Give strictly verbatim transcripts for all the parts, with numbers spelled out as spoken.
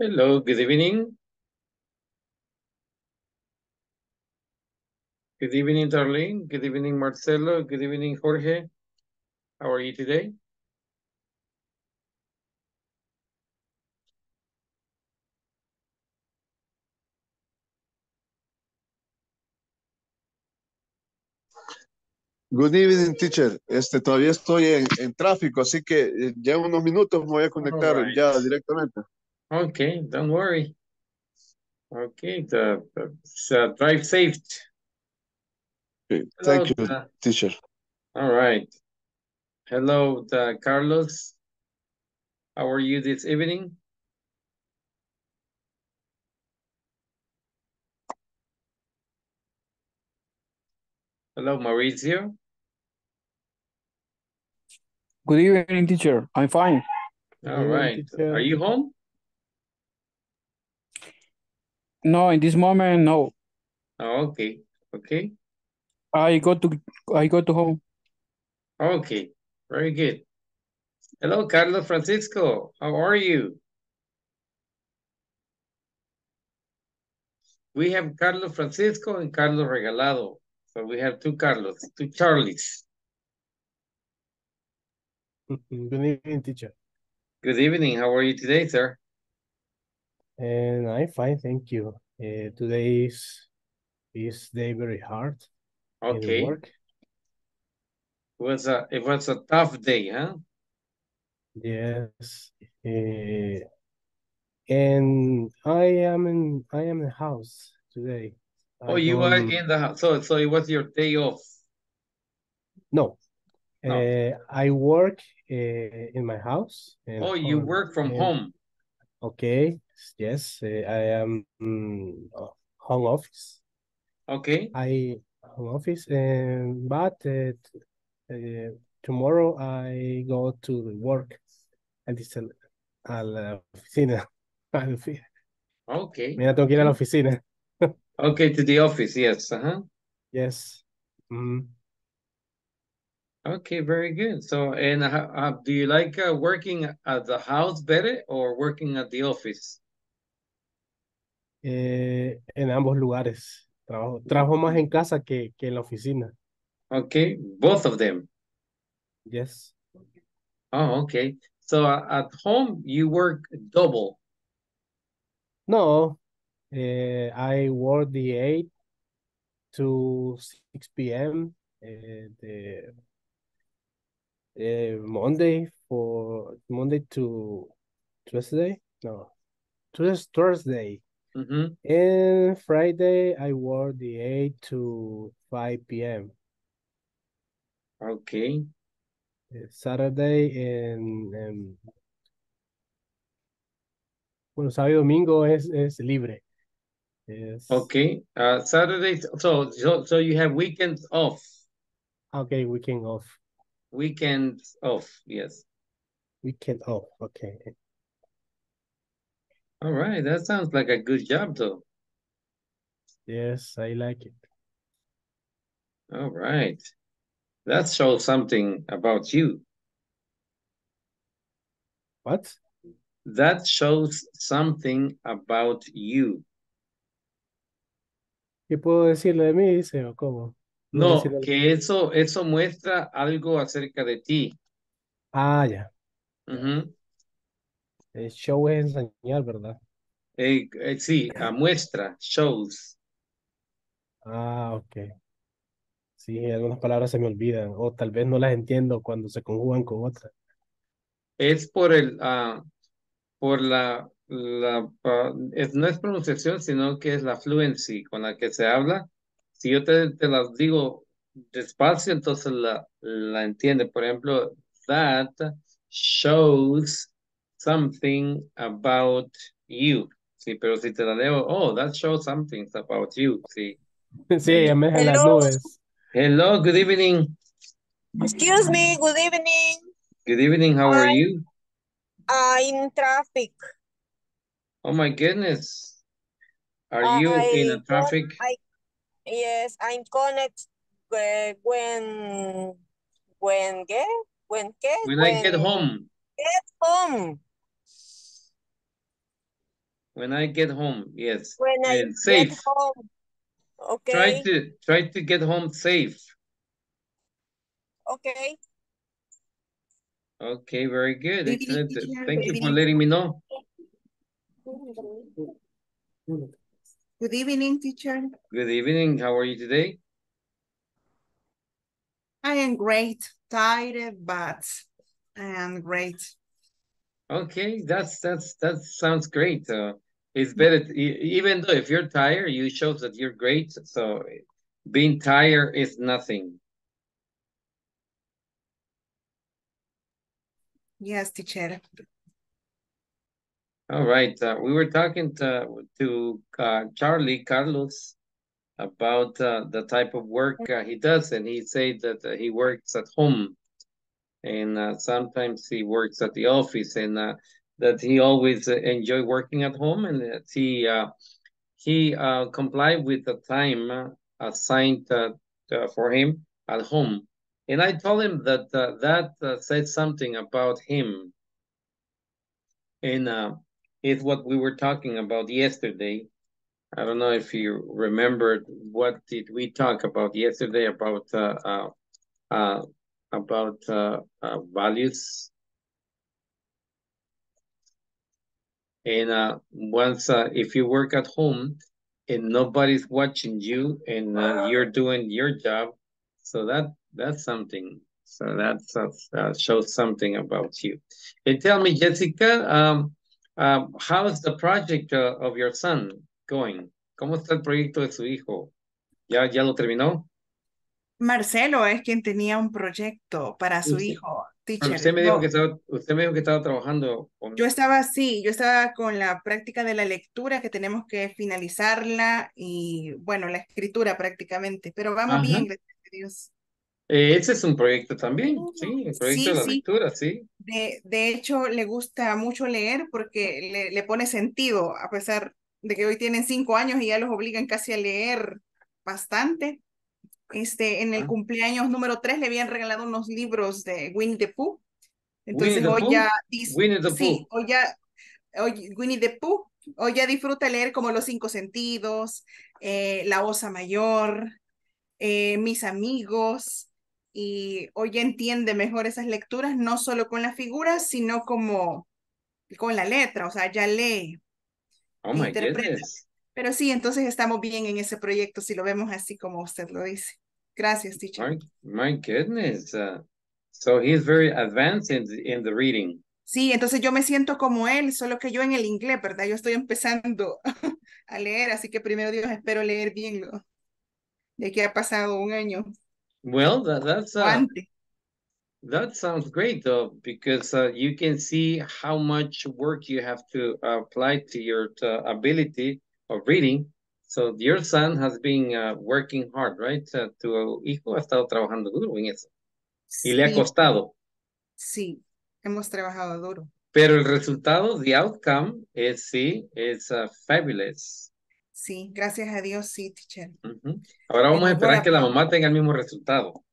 Hello, good evening. Good evening, Darlene. Good evening, Marcelo. Good evening, Jorge. How are you today? Good evening, teacher. Este, todavía estoy en, en tráfico, así que eh, ya en unos minutos me voy a All conectar right. ya directamente. Okay, don't worry. Okay, the, the so drive safe. Okay, Hello, thank you, the, teacher. all right. Hello, the Carlos. How are you this evening? Hello, Mauricio. Good evening, teacher. I'm fine. All Good evening, right. teacher. Are you home? No, in this moment, no. Oh, okay. Okay. I go to I go to home. Okay. Very good. Hello, Carlos Francisco. How are you? We have Carlos Francisco and Carlos Regalado. So we have two Carlos, two Charlies. Good evening, teacher. Good evening. How are you today, sir? And I'm fine, thank you. Uh, today is is day very hard in Okay. work. It was a it was a tough day, huh? Yes. Uh, and I am in I am in the house today. Oh, I you are don't in the house. So so it was your day off. no. No. Uh, I work uh, in my house. And Oh, you home, work from and home. okay. Yes, uh, I am mm, uh, home office. Okay. I home office and but uh, t- uh, tomorrow I go to the work and it's a, a la oficina. Al fi- Okay. Mañana tengo que ir a la Okay. oficina. Okay, to the office, yes. Uh-huh. Yes. Mm. Okay, very good. So and uh, uh, do you like uh, working at the house better or working at the office? Eh, en ambos lugares. Trabajo, trabajo más en casa que, que en la oficina. Okay, both of them. Yes. Oh, okay. So uh, at home you work double. No, eh, I work the eight to six p m Uh, the uh, Monday for Monday to Tuesday. No, Tues- Thursday. Mm-hmm. And Friday, I work the eight to five p m Okay. Uh, Saturday and, and bueno, sábado y domingo es, es libre. Es, Okay. Uh, Saturdays. So so so you have weekends off. okay, weekend off. Weekends off. Yes. Weekend off, okay. All right. That sounds like a good job, though. Yes, I like it. All right. That shows something about you. What? That shows something about you. ¿Qué puedo decirle de mí? Dice, o cómo. No No, decirle. que eso eso muestra algo acerca de ti. Ah, ya. Ujú. El show es enseñar, ¿verdad? Eh, eh, sí, a muestra, shows. Ah, ok. Sí, algunas palabras se me olvidan o tal vez no las entiendo cuando se conjugan con otras. Es por el, ah, por la, la ah, es, no es pronunciación, sino que es la fluency con la que se habla. Si yo te, te las digo despacio, entonces la, la entiende. Por ejemplo, that shows something about you. Sí, pero si te la leo, oh, that shows something about you. Sí. Sí, Eh, ella me deja en las Hello, nubes. hello, good evening. excuse me, good evening. Good evening, how are I'm you? uh, in traffic. Oh my goodness. Are you in I a con traffic? I yes, I'm connect uh, when when get when get When I get when home. get home. When I get home, yes. When I And get safe. home. Try Okay. to try to get home safe. Okay. Okay, very good. Good evening, Excellent. teacher. Thank Good you for evening. letting me know. Good evening, teacher. Good evening. How are you today? I am great. Tired, but I am great. Okay, that's that's that sounds great. Uh, it's better to- e- even though if you're tired, you shows that you're great. So being tired is nothing. Yes, teacher. All right. Uh, we were talking to to uh, Charlie Carlos about uh, the type of work uh, he does, and he said that uh, he works at home, and uh, sometimes he works at the office, and uh, that he always uh, enjoy working at home, and that he uh, he uh, complied with the time uh, assigned uh, uh, for him at home. And I told him that uh, that uh, said something about him, and uh, it's what we were talking about yesterday. I don't know if you remembered what did we talk about yesterday about uh, uh, uh, about uh, uh, values. And uh, once uh, if you work at home and nobody's watching you and uh, you're doing your job, so that that's something. So that's uh, shows something about you. And tell me, Jessica, um, um, how is the project uh, of your son going? ¿Cómo está el proyecto de su hijo? ¿Ya, ya lo terminó? Marcelo es quien tenía un proyecto para su Usted, hijo, pero teacher. usted me dijo que Yo, estaba, usted me dijo que estaba trabajando con. yo estaba así, yo estaba con la práctica de la lectura que tenemos que finalizarla y bueno, la escritura prácticamente, pero vamos Ajá. bien, gracias a Dios. Eh, ese es un proyecto también, sí, el proyecto Sí, de la sí. lectura, sí. De, de hecho, le gusta mucho leer porque le, le pone sentido, a pesar de que hoy tienen cinco años y ya los obligan casi a leer bastante. Este, en el Ah, cumpleaños número tres le habían regalado unos libros de Winnie the Pooh. Winnie Entonces the hoy ya, Pooh, dis- Winnie the sí, Pooh. hoy ya, hoy Winnie the Pooh, hoy ya disfruta leer como Los Cinco Sentidos, eh, La Osa Mayor, eh, Mis Amigos, y hoy ya entiende mejor esas lecturas, no solo con las figuras, sino como con la letra, o sea, ya lee, Oh my interpreta. goodness. Pero sí, entonces estamos bien en ese proyecto, si lo vemos así como usted lo dice. Gracias, teacher. My, my goodness. Uh, so he's very advanced in the, in the reading. Sí, entonces yo me siento como él, solo que yo en el inglés, ¿verdad? Yo estoy empezando a leer, así que primero Dios espero leer bien lo de que ha pasado un año Well, that, that's o uh, antes. that sounds great though, because uh, you can see how much work you have to apply to your uh, ability of reading. So your son has been uh, working hard, right? Uh, tu hijo ha estado trabajando duro en eso y le ha Sí, costado. sí, hemos trabajado duro. Pero el resultado, the outcome, es sí, es uh, fabulous. Sí, gracias a Dios, sí, teacher. Ujú. Ahora And vamos a esperar ahora, que la mamá tenga el mismo resultado.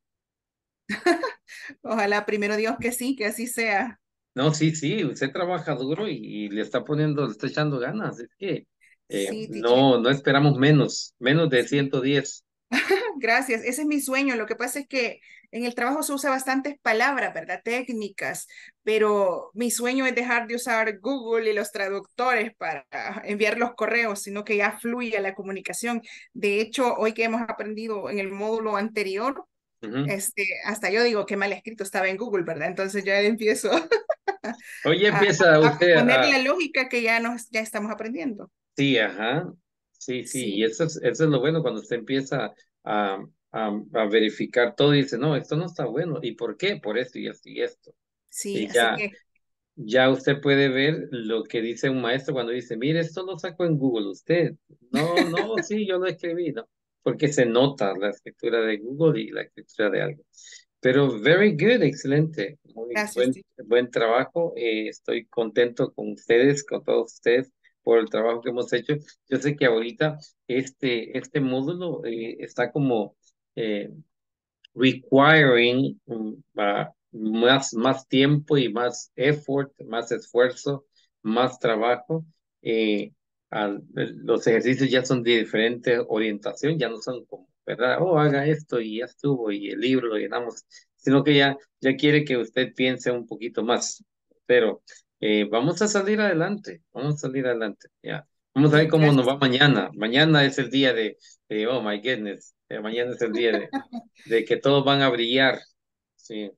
ojalá primero Dios que sí, que así sea. No, sí, sí, usted trabaja duro y, y le está poniendo, le está echando ganas. Es que eh, Sí, teacher. no, no esperamos menos, menos de Sí. ciento diez. Gracias, ese es mi sueño. Lo que pasa es que en el trabajo se usa bastantes palabras, ¿verdad? Técnicas, pero mi sueño es dejar de usar Google y los traductores para enviar los correos, sino que ya fluya la comunicación. De hecho, hoy que hemos aprendido en el módulo anterior, Ujú. este, hasta yo digo que mal escrito estaba en Google, ¿verdad? Entonces ya empiezo Hoy a, empieza a usted poner a, la lógica que ya nos ya estamos aprendiendo. sí, ajá, sí, sí, y Sí, eso es, eso es lo bueno cuando usted empieza a, a, a verificar todo y dice, no, esto no está bueno. ¿Y por qué? Por esto y esto y esto. sí, Y así ya, que ya usted puede ver lo que dice un maestro cuando dice, mire, esto lo sacó en Google usted. No, no, sí, yo lo escribí, ¿no? Porque se nota la escritura de Google y la escritura de algo. Pero very good, excelente. Muy gracias, buen, sí. buen trabajo. Eh, estoy contento con ustedes, con todos ustedes, por el trabajo que hemos hecho. Yo sé que ahorita este, este módulo eh, está como eh, requiring um, uh, más, más tiempo y más effort, más esfuerzo, más trabajo. Eh, al- el- los ejercicios ya son de diferente orientación, ya no son como, ¿verdad? Oh, haga esto y ya estuvo y el libro lo llenamos, sino que ya, ya quiere que usted piense un poquito más. Pero eh, vamos a salir adelante, vamos a salir adelante, ya. Vamos a ver Sí, cómo nos gracias. va mañana. Mañana es el día de, de, oh my goodness, eh, mañana es el día de, de que todos van a brillar. Sí,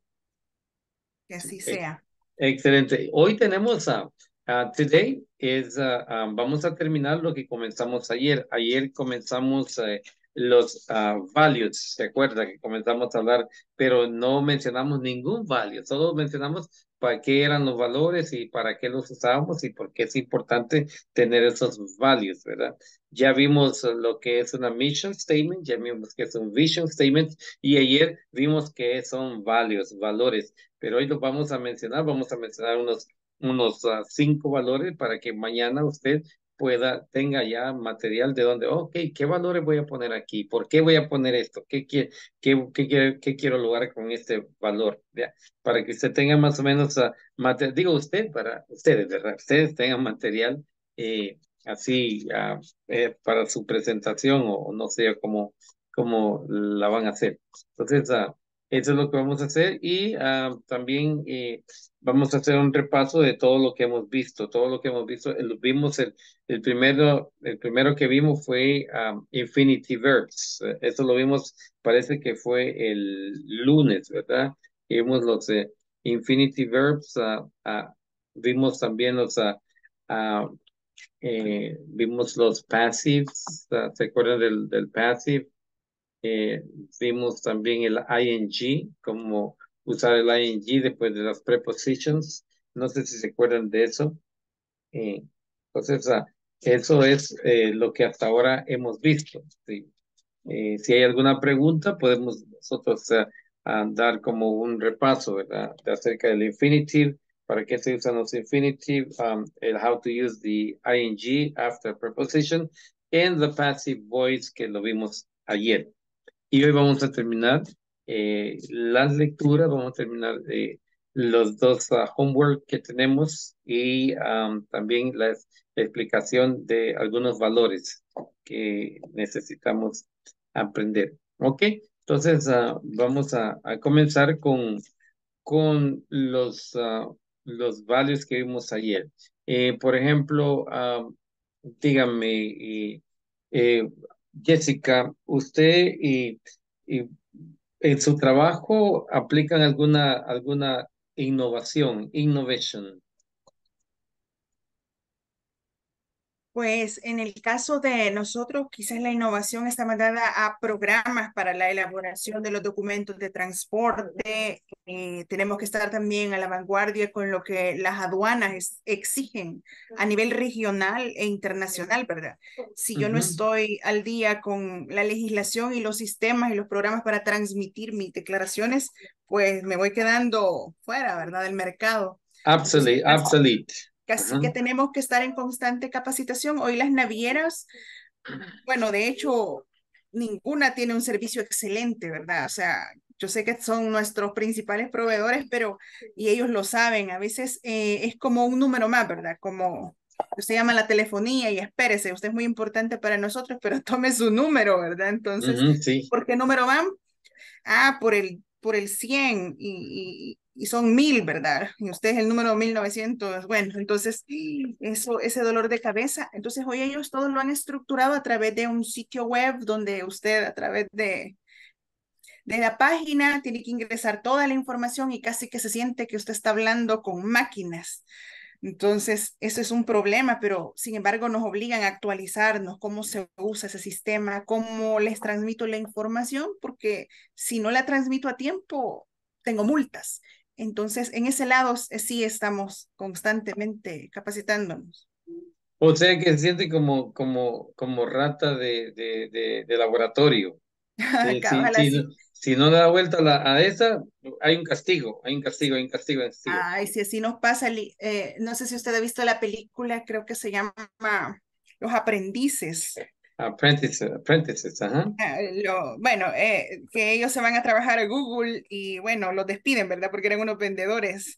Que así eh, sea. excelente. Hoy tenemos a, a today es, ah, ah, vamos a terminar lo que comenzamos ayer. Ayer comenzamos eh, los ah, values, ¿se acuerda? Que comenzamos a hablar, pero no mencionamos ningún value, solo mencionamos para qué eran los valores y para qué los usábamos y por qué es importante tener esos values, ¿verdad? Ya vimos eh, lo que es una mission statement, ya vimos que es un vision statement y ayer vimos que son values, valores, pero hoy los vamos a mencionar, vamos a mencionar unos, unos ah, cinco valores para que mañana usted pueda, tenga ya material de donde, ok, ¿qué valores voy a poner aquí? ¿Por qué voy a poner esto? ¿Qué, quie- qué, qué, qué- qué quiero lograr con este valor? ¿Ya? Para que usted tenga más o menos, ah, mate- digo usted, para ustedes, ¿verdad? Ustedes tengan material eh, así ah, eh, para su presentación o, o no sé cómo, cómo la van a hacer. Entonces, ah, eso es lo que vamos a hacer y ah, también eh, vamos a hacer un repaso de todo lo que hemos visto, todo lo que hemos visto. El- vimos el, el primero, el primero que vimos fue ah, Infinity Verbs. Eh, Eso lo vimos, parece que fue el lunes, ¿verdad? Y vimos los eh, Infinity Verbs, ah, ah, vimos también los, ah, ah, eh, vimos los passives, ah, ¿se acuerdan del, del passive? Eh, vimos también el ing, cómo usar el ing después de las prepositions. No sé si se acuerdan de eso. Eh, entonces, ah, eso es eh, lo que hasta ahora hemos visto. Sí. Eh, si hay alguna pregunta, podemos nosotros ah, ah, dar como un repaso, ¿verdad? De acerca del infinitive, para qué se usan los infinitive, um, el how to use the ing after preposition, and the passive voice que lo vimos ayer. Y hoy vamos a terminar eh, las lecturas, vamos a terminar eh, los dos ah, homework que tenemos y am, también la, la explicación de algunos valores que necesitamos aprender. ¿Ok? Entonces ah, vamos a, a comenzar con, con los, ah, los values que vimos ayer. Eh, por ejemplo, ah, dígame, eh, eh, Jessica, usted y, y en su trabajo aplican alguna, alguna innovación, innovation. Pues en el caso de nosotros, quizás la innovación está mandada a programas para la elaboración de los documentos de transporte. Eh, tenemos que estar también a la vanguardia con lo que las aduanas es- exigen a nivel regional e internacional, ¿verdad? Si yo no Ujú. estoy al día con la legislación y los sistemas y los programas para transmitir mis declaraciones, pues me voy quedando fuera, ¿verdad? Del mercado. Entonces, Obsolete, obsolete. casi Ajá. que tenemos que estar en constante capacitación. Hoy las navieras, bueno, de hecho, ninguna tiene un servicio excelente, ¿verdad? O sea, yo sé que son nuestros principales proveedores, pero, y ellos lo saben, a veces eh, es como un número más, ¿verdad? Como usted llama a la telefonía y espérese, usted es muy importante para nosotros, pero tome su número, ¿verdad? Entonces, Ujú, sí. ¿por qué número van? Ah, por el, por el cien y, y, y son mil, ¿verdad? Y usted es el número mil novecientos. Bueno, entonces, eso, ese dolor de cabeza. Entonces, hoy ellos todo lo han estructurado a través de un sitio web donde usted a través de, de la página tiene que ingresar toda la información y casi que se siente que usted está hablando con máquinas. Entonces, eso es un problema, pero sin embargo nos obligan a actualizarnos cómo se usa ese sistema, cómo les transmito la información, porque si no la transmito a tiempo, tengo multas. Entonces, en ese lado eh, sí estamos constantemente capacitándonos. O sea que se siente como, como, como rata de, de, de, de laboratorio. Sí, sí, Cabal, sí, no- así. si no le da vuelta a, la- a esa, hay un castigo, hay un castigo, hay un castigo, hay un castigo. Ay, si así nos pasa, li- eh, no sé si usted ha visto la película, creo que se llama Los Aprendices. Apprentices, apprentices, ajá. Ah, lo, bueno, eh, que ellos se van a trabajar a Google y bueno, los despiden, ¿verdad? Porque eran unos vendedores.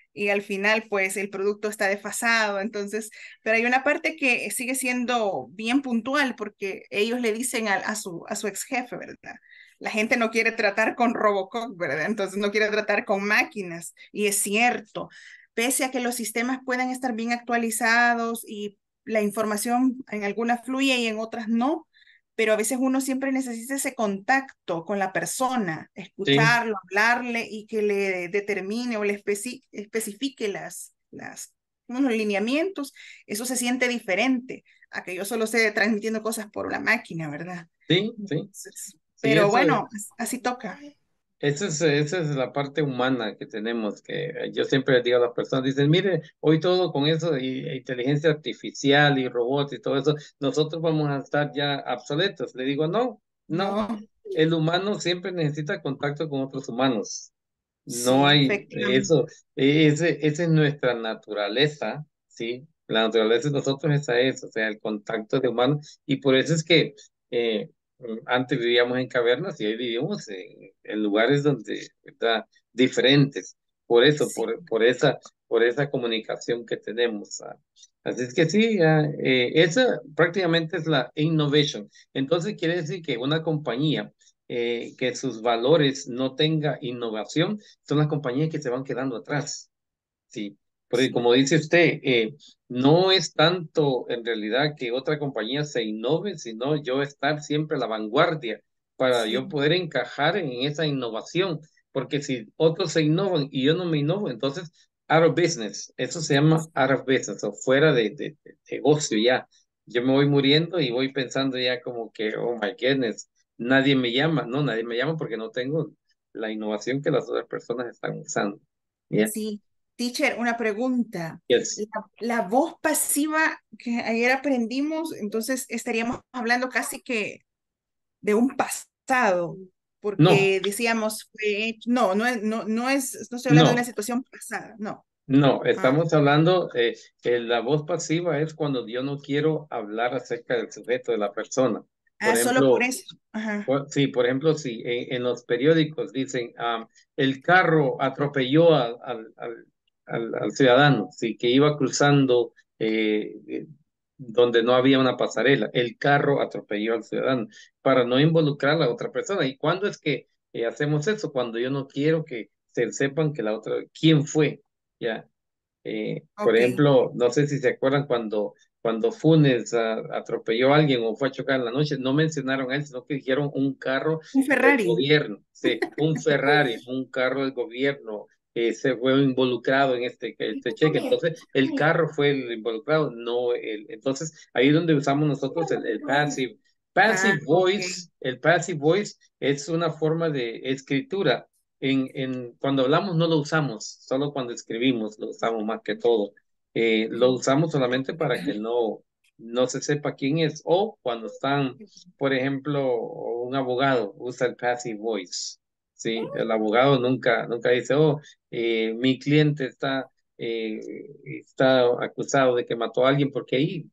y al final pues el producto está desfasado. Entonces, pero hay una parte que sigue siendo bien puntual porque ellos le dicen a, a su, a su ex jefe, ¿verdad? La gente no quiere tratar con Robocop, ¿verdad? Entonces no quiere tratar con máquinas y es cierto, pese a que los sistemas puedan estar bien actualizados y la información en algunas fluye y en otras no, pero a veces uno siempre necesita ese contacto con la persona, Sí, escucharlo, hablarle y que le determine o le especi- especifique las, las, los lineamientos. Eso se siente diferente a que yo solo esté transmitiendo cosas por la máquina, ¿verdad? sí, sí. Entonces, Sí, pero eso bueno, es. así toca. Esa es, esa es la parte humana que tenemos, que yo siempre les digo a las personas, dicen, mire, hoy todo con eso de i- inteligencia artificial y robots y todo eso, nosotros vamos a estar ya obsoletos. Le digo, no, no, No, el humano siempre necesita contacto con otros humanos. No sí, hay efectivamente. eso, e- ese, esa es nuestra naturaleza, ¿sí? La naturaleza de nosotros es eso, o sea, el contacto de humanos, y por eso es que eh, antes vivíamos en cavernas y hoy vivimos en, en lugares donde, ¿verdad? Diferentes, por eso, Sí, por, por esa, por esa comunicación que tenemos. ah. Así es que sí, ah, eh, esa prácticamente es la innovation. Entonces quiere decir que una compañía eh, que sus valores no tenga innovación, son las compañías que se van quedando atrás. Sí, porque sí, como dice usted, eh, no es tanto en realidad que otra compañía se innove, sino yo estar siempre a la vanguardia para yo sí. poder encajar en esa innovación. Porque si otros se innovan y yo no me innovo, entonces out of business, eso se llama out of business o fuera de, de, de negocio ya. Yo me voy muriendo y voy pensando ya como que, oh my goodness, nadie me llama, no, nadie me llama porque no tengo la innovación que las otras personas están usando. ¿Ya? Sí, teacher, una pregunta. La, Yes. la voz pasiva que ayer aprendimos, entonces estaríamos hablando casi que de un pasado, No, porque decíamos, fue hecho- no, no es, no, no es, no estoy hablando de una no, situación pasada, no. no, Ah, estamos hablando, eh, que la voz pasiva es cuando yo no quiero hablar acerca del sujeto de la persona. Por ah, solo por ejemplo, eso. Ajá. por- sí, por ejemplo, si en, en los periódicos dicen, ah, el carro atropelló al, al, al, al- al ciudadano, sí, que iba cruzando eh, eh, donde no había una pasarela, el carro atropelló al ciudadano, para no involucrar a la otra persona. ¿Y cuándo es que eh, hacemos eso? Cuando yo no quiero que se sepan que la otra, quién fue, ya. Eh, por Ok. ejemplo, no sé si se acuerdan cuando, cuando Funes ah, atropelló a alguien o fue a chocar en la noche, no mencionaron a él, sino que dijeron un carro Un del Ferrari. gobierno, sí, un Ferrari, un carro del gobierno, eh, se fue involucrado en este, este cheque. Entonces, el carro fue el involucrado, no el. Entonces, ahí es donde usamos nosotros el, el passive. Ah, Passive ok. voice, el passive voice es una forma de escritura en, en, cuando hablamos no lo usamos, solo cuando escribimos lo usamos más que todo. Eh, lo usamos solamente para que no, no se sepa quién es. O cuando están, por ejemplo, un abogado usa el passive voice. Sí, el abogado nunca, nunca dice, oh, eh, mi cliente está, eh, está acusado de que mató a alguien, porque ahí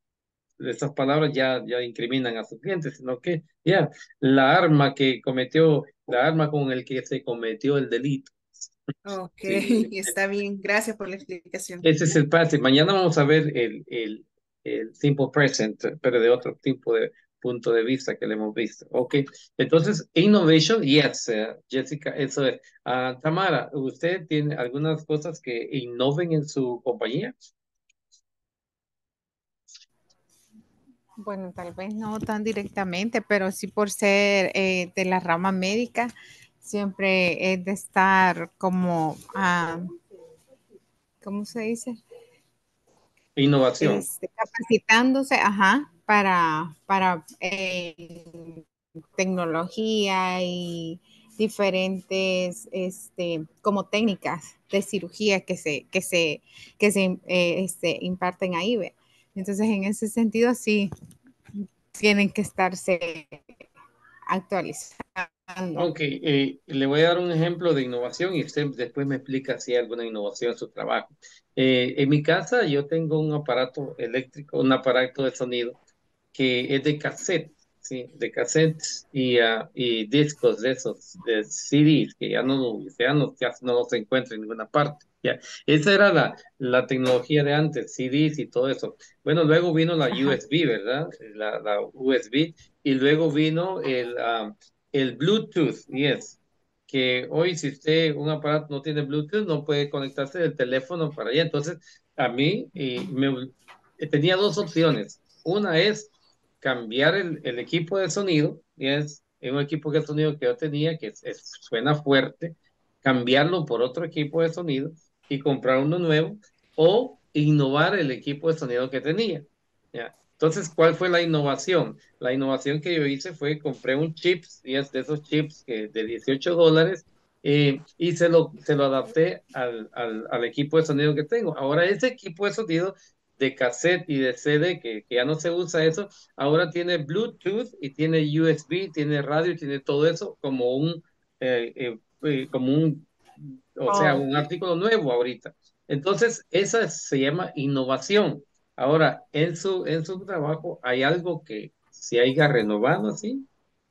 estas palabras ya, ya incriminan a su cliente, sino que ya la arma que cometió, la arma con el que se cometió el delito. Ok, Sí, está bien. Gracias por la explicación. ese es el pase. Mañana vamos a ver el, el, el simple present, pero de otro tipo de punto de vista que le hemos visto. Ok, entonces, innovation, yes, eh, Jessica, eso es. Ah, Tamara, ¿usted tiene algunas cosas que innoven en su compañía? Bueno, tal vez no tan directamente, pero sí por ser eh, de la rama médica, siempre es de estar como, ah, ¿cómo se dice? Innovación. Este, capacitándose, ajá, para, para eh, tecnología y diferentes, este, como técnicas de cirugía que se, que se, que se eh, este, imparten ahí, ¿ve? Entonces, en ese sentido, sí, tienen que estarse actualizando. Ok, eh, le voy a dar un ejemplo de innovación y usted después me explica si hay alguna innovación en su trabajo. Eh, en mi casa yo tengo un aparato eléctrico, un aparato de sonido que es de cassette, ¿sí? De cassettes y, ah, y discos de esos, de C Ds, que ya no, ya no, ya no los encuentro en ninguna parte. Ya, esa era la, la tecnología de antes, C Ds y todo eso. Bueno, luego vino la Ajá. U S B, ¿verdad? La, la U S B. Y luego vino el, ah, el Bluetooth, yes. Que hoy si usted, un aparato no tiene Bluetooth, no puede conectarse del teléfono para allá. Entonces, a mí y me, tenía dos opciones. Una es cambiar el, el equipo de sonido, yes, es un equipo de sonido que yo tenía que es- es- suena fuerte, cambiarlo por otro equipo de sonido y comprar uno nuevo o innovar el equipo de sonido que tenía. ¿Ya? Entonces, ¿cuál fue la innovación? La innovación que yo hice fue compré un chips, y es de esos chips que, de dieciocho dólares, eh, y se lo, se lo adapté al, al, al equipo de sonido que tengo. Ahora, ese equipo de sonido de cassette y de C D, que, que ya no se usa eso, ahora tiene Bluetooth y tiene U S B, tiene radio, tiene todo eso como un, eh, eh, eh, como un o sea, Oh, un artículo nuevo ahorita. Entonces, esa se llama innovación. Ahora, en su, en su trabajo, ¿hay algo que se haya renovado así?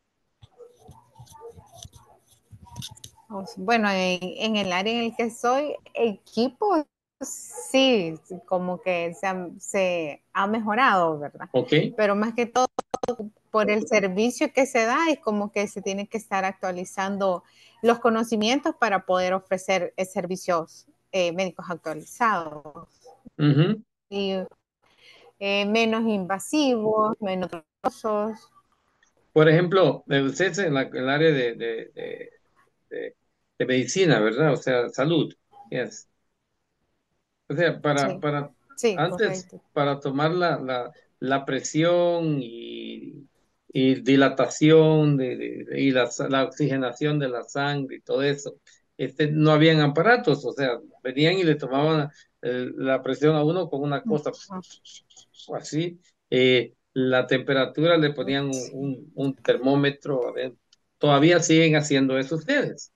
o s- bueno, en, en el área en el que soy, equipo, sí, sí, como que se ha, se ha mejorado, ¿verdad? ¿Ok? Pero más que todo por el servicio que se da, es como que se tiene que estar actualizando los conocimientos para poder ofrecer eh, servicios eh, médicos actualizados Ujú. y eh, menos invasivos, menos dolorosos. Por ejemplo, eh, usted es en, la, en el área de, de, de, de- de medicina, ¿verdad? O sea, salud. Yes. O sea, para, Sí, para sí, antes, correcto. para tomar la, la, la presión y, y dilatación de, de- de- y la, sa- la oxigenación de la sangre y todo eso, este, no habían aparatos, o sea, venían y le tomaban eh, la presión a uno con una cosa así, eh, la temperatura le ponían un, un- un termómetro adentro. Todavía siguen haciendo eso ustedes,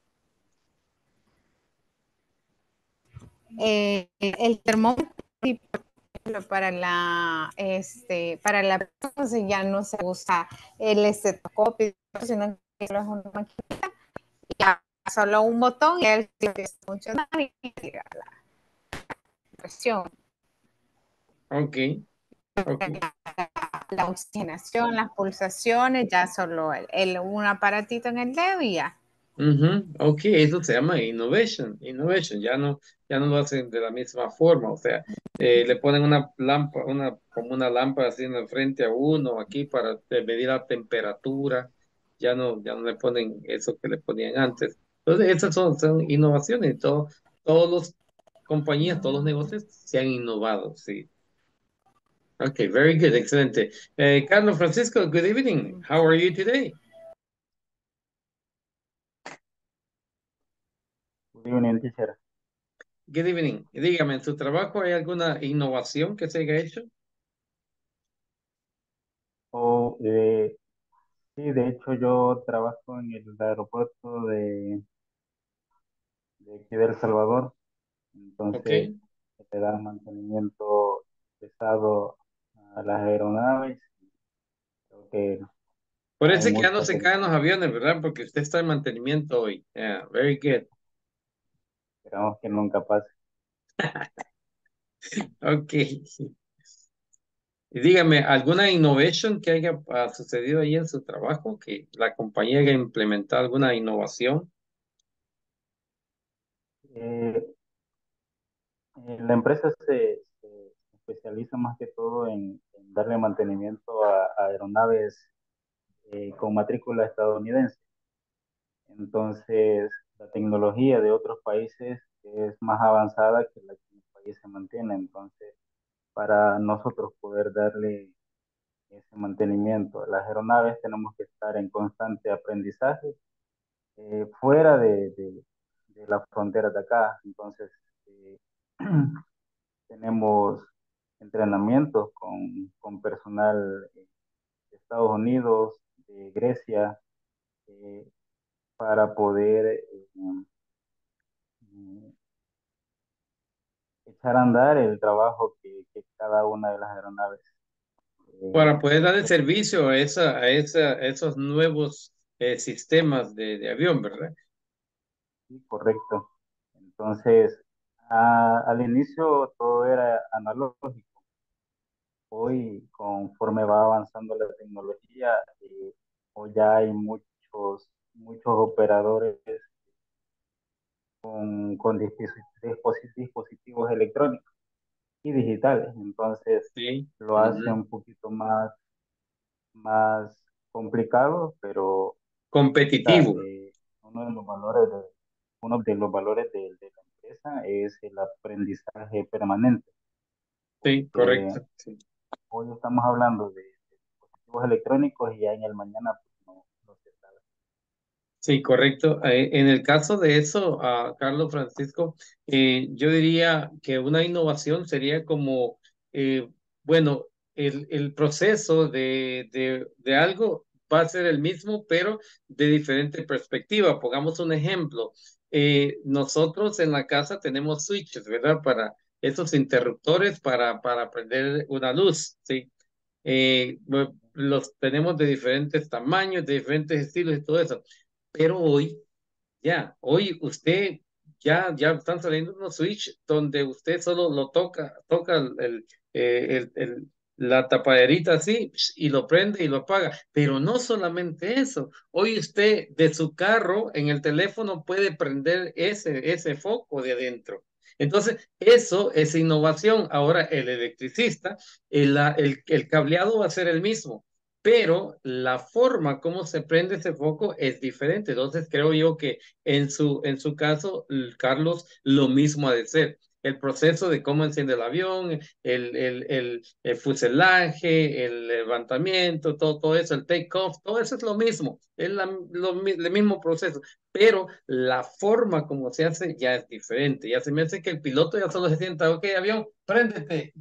Eh, el termómetro para la, este, para la entonces ya no se usa el estetoscopio, sino que es una máquina y ya solo un botón y él empieza a funcionar y llega la presión, ok, ok. la oxigenación, las pulsaciones, ya solo el, el- un aparatito en el dedo y ya. Ujú, ok, eso se llama innovation, innovation, ya no, ya no lo hacen de la misma forma, o sea, eh, le ponen una lámpara, una, como una lámpara así en la frente a uno aquí para eh, medir la temperatura, ya no, ya no le ponen eso que le ponían antes. Entonces, esas son, son innovaciones, todo, todos los compañías, todos los negocios se han innovado, sí. Ok, very good, excelente. Eh, Carlos Francisco, good evening. How are you today? Good evening, teacher. Good evening. Dígame, ¿en su trabajo hay alguna innovación que se haya hecho? Oh, eh, sí, de hecho yo trabajo en el aeropuerto de, de aquí de El Salvador, Ok. entonces se da mantenimiento pesado a las aeronaves. Creo que hay Parece que ya no mucha se caen los tecnología, aviones, ¿verdad? Porque usted está en mantenimiento hoy. Yeah, very good. esperamos que nunca pase. Ok. Y dígame, ¿alguna innovation que haya ah, sucedido ahí en su trabajo? Que la compañía haya implementado alguna innovación. Eh, eh, la empresa se, se especializa más que todo en, en darle mantenimiento a, a aeronaves eh, con matrícula estadounidense. Entonces, la tecnología de otros países es más avanzada que la que en el país se mantiene. Entonces, para nosotros poder darle ese mantenimiento a las aeronaves, tenemos que estar en constante aprendizaje eh, fuera de, de, de las fronteras de acá. Entonces, eh, tenemos entrenamientos con, con personal de Estados Unidos, de Grecia, eh, para poder eh, mm, echar a andar el trabajo que, que cada una de las aeronaves eh, Para poder dar el requiere. servicio a, esa, a, esa, a esos nuevos eh, sistemas de, de avión, ¿verdad? Sí, correcto. Entonces, Ah, al inicio todo era analógico. Hoy, conforme va avanzando la tecnología, eh, hoy ya hay muchos, muchos operadores con, con disposi- disposi- dispositivos electrónicos y digitales. Entonces, Sí. lo hace Ujú. un poquito más, más complicado, pero está, Competitivo. eh, uno de los valores de, uno de los valores de, de la empresa es el aprendizaje permanente, Sí, porque correcto. Sí. hoy estamos hablando de, de dispositivos electrónicos y ya en el mañana pues, no, no se sabe. Sí, correcto. Eh, en el caso de eso, a Carlos Francisco, eh, yo diría que una innovación sería como, eh, bueno, el, el proceso de, de, de algo va a ser el mismo, pero de diferente perspectiva. Pongamos un ejemplo. Eh, nosotros en la casa tenemos switches, ¿verdad? Para esos interruptores para, para prender una luz, ¿sí? Eh, bu- los tenemos de diferentes tamaños, de diferentes estilos y todo eso. Pero hoy, ya, hoy usted, ya, ya están saliendo unos Switch donde usted solo lo toca, toca el, el, eh, el- el- la tapaderita así y lo prende y lo apaga. Pero no solamente eso, hoy usted de su carro en el teléfono puede prender ese, ese foco de adentro. Entonces, eso es innovación. Ahora, el electricista, el, la- el, el cableado va a ser el mismo, pero la forma como se prende ese foco es diferente. Entonces creo yo que en su, en su caso, l- Carlos, lo mismo ha de ser. El proceso de cómo enciende el avión, el, el, el, el fuselaje, el levantamiento, todo, todo eso, el take-off, todo eso es lo mismo, es la- lo mi- el mismo proceso, pero la forma como se hace ya es diferente. Ya se me hace que el piloto ya solo se sienta, ok, avión, préndete.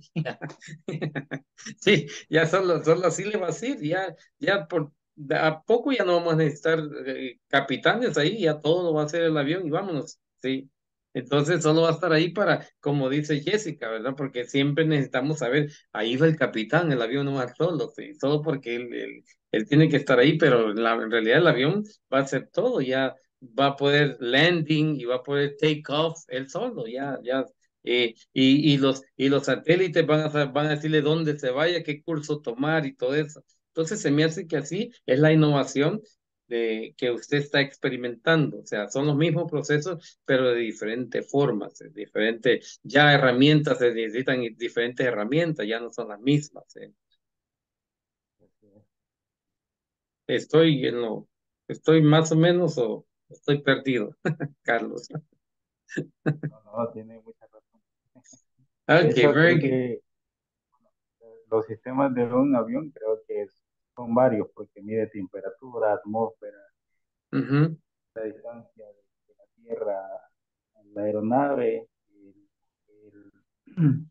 Sí, ya solo, solo así le va a decir, ya, ya por a poco ya no vamos a necesitar eh, capitanes ahí, ya todo lo va a hacer el avión y vámonos, sí. Entonces solo va a estar ahí para, como dice Jessica, ¿verdad? Porque siempre necesitamos saber, ahí va el capitán, el avión no va solo, sí, solo porque él, él, él tiene que estar ahí, pero la- en realidad el avión va a hacer todo, ya va a poder landing y va a poder take off él solo, ya, ya eh, y, y los, y los satélites van a, sa- van a decirle dónde se vaya, qué curso tomar y todo eso. Entonces se me hace que así es la innovación de, que usted está experimentando. O sea, son los mismos procesos, pero de diferentes formas, de diferentes, ya herramientas, se necesitan diferentes herramientas, ya no son las mismas. ¿Eh? Así es. Estoy en lo, estoy más o menos o estoy perdido, Carlos. No, no, tiene mucha razón. De Okay, hecho, very creo good. que los sistemas de un avión creo que es- son varios porque mide temperatura, atmósfera, Ujú. la distancia de, de la Tierra a la aeronave, el, el,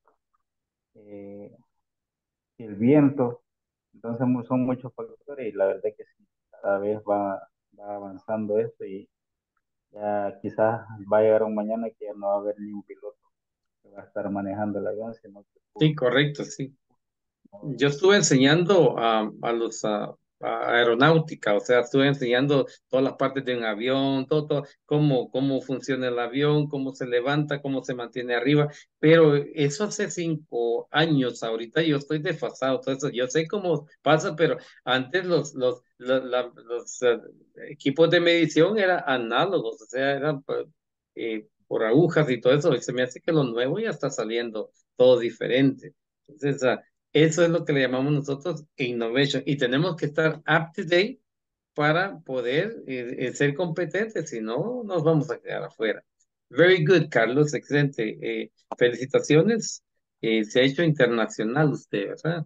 eh, el viento. Entonces mu- son muchos factores y la verdad que sí, cada vez va, va avanzando esto y ya quizás va a llegar un mañana que ya no va a haber ni un piloto que va a estar manejando el avión, sino que Sí, puro, correcto, sí. modo de Yo estuve enseñando a, a los a, a aeronáutica, o sea, estuve enseñando todas las partes de un avión, todo, todo, cómo, cómo funciona el avión, cómo se levanta, cómo se mantiene arriba, pero eso hace cinco años, ahorita yo estoy desfasado, todo eso, yo sé cómo pasa, pero antes los, los, la- la- los, eh, equipos de medición eran análogos, o sea, eran pues, eh, por agujas y todo eso, y se me hace que lo nuevo ya está saliendo todo diferente. Entonces, ah, eso es lo que le llamamos nosotros innovation y tenemos que estar up to date para poder eh, eh, ser competentes, si no nos vamos a quedar afuera. Very good, Carlos, excelente. Eh, felicitaciones. Eh, se ha hecho internacional usted, ¿verdad?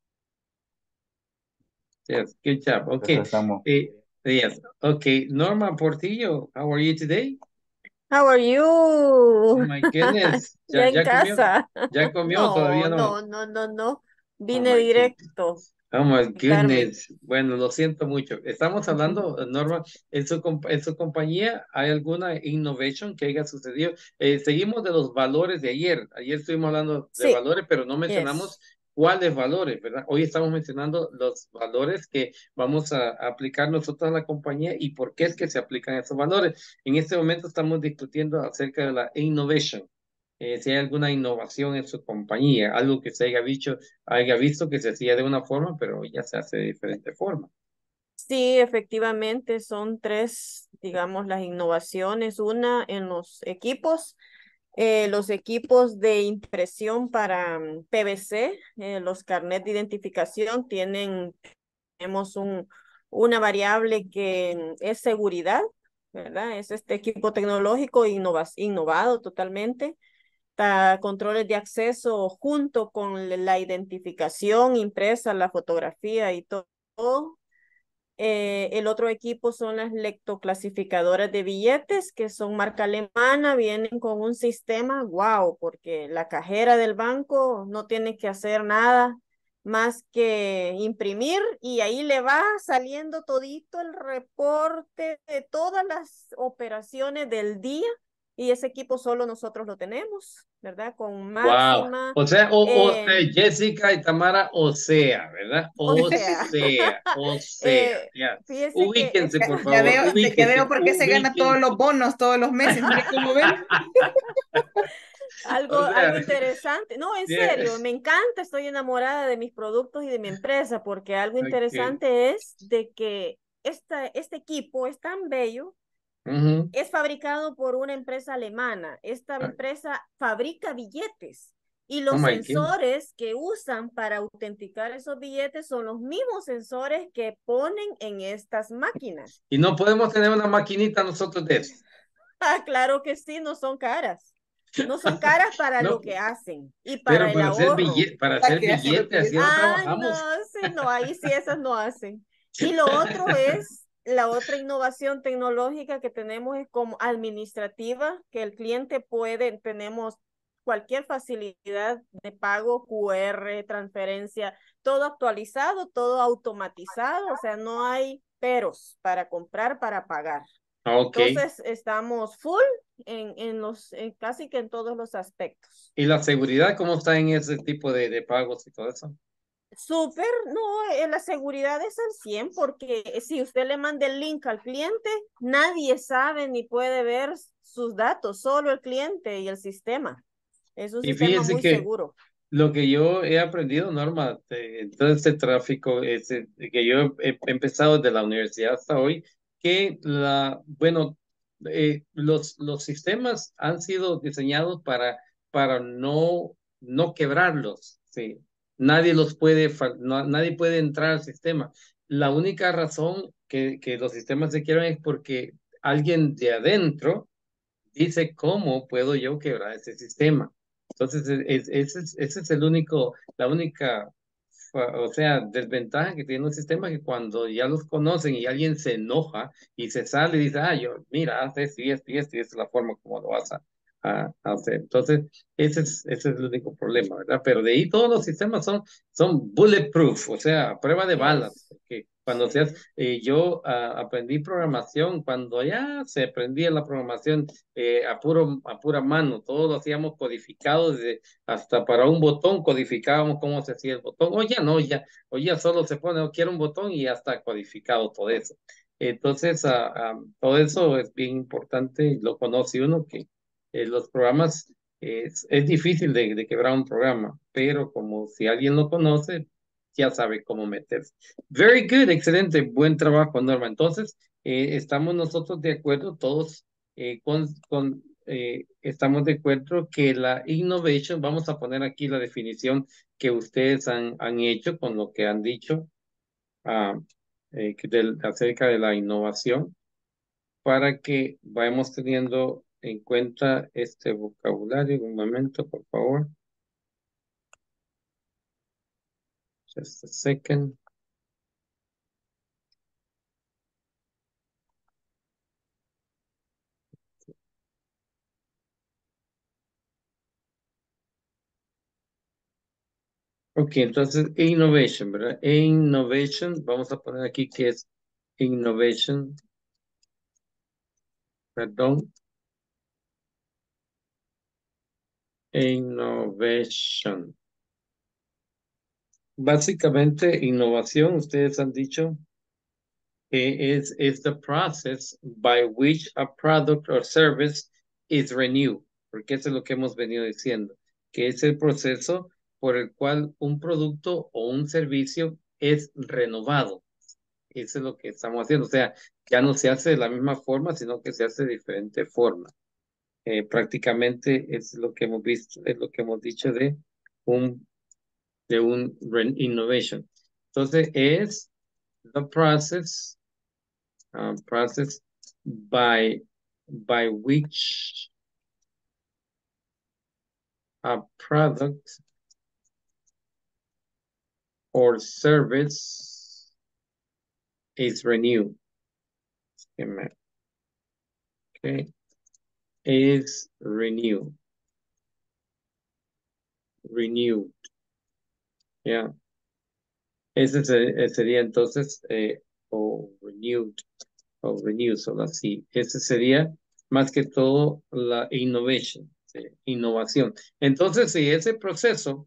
Yes, good job. eso Okay. estamos. Eh, yes. Okay. Norma Portillo, how are you today? How are Oh you? my goodness. Ya Ya, en ya comió. casa. Ya comió, No, todavía no. no, no, no, no. Oh Vine my goodness. directo Oh my a quitarme. goodness. Bueno, lo siento mucho. Estamos hablando, Norma, en su, comp- en su compañía, ¿hay alguna innovation que haya sucedido? Eh, seguimos de los valores de ayer. Ayer estuvimos hablando de Sí, valores, pero no mencionamos yes. cuáles valores, ¿verdad? Hoy estamos mencionando los valores que vamos a, a aplicar nosotros a la compañía y por qué es que se aplican esos valores. En este momento estamos discutiendo acerca de la innovation. eh, si hay alguna innovación en su compañía, algo que se haya visto, haya visto que se hacía de una forma, pero ya se hace de diferente forma. Sí, efectivamente, son tres, digamos, las innovaciones. Una en los equipos, eh, los equipos de impresión para mm, P V C, eh, los carnet de identificación tienen, tenemos un, una variable que mm, es seguridad, ¿verdad? Es este equipo tecnológico innova- innovado totalmente. Ta- controles de acceso junto con la identificación impresa, la fotografía y to- todo. Eh, el otro equipo son las lectoclasificadoras de billetes, que son marca alemana, vienen con un sistema, wow, porque la cajera del banco no tiene que hacer nada más que imprimir y ahí le va saliendo todito el reporte de todas las operaciones del día y ese equipo solo nosotros lo tenemos, ¿verdad? Con Wow. máxima, O sea, o, o sea, eh, Jessica y Tamara, o sea, ¿verdad? o O sea, sea, o sea, eh, ya. fíjese que Ubíquense, es, Ya, por ya favor, veo, ya veo ubíquense, por qué se gana todos ubíquense. los bonos todos los meses. Mire cómo ven. Algo, O algo sea, interesante. No, en yeah. serio, me encanta, estoy enamorada de mis productos y de mi empresa, porque algo Okay. interesante es de que esta, este equipo es tan bello, Ujú. es fabricado por una empresa alemana. Esta Ah, empresa fabrica billetes y oh los my goodness. sensores que usan para autenticar esos billetes son los mismos sensores que ponen en estas máquinas. Y no podemos tener una maquinita nosotros de eso. Ah, claro que sí, no son caras. No son caras para No, lo que hacen y pero para el para hacer ahorro. billete, para ¿Para hacer qué hacen los billete, así billetes? no Ah, trabajamos. no, sí, no, ahí sí esas no hacen. Y lo otro es, la otra innovación tecnológica que tenemos es como administrativa, que el cliente puede, tenemos cualquier facilidad de pago, Q R, transferencia, todo actualizado, todo automatizado, o sea, no hay peros para comprar, para pagar. Ok. Entonces, estamos full en, en los, en casi que en todos los aspectos. ¿Y la seguridad cómo está en ese tipo de, de pagos y todo eso? Súper, no, eh, la seguridad es al cien porque si usted le manda el link al cliente, nadie sabe ni puede ver sus datos, solo el cliente y el sistema. Es un Y sistema fíjense muy que seguro. lo que yo he aprendido, Norma, de todo este tráfico, este, que yo he, he empezado desde la universidad hasta hoy, que la, bueno, eh, los, los sistemas han sido diseñados para, para no, no quebrarlos, ¿sí? Nadie los puede, fa- no- nadie puede entrar al sistema. La única razón que, que los sistemas se quiebran es porque alguien de adentro dice, ¿cómo puedo yo quebrar ese sistema? Entonces, es- es- ese es, ese es el único, la única, fa- o sea, desventaja que tiene un sistema que cuando ya los conocen y alguien se enoja y se sale y dice, ah, yo, mira, haz esto y esto y esto, y esta es la forma como lo vas a, a- a hacer. Entonces, ese es, ese es el único problema, ¿verdad? Pero de ahí todos los sistemas son, son bulletproof, o sea, a prueba de balas, Es, porque cuando seas, sí. eh, yo ah, aprendí programación, cuando ya se aprendía la programación eh, a, puro, a pura mano, todo lo hacíamos codificado, desde, hasta para un botón codificábamos cómo se hacía el botón, o ya no, ya, o ya solo se pone, o quiero un botón y ya está codificado todo eso. Entonces, ah, ah, todo eso es bien importante, y lo conoce uno que eh, los programas, eh, es, es difícil de, de quebrar un programa, pero como si alguien lo conoce, ya sabe cómo meterse. Very good, excelente, buen trabajo, Norma. Entonces, eh, estamos nosotros de acuerdo, todos eh, con, con, eh, estamos de acuerdo que la innovation, vamos a poner aquí la definición que ustedes han, han hecho con lo que han dicho ah, eh, que del- acerca de la innovación para que vayamos teniendo en cuenta este vocabulario. Un momento, por favor. Just a second. Ok, entonces innovation, ¿verdad? Innovation, vamos a poner aquí que es innovation, perdón, innovation. Básicamente, innovación, ustedes han dicho, que es, is the process by which a product or service is renewed. porque eso es lo que hemos venido diciendo, que es el proceso por el cual un producto o un servicio es renovado. Eso es lo que estamos haciendo. O sea, ya no se hace de la misma forma, sino que se hace de diferente forma. Eh, prácticamente es lo que hemos visto, es lo que hemos dicho de un, de un re- innovation. Entonces, es the process, uh, process by, by which a product or service is renewed. Okay, is renewed. Renewed. Yeah. Ese se- sería entonces, eh, o renewed, o renewed, solo así. Ese sería más que todo la innovation, sí, innovación. Entonces, si ese proceso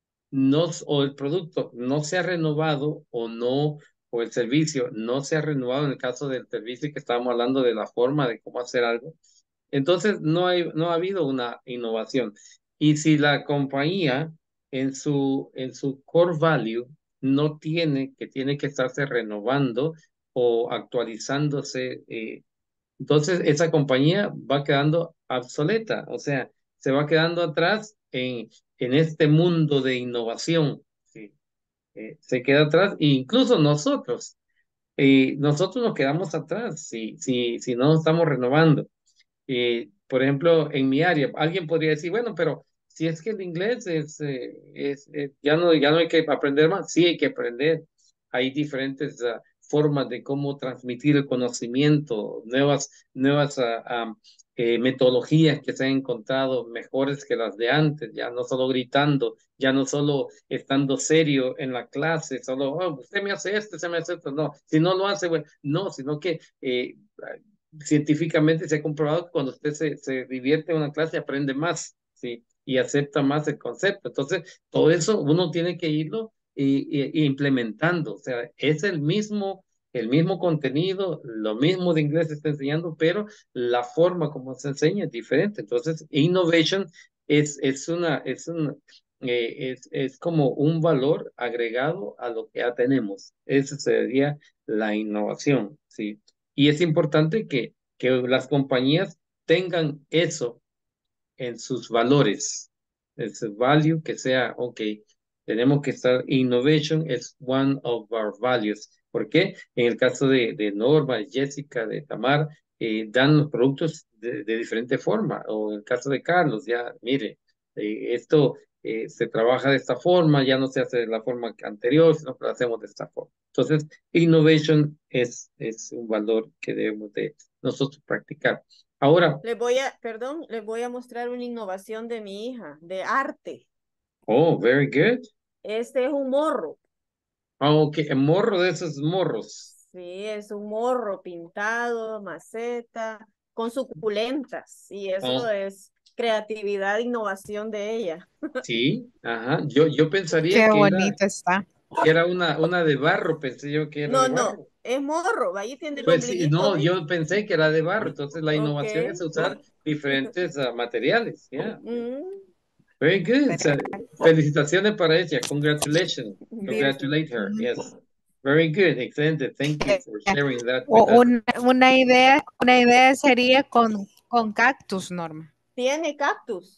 no, o el producto no se ha renovado o no, o el servicio no se ha renovado en el caso del servicio que estábamos hablando de la forma de cómo hacer algo, entonces no hay, no ha habido una innovación. Y si la compañía en su, en su core value no tiene, que tiene que estarse renovando o actualizándose, eh, entonces esa compañía va quedando obsoleta, o sea, se va quedando atrás en, en este mundo de innovación. ¿Sí? Eh, se queda atrás, e incluso nosotros, eh, nosotros nos quedamos atrás si, si, si no nos estamos renovando. Eh, por ejemplo, en mi área, alguien podría decir, bueno, pero si es que el inglés es, eh, es, eh, ya no, ya no hay que aprender más, sí hay que aprender. Hay diferentes ah, formas de cómo transmitir el conocimiento, nuevas, nuevas ah, ah, eh, metodologías que se han encontrado mejores que las de antes, ya no solo gritando, ya no solo estando serio en la clase, solo, oh, usted me hace esto, usted me hace esto, no, si no lo hace, bueno, no, sino que eh, científicamente se ha comprobado que cuando usted se, se divierte en una clase aprende más, ¿sí? Y acepta más el concepto. Entonces, todo eso uno tiene que irlo y, y- y implementando. O sea, es el mismo, el mismo contenido, lo mismo de inglés se está enseñando, pero la forma como se enseña es diferente. Entonces, innovation es, es una, es un, eh, es, es como un valor agregado a lo que ya tenemos. Esa sería la innovación, ¿sí? Y es importante que, que las compañías tengan eso en sus valores, ese value que sea, ok, tenemos que estar, innovation es one of our values. ¿Por qué? En el caso de, de Norma, de Jessica, de Tamar, eh, dan los productos de, de diferente forma, o en el caso de Carlos, ya, mire, eh, esto eh, se trabaja de esta forma, ya no se hace de la forma anterior, sino que lo hacemos de esta forma. Entonces, innovation es, es un valor que debemos de nosotros practicar. Ahora, Les voy a, perdón, les voy a mostrar una innovación de mi hija, de arte. oh, very good. Este es un morro. Ah, ok, el morro de esos morros. Sí, es un morro pintado, maceta, con suculentas. Y eso Oh, es creatividad, innovación de ella. sí, ajá. Yo, yo pensaría Qué que era, bonito está. que era una, una de barro, pensé yo que era de No, no, barro. es morro. Ahí tiene el Pues sí, ombliguito, no, ¿ves? yo pensé que era de barro. Entonces la Ok. innovación es usar diferentes ah, materiales. Yeah, Mm, very good. So, felicitaciones para ella. Congratulations. gracias. Congratulate her. Yes. Very good. Excelente. Thank you for sharing that with O us. una, una idea, una idea sería con, con cactus, Norma. Tiene cactus.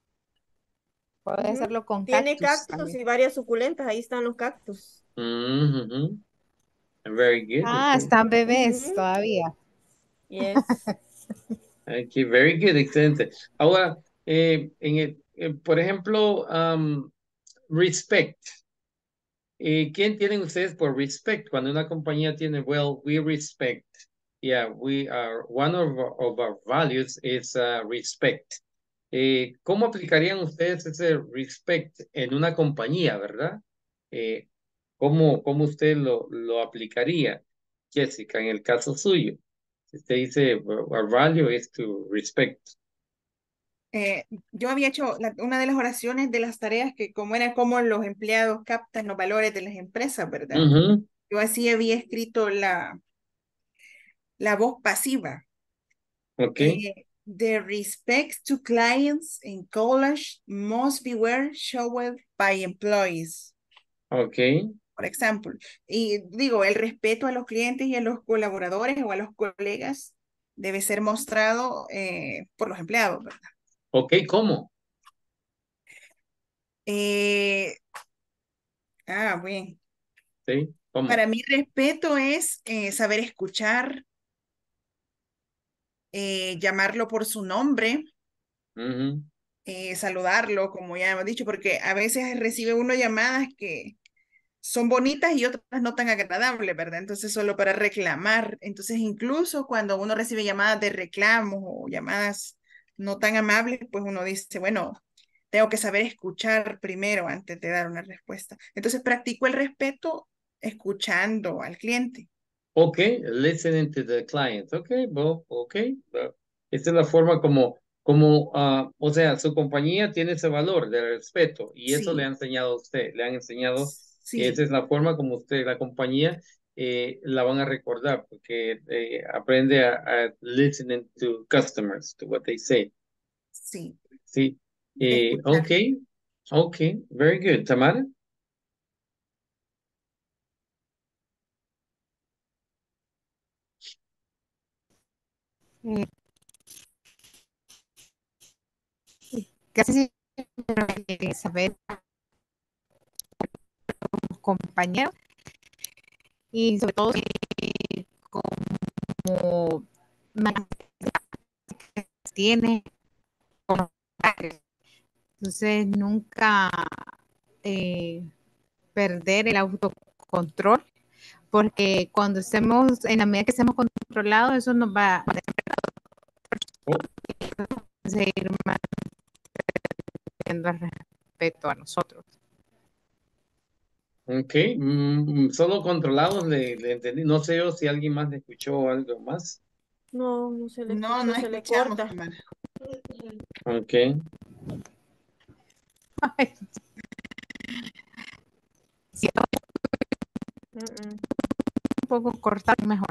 Puede Ujú. hacerlo con Tiene cactus cactus también. y varias suculentas. Ahí están los cactus. Mhm. Very good. Ah, Okay. están bebés Ujú. todavía. Yes. Okay, very good, excelente. Ahora, eh, en el, eh, por ejemplo, um, respect. Eh, ¿quién tienen ustedes por respect? Cuando una compañía tiene, well, we respect. Yeah, we are, one of, our- of our values is uh, respect. Eh, ¿cómo aplicarían ustedes ese respect en una compañía, verdad? Eh, ¿cómo, cómo usted lo, lo aplicaría, Jessica, en el caso suyo? Si usted dice, our value is to respect. Eh, yo había hecho la- una de las oraciones de las tareas que como era como los empleados captan los valores de las empresas, ¿verdad? Ujú, Yo así había escrito la, la voz pasiva. ok. Eh, The respect to clients in college must be well shown by employees. Ok. Por ejemplo, y digo, el respeto a los clientes y a los colaboradores o a los colegas debe ser mostrado eh, por los empleados, ¿verdad? Ok, ¿cómo? Eh, ah, bien. Sí, ¿cómo? Para mí respeto es eh, saber escuchar, eh, llamarlo por su nombre, Ujú. eh, saludarlo, como ya hemos dicho, porque a veces recibe uno llamadas que son bonitas y otras no tan agradables, ¿verdad? Entonces, solo para reclamar. Entonces, incluso cuando uno recibe llamadas de reclamos o llamadas no tan amables, pues uno dice, bueno, tengo que saber escuchar primero antes de dar una respuesta. Entonces, practico el respeto escuchando al cliente. Ok, listening to the client. Ok, well, ok. well, Esta es la forma como, como, ah, o sea, su compañía tiene ese valor de respeto y eso le ha Sí, enseñado a usted. Le han enseñado que esa sí, es la forma como usted, la compañía, eh, la van a recordar porque eh, aprende a, a listening to customers, to what they say. sí, Sí. Eh, ok, escuchar. ok, very good. Tamara? Eh, Casi siempre hay que saber los compañeros y sobre todo eh, como más tiene con los padres. Entonces nunca eh, perder el autocontrol, porque cuando estemos, en la medida que estemos controlados, eso nos va a Oh, seguir manteniendo el respeto a nosotros. ok, mm, solo controlados le, le entendí. No sé yo si alguien más le escuchó algo más. No, no se le No, escucha, no se le escuchamos, corta. Tamara. Ok, Ay, si es Mm, mm. un poco cortar, mejor.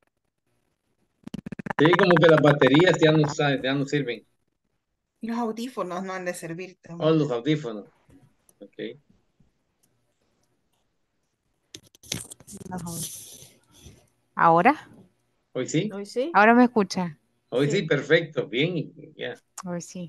sí, como que las baterías ya no, sa- ya no sirven. Los audífonos no han de servir Oh, también. los audífonos. Ok, Mejor. Ahora, hoy sí, Hoy sí, ahora me escucha. hoy sí, sí. perfecto, bien, y- ya. Hoy sí.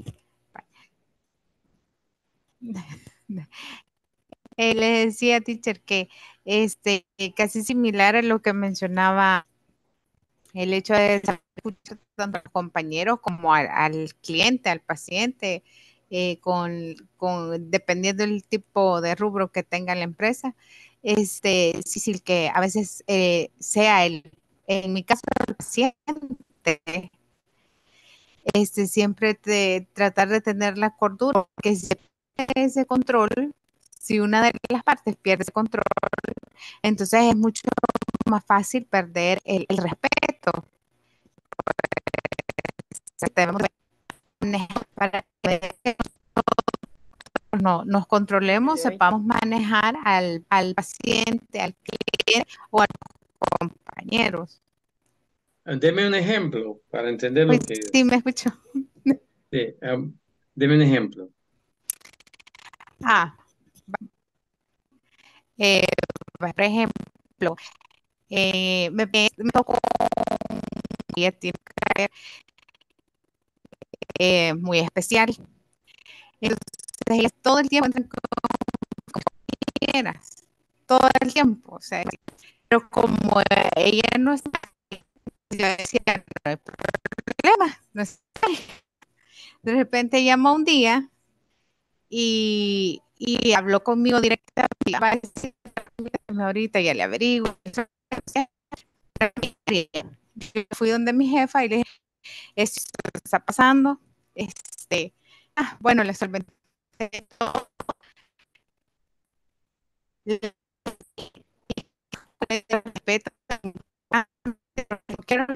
Eh, le decía, teacher, que este, casi similar a lo que mencionaba el hecho de saber escuchar tanto al compañero como al, al cliente, al paciente, eh, con, con, dependiendo del tipo de rubro que tenga la empresa, este, sí, sí, que a veces eh, sea el, en mi caso, el paciente, este, siempre te, tratar de tener la cordura, porque si se pierde ese control, si una de las partes pierde ese control, entonces es mucho más fácil perder el, el respeto. Debemos manejar para que no, nos controlemos, Ay, ay. sepamos manejar al, al paciente, al cliente o a los compañeros. Ah, deme un ejemplo para entender Pues lo que sí, es. me escucho. Sí, um, deme un ejemplo. Ah, eh, por ejemplo, eh, me, me, me tocó y tiene que ser eh, muy especial. Entonces, todo el tiempo entran con compañeras, todo el tiempo, o sea, pero como ella no está, yo decía, no hay problema, no está. De repente llama un día y, y habló conmigo directamente, va a decir, ahorita ya le averiguo. Yo fui donde mi jefa y le dije, esto está pasando, este, ah, bueno, le solventé todo. Respeto, quiero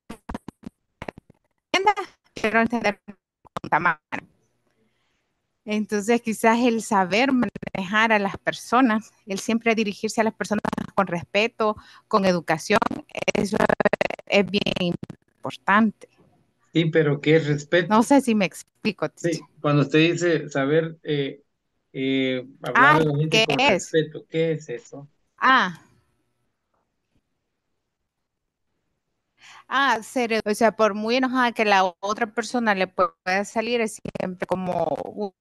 quiero entender con tamaño. Entonces, quizás el saber manejar a las personas, el siempre dirigirse a las personas con respeto, con educación, eso es bien importante. Sí, pero ¿qué es respeto? No sé si me explico, teacher. Sí, cuando usted dice saber eh, eh, hablar Ah, a la gente ¿qué con es? respeto, ¿qué es eso? Ah, ah, ser, o sea, por muy enojada que la otra persona le pueda salir, es siempre como uh,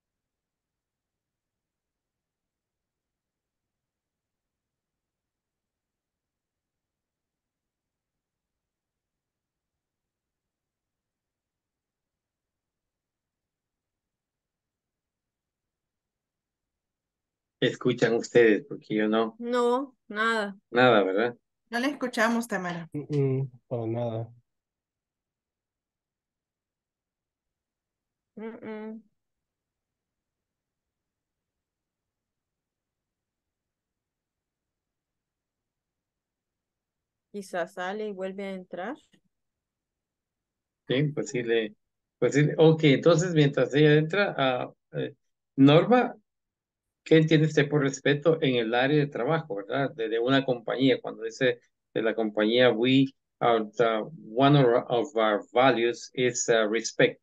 Escuchan ustedes, porque yo no, No, nada. nada, ¿verdad? No le escuchamos, Tamara. Mm, mm, para nada. Mm, mm. Quizás sale y vuelve a entrar. Sí, pues sí le, pues sí, ok, entonces mientras ella entra a Norma, ¿qué entiende usted por respeto en el área de trabajo, verdad? De, de una compañía, cuando dice de la compañía, we, are the, one of our, of our values is uh, respect.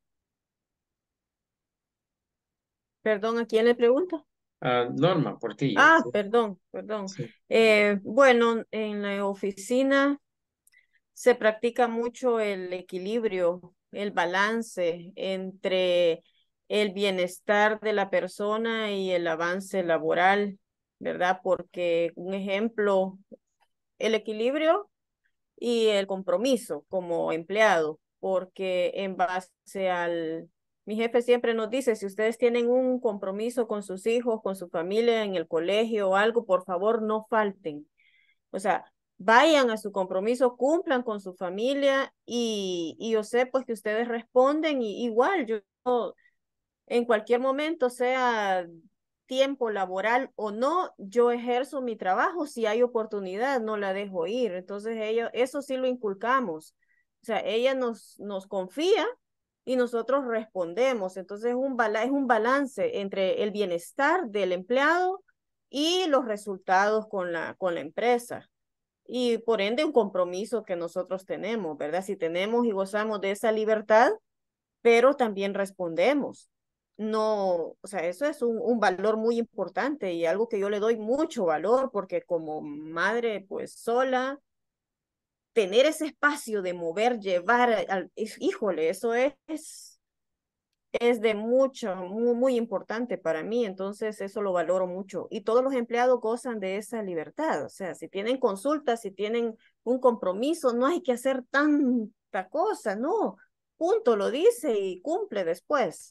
Perdón, ¿a quién le pregunto? Uh, Norma Portillo. Ah, Sí, perdón, perdón. sí. Eh, bueno, en la oficina se practica mucho el equilibrio, el balance entre el bienestar de la persona y el avance laboral, ¿verdad? Porque un ejemplo, el equilibrio y el compromiso como empleado, porque en base al, mi jefe siempre nos dice, si ustedes tienen un compromiso con sus hijos, con su familia, en el colegio o algo, por favor, no falten. O sea, vayan a su compromiso, cumplan con su familia y, y yo sé pues que ustedes responden y igual yo en cualquier momento, sea tiempo laboral o no, yo ejerzo mi trabajo, si hay oportunidad, no la dejo ir. Entonces, ella, eso sí lo inculcamos. O sea, ella nos, nos confía y nosotros respondemos. Entonces, es un, bala, es un balance entre el bienestar del empleado y los resultados con la, con la empresa. Y por ende, un compromiso que nosotros tenemos, ¿verdad? Si tenemos y gozamos de esa libertad, pero también respondemos. No, o sea, eso es un, un valor muy importante y algo que yo le doy mucho valor porque como madre, pues sola, tener ese espacio de mover, llevar, al, es, híjole, eso es, es de mucho, muy, muy importante para mí, entonces eso lo valoro mucho. Y todos los empleados gozan de esa libertad, o sea, si tienen consultas, si tienen un compromiso, no hay que hacer tanta cosa, no, punto, lo dice y cumple después.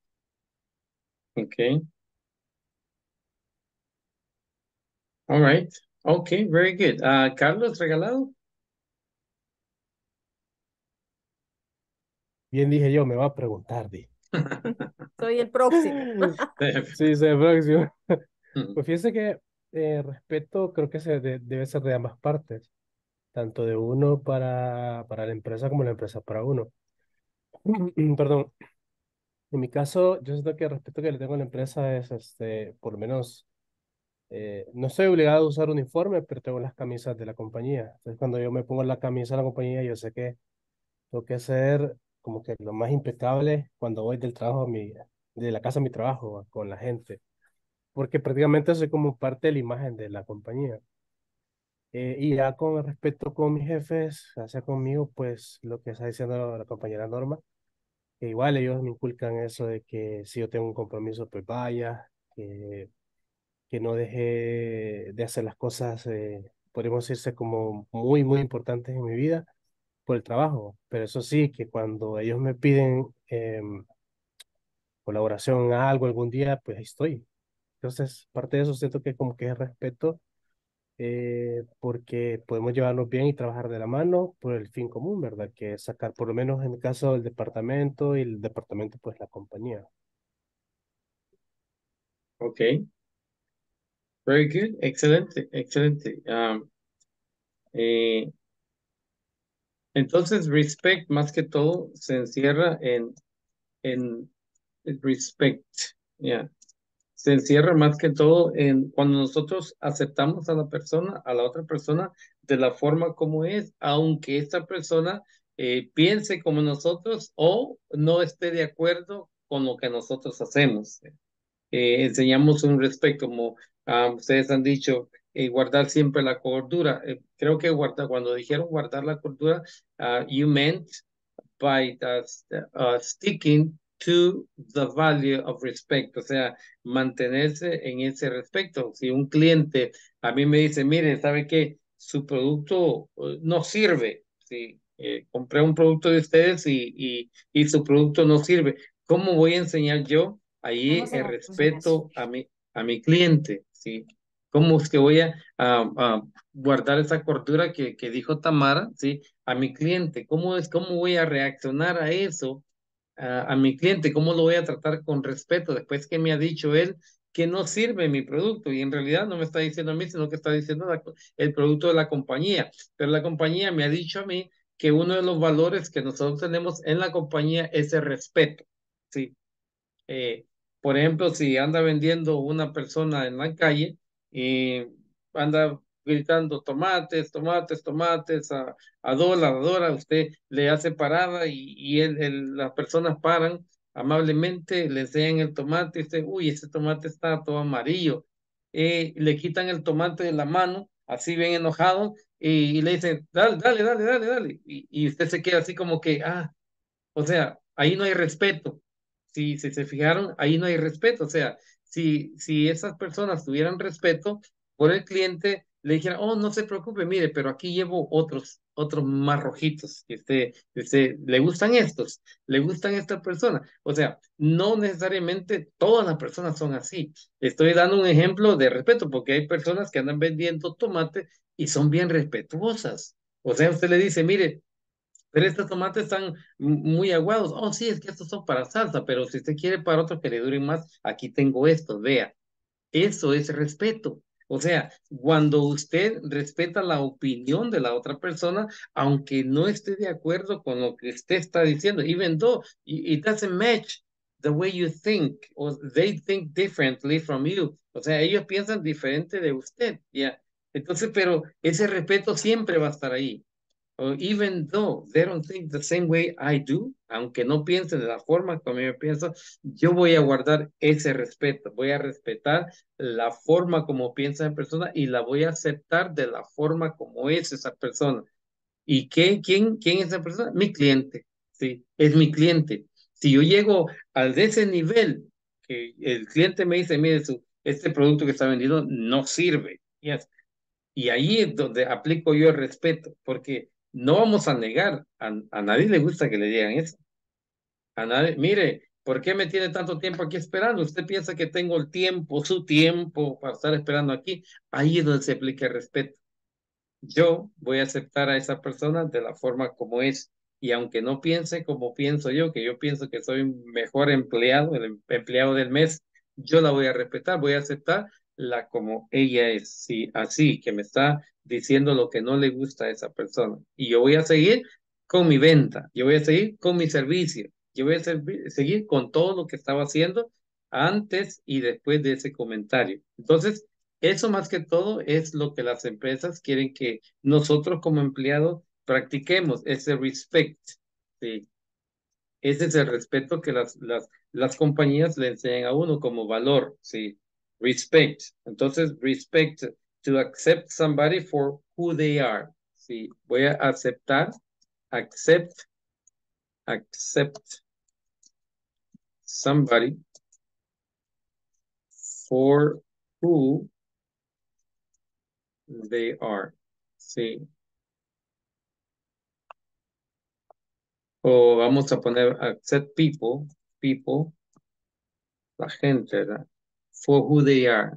Okay. All right. Okay, very good. Uh, Carlos Regalado. Bien dije yo, me va a preguntar, di. Soy el próximo. Sí, soy el próximo. Pues fíjese que eh, respeto creo que se de- debe ser de ambas partes, tanto de uno para, para la empresa como la empresa para uno. Perdón, en mi caso, yo siento que el respeto que le tengo a la empresa es, este, por lo menos, eh, no estoy obligado a usar uniforme, pero tengo las camisas de la compañía. Entonces, cuando yo me pongo la camisa de la compañía, yo sé que tengo que ser como que lo más impecable cuando voy del trabajo a mi, de la casa a mi trabajo, con la gente, porque prácticamente soy como parte de la imagen de la compañía. Eh, y ya con respecto con mis jefes, hacia conmigo, pues lo que está diciendo la compañera Norma, que igual ellos me inculcan eso de que si yo tengo un compromiso, pues vaya, que, que no deje de hacer las cosas, eh, podemos decirse como muy, muy importantes en mi vida por el trabajo. Pero eso sí, que cuando ellos me piden em, colaboración en algo algún día, pues ahí estoy. Entonces, parte de eso siento que como que es respeto eh, porque podemos llevarnos bien y trabajar de la mano por el fin común, ¿verdad? Que es sacar, por lo menos en mi caso, el departamento y el departamento, pues la compañía. Okay, very good. Excelente, excelente. Um, eh, entonces, respect más que todo se encierra en, en respect. Yeah. Se encierra más que todo en cuando nosotros aceptamos a la persona, a la otra persona, de la forma como es, aunque esta persona eh, piense como nosotros o no esté de acuerdo con lo que nosotros hacemos. Eh, enseñamos un respeto, como ah, ustedes han dicho, eh, guardar siempre la cordura. Eh, creo que guardar, cuando dijeron guardar la cordura, ah, you meant by uh, uh, sticking to the value of respect, o sea, mantenerse en ese respeto. Si un cliente a mí me dice, mire, ¿sabe qué? Su producto uh, no sirve, sí, eh, compré un producto de ustedes y, y, y su producto no sirve. ¿Cómo voy a enseñar yo ahí Vamos el a en eso. respeto a mi, a mi cliente? ¿Sí? ¿Cómo es que voy a, a, a guardar esa cordura que, que dijo Tamara, ¿sí? A mi cliente? ¿Cómo es, cómo voy a reaccionar a eso, a, a mi cliente? ¿Cómo lo voy a tratar con respeto después que me ha dicho él que no sirve mi producto? Y en realidad no me está diciendo a mí, sino que está diciendo la- el producto de la compañía. Pero la compañía me ha dicho a mí que uno de los valores que nosotros tenemos en la compañía es el respeto, ¿sí? Eh, por ejemplo, si anda vendiendo una persona en la calle y anda gritando tomates, tomates, tomates, a, a dólar, a dólar, usted le hace parada y, y él- él- las personas paran amablemente, le enseñan el tomate y usted, uy, ese tomate está todo amarillo. Eh, le quitan el tomate de la mano, así bien enojado, y, y le dicen, dale, dale, dale, dale, dale. Y, y usted se queda así como que, ah, o sea, ahí no hay respeto. Si, si se fijaron, ahí no hay respeto. O sea, si, si esas personas tuvieran respeto por el cliente, le dijeran, oh, no se preocupe, mire, pero aquí llevo otros, otros más rojitos, que usted, que usted, le gustan estos, le gustan esta persona. O sea, no necesariamente todas las personas son así. Estoy dando un ejemplo de respeto, porque hay personas que andan vendiendo tomate y son bien respetuosas. O sea, usted le dice, mire, pero estos tomates están muy aguados. Oh, sí, es que estos son para salsa, pero si usted quiere para otros que le duren más, aquí tengo estos, vea. Eso es respeto. O sea, cuando usted respeta la opinión de la otra persona, aunque no esté de acuerdo con lo que usted está diciendo, even though it doesn't match the way you think, or they think differently from you. O sea, ellos piensan diferente de usted, ¿ya? Entonces, pero ese respeto siempre va a estar ahí. Or even though they don't think the same way I do, aunque no piensen de la forma como yo pienso, yo voy a guardar ese respeto, voy a respetar la forma como piensa esa persona y la voy a aceptar de la forma como es esa persona. ¿Y qué, quién, quién es esa persona? Mi cliente, sí, es mi cliente. Si yo llego al de ese nivel, que el cliente me dice, mire, su, este producto que está vendiendo no sirve, yes. Y ahí es donde aplico yo el respeto, porque no vamos a negar, a, a nadie le gusta que le digan eso. A nadie, mire, ¿por qué me tiene tanto tiempo aquí esperando? ¿Usted piensa que tengo el tiempo, su tiempo para estar esperando aquí? Ahí es donde se aplica el respeto. Yo voy a aceptar a esa persona de la forma como es. Y aunque no piense como pienso yo, que yo pienso que soy un mejor empleado, el em- empleado del mes, yo la voy a respetar, voy a aceptar la como ella es. Sí, así que me está diciendo lo que no le gusta a esa persona. Y yo voy a seguir con mi venta, yo voy a seguir con mi servicio, yo voy a servi- seguir con todo lo que estaba haciendo antes y después de ese comentario. Entonces, eso más que todo es lo que las empresas quieren que nosotros como empleados practiquemos, ese respect. ¿Sí? Ese es el respeto que las, las, las compañías le enseñan a uno como valor. ¿Sí? Respect. Entonces, respect, to accept somebody for who they are. ¿Sí? Voy a aceptar, accept, accept somebody for who they are. ¿Sí? O vamos a poner accept people, people, la gente, ¿verdad? For who they are.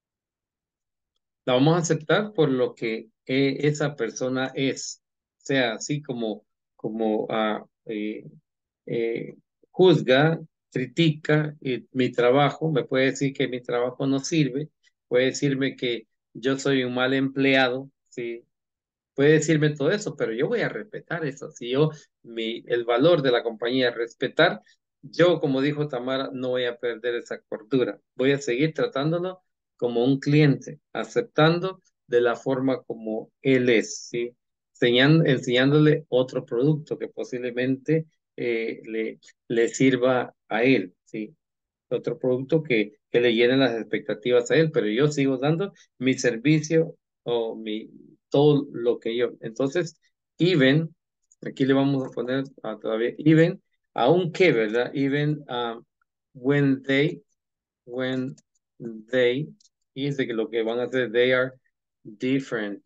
La vamos a aceptar por lo que eh, esa persona es. O sea, así como, como ah, eh, eh, juzga, critica eh, mi trabajo, me puede decir que mi trabajo no sirve, puede decirme que yo soy un mal empleado, ¿sí? Puede decirme todo eso, pero yo voy a respetar eso. Si yo, mi, el valor de la compañía es respetar, yo, como dijo Tamara, no voy a perder esa cordura. Voy a seguir tratándolo como un cliente, aceptando de la forma como él es, ¿sí? enseñan- enseñándole otro producto que posiblemente eh, le, le sirva a él, ¿sí? Otro producto que, que le llene las expectativas a él, pero yo sigo dando mi servicio o mi, todo lo que yo. Entonces, even, aquí le vamos a poner ah, todavía, even, aunque, ¿verdad? Even um, when they, when they, y dice que lo que van a hacer, they are different,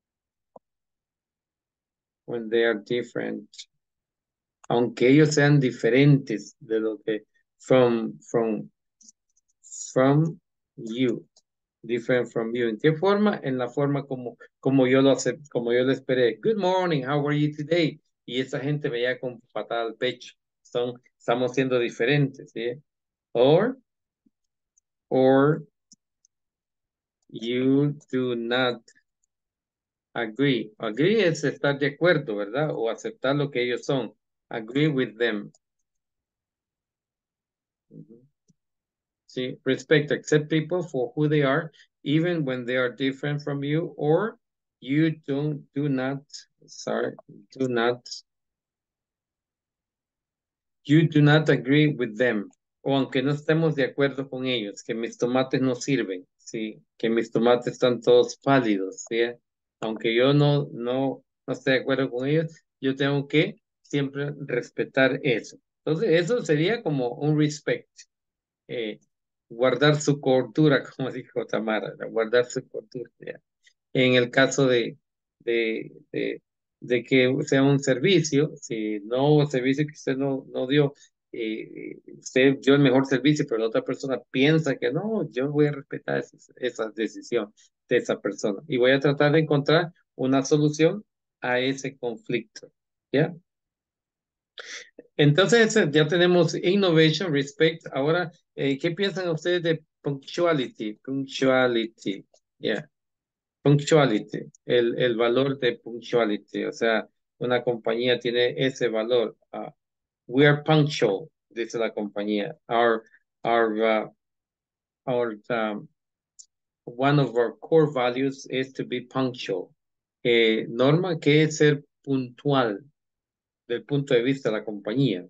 when they are different, aunque ellos sean diferentes de lo que, from, from, from you. Different from you. ¿En qué forma? En la forma como, como yo lo acep- como yo lo esperé. Good morning, how are you today? Y esa gente me llega con patada al pecho. Son, estamos siendo diferentes, ¿sí? Or, or you do not agree. Agree es estar de acuerdo, ¿verdad? O aceptar lo que ellos son. Agree with them. Ujú. Sí, respect, accept people for who they are, even when they are different from you, or you don't, do not, sorry, do not, you do not agree with them. O aunque no estemos de acuerdo con ellos, que mis tomates no sirven, sí, que mis tomates están todos pálidos, sí. Aunque yo no, no, no esté de acuerdo con ellos, yo tengo que siempre respetar eso. Entonces, eso sería como un respect. eh, guardar su cordura, como dijo Tamara, ¿no? Guardar su cordura. ¿Ya? En el caso de, de, de, de que sea un servicio, si no hubo servicio que usted no, no dio, eh, usted dio el mejor servicio, pero la otra persona piensa que no, yo voy a respetar esa, esa decisión de esa persona y voy a tratar de encontrar una solución a ese conflicto. ¿Ya? Entonces, eh, ya tenemos innovation, respect. Ahora, eh, ¿qué piensan ustedes de punctuality? Punctuality, yeah. Punctuality, el, el valor de punctuality. O sea, una compañía tiene ese valor. Ah, we are punctual, dice la compañía. Our, our, uh, our, um, one of our core values is to be punctual. Eh, Norma, ¿qué es ser puntual del punto de vista de la compañía?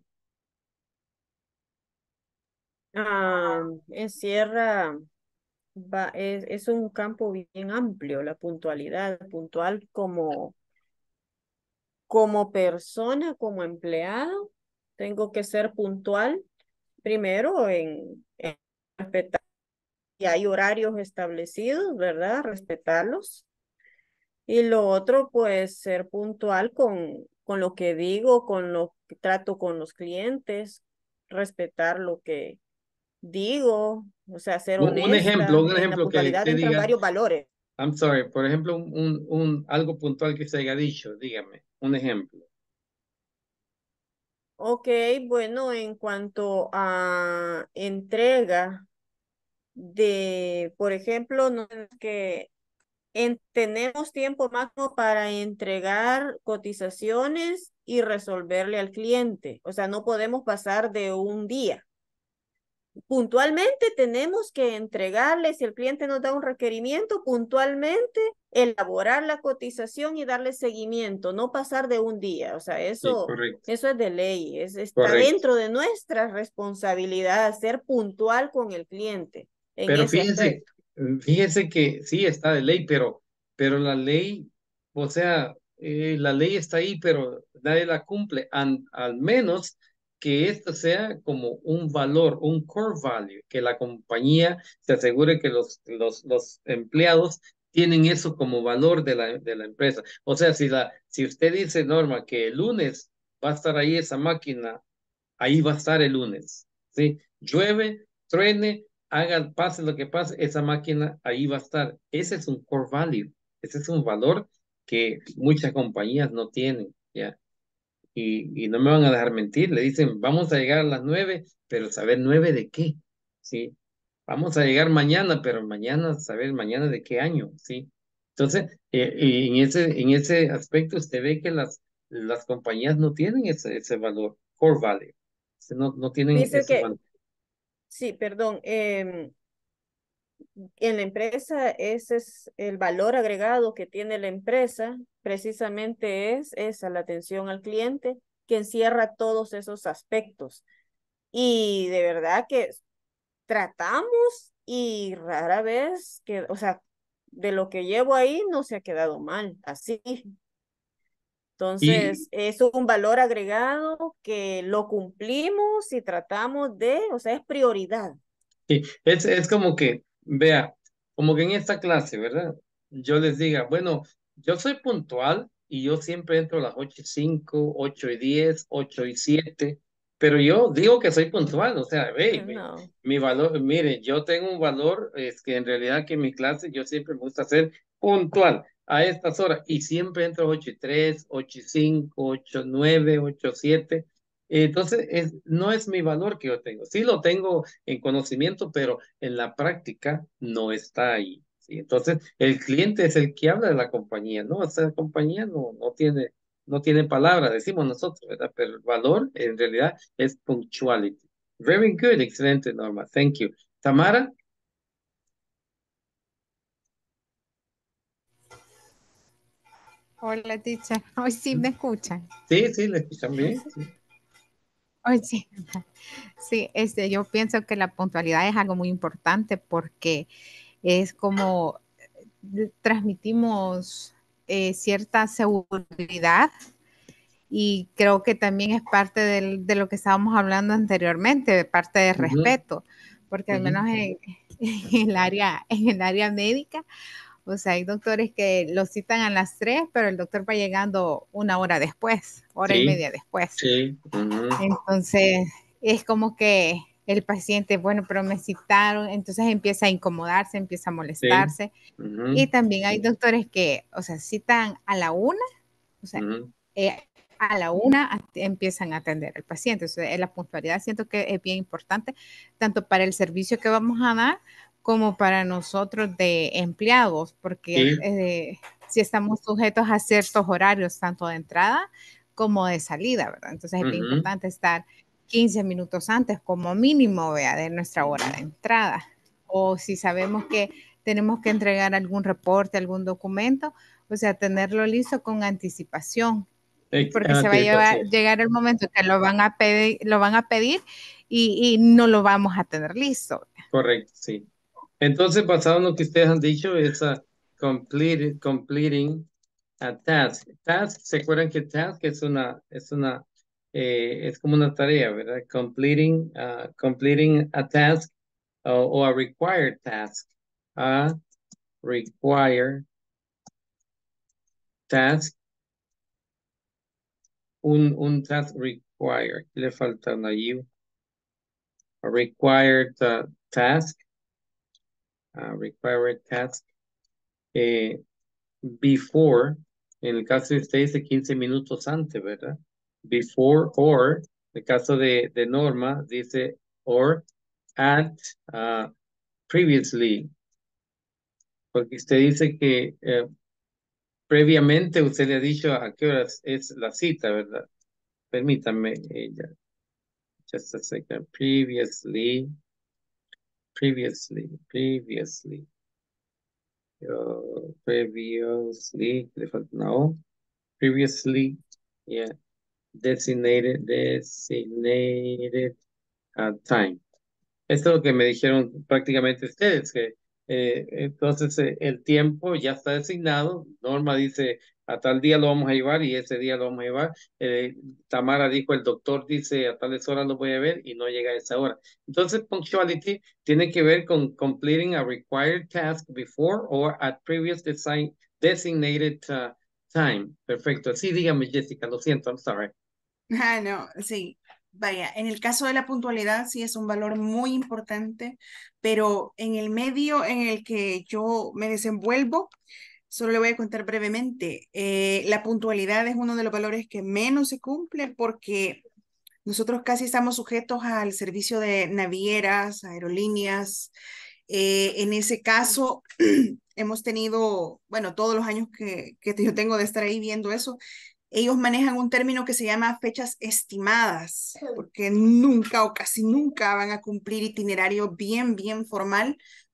Ah, encierra, va, es, es un campo bien amplio, la puntualidad, puntual como, como persona, como empleado, tengo que ser puntual primero en, en respetar, y hay horarios establecidos, ¿verdad? Respetarlos. Y lo otro, pues ser puntual con, con lo que digo, con lo que trato con los clientes, respetar lo que digo, o sea, ser Un, un ejemplo, honesta. un En la ejemplo que puntualidad usted entran diga, varios valores. I'm sorry, por ejemplo, un, un, un- algo puntual que se haya dicho, dígame, un ejemplo. Ok, bueno, en cuanto a entrega de, por ejemplo, no es que en- tenemos tiempo máximo para entregar cotizaciones y resolverle al cliente. O sea, no podemos pasar de un día. Puntualmente tenemos que entregarle, si el cliente nos da un requerimiento, puntualmente elaborar la cotización y darle seguimiento, no pasar de un día. O sea, Sí, eso, correcto, eso es de ley, es, está correcto. dentro de nuestra responsabilidad ser puntual con el cliente en Pero ese fíjese, aspecto. fíjese que sí está de ley, pero, pero la ley, o sea, eh, la ley está ahí, pero nadie la cumple, an- al menos que esto sea como un valor, un core value, que la compañía se asegure que los, los, los empleados tienen eso como valor de la, de la empresa. O sea, si, la, si usted dice, Norma, que el lunes va a estar ahí esa máquina, ahí va a estar el lunes, ¿sí? Llueve, truene, haga, pase lo que pase, esa máquina ahí va a estar. Ese es un core value, ese es un valor que muchas compañías no tienen, ¿ya? Y, y no me van a dejar mentir, le dicen, vamos a llegar a las nueve, pero saber nueve de qué, ¿sí? Vamos a llegar mañana, pero mañana, saber mañana de qué año, ¿sí? Entonces, eh, y en ese, en ese aspecto usted ve que las, las compañías no tienen ese, ese valor, core value. No, no tienen Dice ese que, valor. sí, perdón, em, en la empresa, ese es el valor agregado que tiene la empresa, precisamente es esa, la atención al cliente, que encierra todos esos aspectos. Y de verdad que tratamos y rara vez que, o sea, de lo que llevo ahí no se ha quedado mal, así. Y, Entonces, es un valor agregado que lo cumplimos y tratamos de, o sea, es prioridad. y es, es como que, vea, como que en esta clase, ¿verdad? Yo les diga, bueno, yo soy puntual y yo siempre entro a las ocho y cinco, ocho y diez, ocho y siete, pero yo digo que soy puntual, o sea, ve, ve, No, mi valor, mire, yo tengo un valor, es que en realidad que en mi clase yo siempre me gusta ser puntual a estas horas y siempre entro ocho y tres, ocho y cinco, ocho y nueve, ocho y siete. Entonces, es, no es mi valor que yo tengo. Sí lo tengo en conocimiento, pero en la práctica no está ahí. ¿Sí? Entonces, el cliente es el que habla de la compañía, ¿no? Esta compañía no, no tiene, no tiene palabra, decimos nosotros, ¿verdad? Pero el valor en realidad es punctuality. Very good, excelente, Norma. Thank you. Tamara, Hola, teacher. Hoy sí me escuchan. sí, sí, le escuchan bien. Sí. Hoy sí. Sí, este, yo pienso que la puntualidad es algo muy importante porque es como eh, transmitimos eh, cierta seguridad y creo que también es parte del- de lo que estábamos hablando anteriormente, de parte de Ujú, respeto, porque al ujú. menos en, en el área, en el área médica, o sea, hay doctores que lo citan a las tres, pero el doctor va llegando una hora después, hora y Sí, media después. sí. Ujú, Entonces, es como que el paciente, bueno, pero me citaron, entonces empieza a incomodarse, empieza a sí. molestarse. Y Ujú, también hay doctores que, o sea, citan a la una, o sea, ujú. eh, a la una at- empiezan a atender al paciente. O sea, la puntualidad siento que es bien importante, tanto para el servicio que vamos a dar como para nosotros de empleados, porque Sí. eh, si estamos sujetos a ciertos horarios, tanto de entrada como de salida, ¿verdad? Entonces es bien Ujú, importante estar quince minutos antes como mínimo, vea, de nuestra hora ujú. de entrada. O si sabemos que tenemos que entregar algún reporte, algún documento, o sea, tenerlo listo con anticipación, Ex- porque se va a llevar, Anticipación. llegar el momento que lo van a pedir, lo van a pedir y, y no lo vamos a tener listo. Correcto, sí. Entonces, basado en lo que ustedes han dicho, es a complete, completing a task. Task, ¿se acuerdan que task es una, es una, eh, es como una tarea, ¿verdad? Completing, uh, completing a task o o a required task. A required task, un, un task required. Le falta una U. A required uh, task, a required task. Eh, before, en el caso de usted dice quince minutos antes, ¿verdad? Before or, en el caso de, de Norma, dice or at uh, previously, porque usted dice que eh, previamente usted le ha dicho a qué horas es la cita, ¿verdad? Permítame, ella, just a second, previously, previously, previously, uh, previously, le falta una O, previously, yeah. Designated, designated uh, time. Esto es lo que me dijeron prácticamente ustedes, que eh, entonces eh, el tiempo ya está designado. Norma dice, a tal día lo vamos a llevar y ese día lo vamos a llevar. Eh, Tamara dijo, el doctor dice, a tales horas lo voy a ver y no llega a esa hora. Entonces, punctuality tiene que ver con completing a required task before or at previous design, designated uh, time. Perfecto. Sí, dígame, Jessica, lo siento, I'm sorry. Ah, no, sí. Vaya, en el caso de la puntualidad sí es un valor muy importante, pero en el medio en el que yo me desenvuelvo, solo le voy a contar brevemente, eh, la puntualidad es uno de los valores que menos se cumple porque nosotros casi estamos sujetos al servicio de navieras, aerolíneas. Eh, en ese caso, hemos tenido, bueno, todos los años que, que yo tengo de estar ahí viendo eso, ellos manejan un término que se llama fechas estimadas, porque nunca o casi nunca van a cumplir itinerario bien, bien formal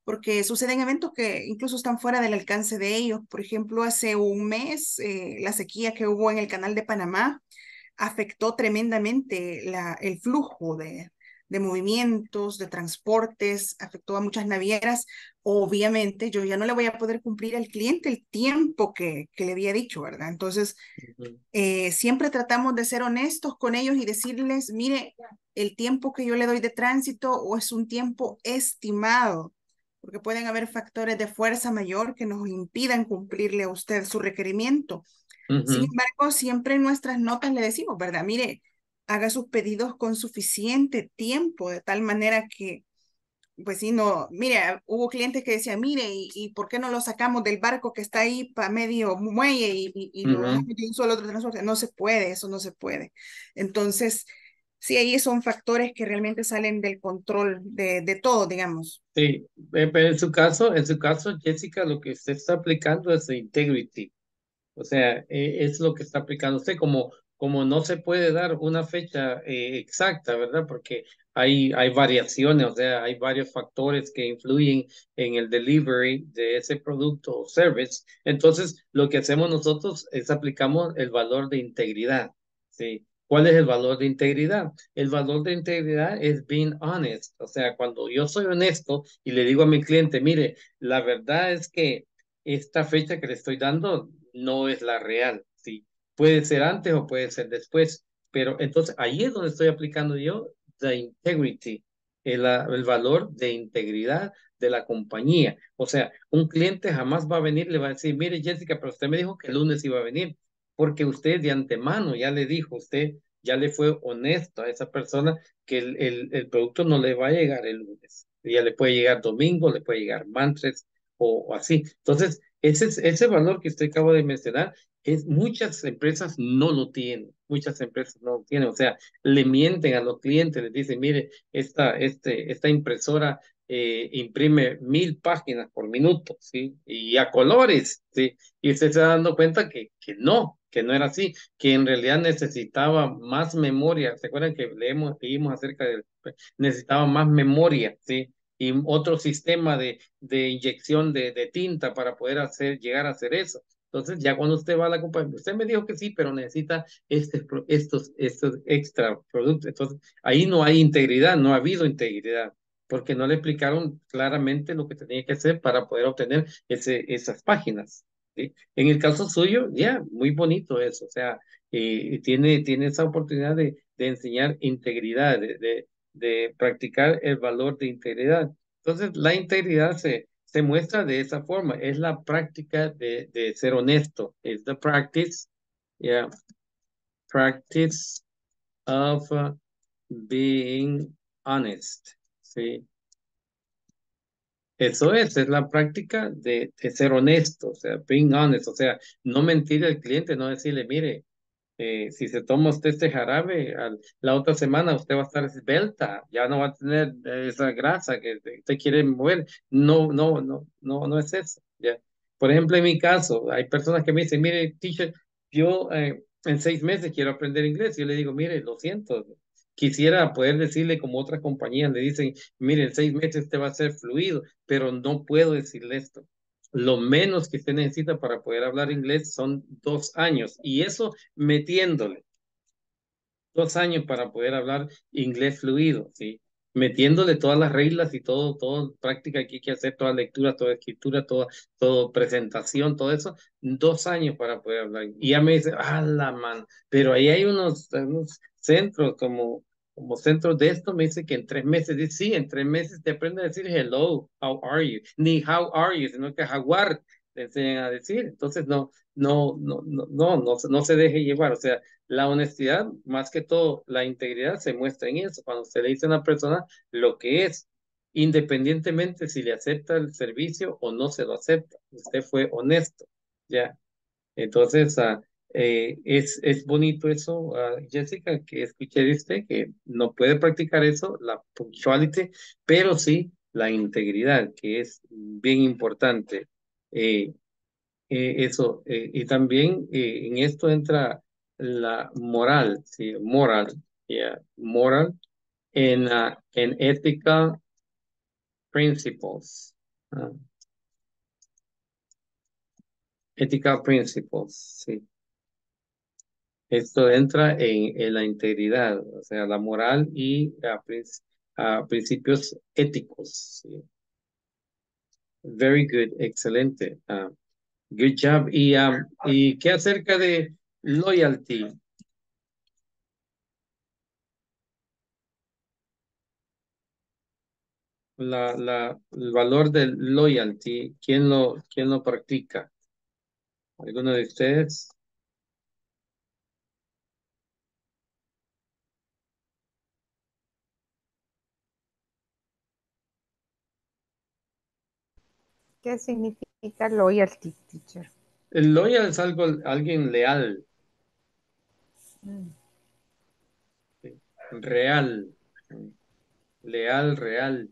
porque suceden eventos que incluso están fuera del alcance de ellos. Por ejemplo, hace un mes, eh, la sequía que hubo en el canal de Panamá afectó tremendamente la, el flujo de, de movimientos, de transportes, afectó a muchas navieras. Obviamente, yo ya no le voy a poder cumplir al cliente el tiempo que, que le había dicho, ¿verdad? Entonces, Ujú, eh, siempre tratamos de ser honestos con ellos y decirles, mire, el tiempo que yo le doy de tránsito o es un tiempo estimado, porque pueden haber factores de fuerza mayor que nos impidan cumplirle a usted su requerimiento. Sin ujú, embargo, siempre en nuestras notas le decimos, ¿verdad? Mire, haga sus pedidos con suficiente tiempo, de tal manera que, pues sí, no, mire, hubo clientes que decían, mire, ¿y, y por qué no lo sacamos del barco que está ahí para medio muelle y, y, y lo bajamos ujú. de un solo otro transporte? No se puede, eso no se puede. Entonces, sí, ahí son factores que realmente salen del control de, de todo, digamos. Sí, eh, pero en su caso, en su caso, Jessica, lo que usted está aplicando es integrity. O sea, eh, es lo que está aplicando usted, como, como no se puede dar una fecha eh, exacta, ¿verdad? Porque hay, hay variaciones, o sea, hay varios factores que influyen en el delivery de ese producto o service. Entonces, lo que hacemos nosotros es aplicamos el valor de integridad, ¿sí? ¿Cuál es el valor de integridad? El valor de integridad es being honest, o sea, cuando yo soy honesto y le digo a mi cliente, mire, la verdad es que esta fecha que le estoy dando no es la real, ¿sí? Puede ser antes o puede ser después, pero entonces ahí es donde estoy aplicando yo the integrity, el, ah, el valor de integridad de la compañía. O sea, un cliente jamás va a venir y le va a decir, mire Jessica, pero usted me dijo que el lunes iba a venir, porque usted de antemano ya le dijo, usted ya le fue honesto a esa persona que el, el, el producto no le va a llegar el lunes. Ya le puede llegar domingo, le puede llegar martes, o, o así. Entonces, ese, es- ese valor que usted acaba de mencionar, es, muchas empresas no lo tienen, muchas empresas no lo tienen, o sea, le mienten a los clientes, les dicen, mire, esta, este, esta impresora eh, imprime mil páginas por minuto, ¿sí? Y a colores, ¿sí? Y usted se está dando cuenta que, que no, que no era así, que en realidad necesitaba más memoria. ¿Se acuerdan que leemos, leímos acerca de, necesitaba más memoria, ¿sí? Y otro sistema de, de inyección de, de tinta para poder hacer, llegar a hacer eso. Entonces, ya cuando usted va a la compañía, usted me dijo que sí, pero necesita este, pro- estos, estos extra productos. Entonces, ahí no hay integridad, no ha habido integridad, porque no le explicaron claramente lo que tenía que hacer para poder obtener ese, esas páginas. ¿Sí? En el caso suyo, ya, muy bonito eso, o sea, eh, tiene, tiene esa oportunidad de, de enseñar integridad, de, de, de practicar el valor de integridad. Entonces, la integridad se, se muestra de esa forma, es la práctica de, de ser honesto, es the practice, yeah, practice of uh, being honest, ¿sí? Eso es, es la práctica de, de ser honesto, o sea, being honest, o sea, no mentir al cliente, no decirle, mire, eh, si se toma usted este jarabe, al- la otra semana usted va a estar esbelta, ya no va a tener eh, esa grasa que te- usted quiere mover. No, no, no, no, no es eso. ¿Ya? Por ejemplo, en mi caso, hay personas que me dicen, mire, teacher, yo eh, en seis meses quiero aprender inglés. Yo le digo, mire, lo siento, quisiera poder decirle como otras compañías le dicen, mire, en seis meses usted va a ser fluido, pero no puedo decirle esto. Lo menos que usted necesita para poder hablar inglés son dos años y eso metiéndole dos años para poder hablar inglés fluido, ¿sí? Metiéndole todas las reglas y todo, todo práctica que hay que hacer, toda lectura, toda escritura, toda, todo presentación, todo eso, dos años para poder hablar. Y ya me dice, ah, la man, pero ahí hay unos, unos centros como, como centros de esto, me dice que en tres meses, dice, sí, en tres meses te aprende a decir hello, how are you, ni how are you, sino que jaguar te enseñan a decir. Entonces, no, no, no, no, no, no, se- no se deje llevar, o sea, la honestidad, más que todo, la integridad se muestra en eso, cuando usted le dice a una persona lo que es, independientemente si le acepta el servicio o no se lo acepta, usted fue honesto, ¿ya? Entonces, ah, eh, es, es bonito eso, ah, Jessica, que escuché de usted, que no puede practicar eso, la punctuality, pero sí la integridad, que es bien importante. Eh, eh, eso, eh, y también eh, en esto entra la moral, ¿sí? Moral, yeah, moral en, ah, en ethical principles. Ah, ethical principles, sí. Esto entra en, en la integridad, o sea, la moral y a, a principios éticos. ¿Sí? Very good, excelente. Uh, good job. Y, um, ¿y qué acerca de loyalty? La, la, el valor del loyalty, ¿quién lo, quién lo practica? ¿Alguno de ustedes? ¿Qué significa loyalty, teacher? El loyal es algo, alguien leal. Mm. Sí. Real. Leal, real.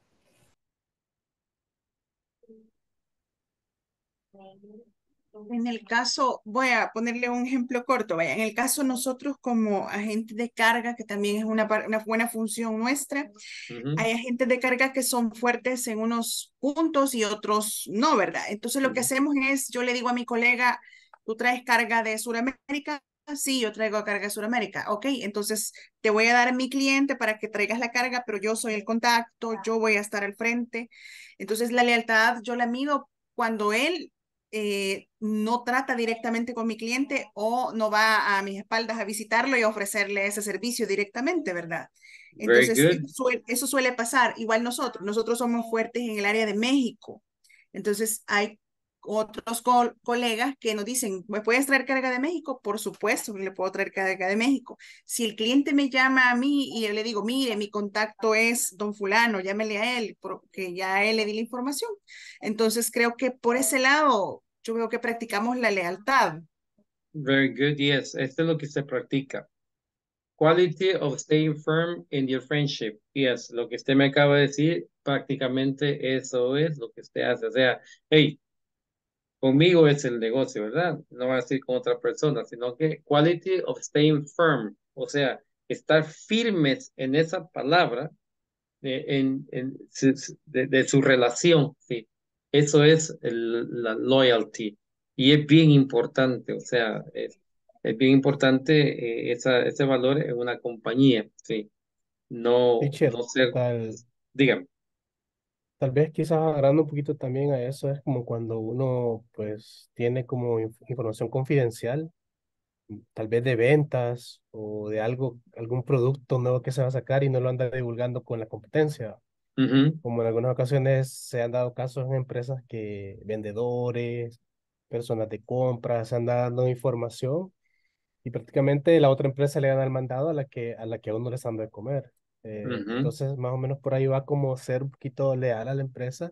En el caso, voy a ponerle un ejemplo corto, vaya, en el caso nosotros como agentes de carga, que también es una, par- una buena función nuestra, Ujú, hay agentes de carga que son fuertes en unos puntos y otros no, ¿verdad? Entonces lo que ujú, hacemos es, yo le digo a mi colega, ¿tú traes carga de Sudamérica? Sí, yo traigo carga de Sudamérica. Ok, entonces te voy a dar a mi cliente para que traigas la carga, pero yo soy el contacto, yo voy a estar al frente. Entonces la lealtad yo la mido cuando él eh, no trata directamente con mi cliente o no va a mis espaldas a visitarlo y a ofrecerle ese servicio directamente, ¿verdad? very Entonces, eso good. suele, eso suele pasar. Igual nosotros, nosotros somos fuertes en el área de México. Entonces, hay otros co colegas que nos dicen, ¿me puedes traer carga de México? Por supuesto que le puedo traer carga de México. Si el cliente me llama a mí y yo le digo, mire, mi contacto es don fulano, llámele a él, porque ya a él le di la información. Entonces, creo que por ese lado, yo veo que practicamos la lealtad. Very good, yes. Esto es lo que se practica. Quality of staying firm in your friendship. Yes, lo que usted me acaba de decir, prácticamente eso es lo que usted hace. O sea, hey, conmigo es el negocio, ¿verdad? No va a decir con otra persona, sino que quality of staying firm. O sea, estar firmes en esa palabra, eh, en, en su- su- de, de su relación, sí. Eso es el- la loyalty. Y es bien importante, o sea, es, es bien importante eh, esa, ese valor en una compañía, sí. No, Teacher, no ser, tal, dígame. tal vez quizás agarrando un poquito también a eso, es como cuando uno pues tiene como inf- información confidencial, tal vez de ventas o de algo, algún producto nuevo que se va a sacar y no lo anda divulgando con la competencia. Ujú, Como en algunas ocasiones se han dado casos en empresas que vendedores, personas de compras se han dado información y prácticamente la otra empresa le gana el mandado a la que, a la que a uno les han de comer. Eh, ujú. entonces, más o menos por ahí va como ser un poquito leal a la empresa,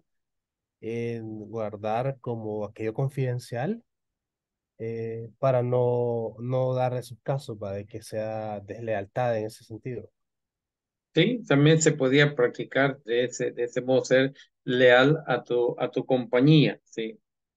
en guardar como aquello confidencial eh, para no, no dar esos casos, ¿va? De que sea deslealtad en ese sentido. Sí, también se podía practicar de ese, de ese modo, ser leal a tu, a tu compañía, sí.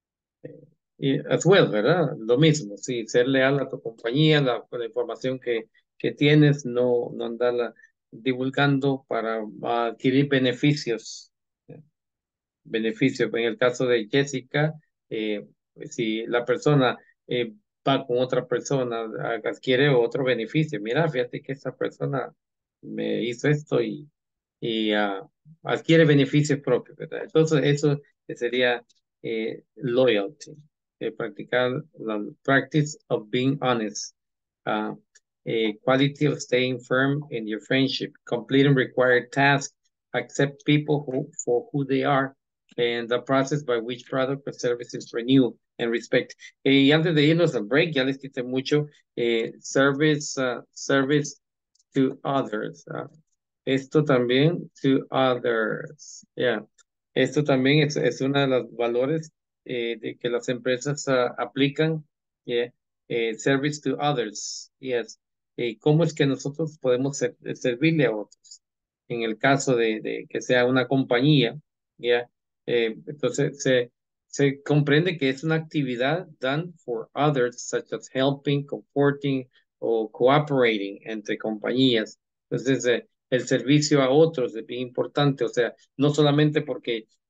Y as well, ¿verdad? Lo mismo, sí, ser leal a tu compañía, la, la información que, que tienes, no, no andarla divulgando para adquirir beneficios. Beneficios. En el caso de Jessica, eh, pues, si la persona eh, va con otra persona, a- adquiere otro beneficio. Mira, fíjate que esta persona me hizo esto y, y ah, adquiere beneficios propios, ¿verdad? Entonces, eso sería eh, loyalty, eh, practicar la practice of being honest. Ah, eh, quality of staying firm in your friendship, completing required tasks, accept people who, for who they are, and the process by which product or service is renewed and respect. Eh, y antes de irnos al break, ya les quité mucho, eh, service, uh, service to others. Uh, esto también, to others. Yeah. Esto también es, es uno de los valores eh, de que las empresas uh, aplican. Yeah. Eh, service to others. Yes. Eh, ¿cómo es que nosotros podemos ser- servirle a otros? En el caso de, de que sea una compañía, ¿ya? Eh, entonces se, se comprende que es una actividad done for others, such as helping, comforting o cooperating entre compañías. Entonces, eh, el servicio a otros es bien importante, o sea, no solamente porque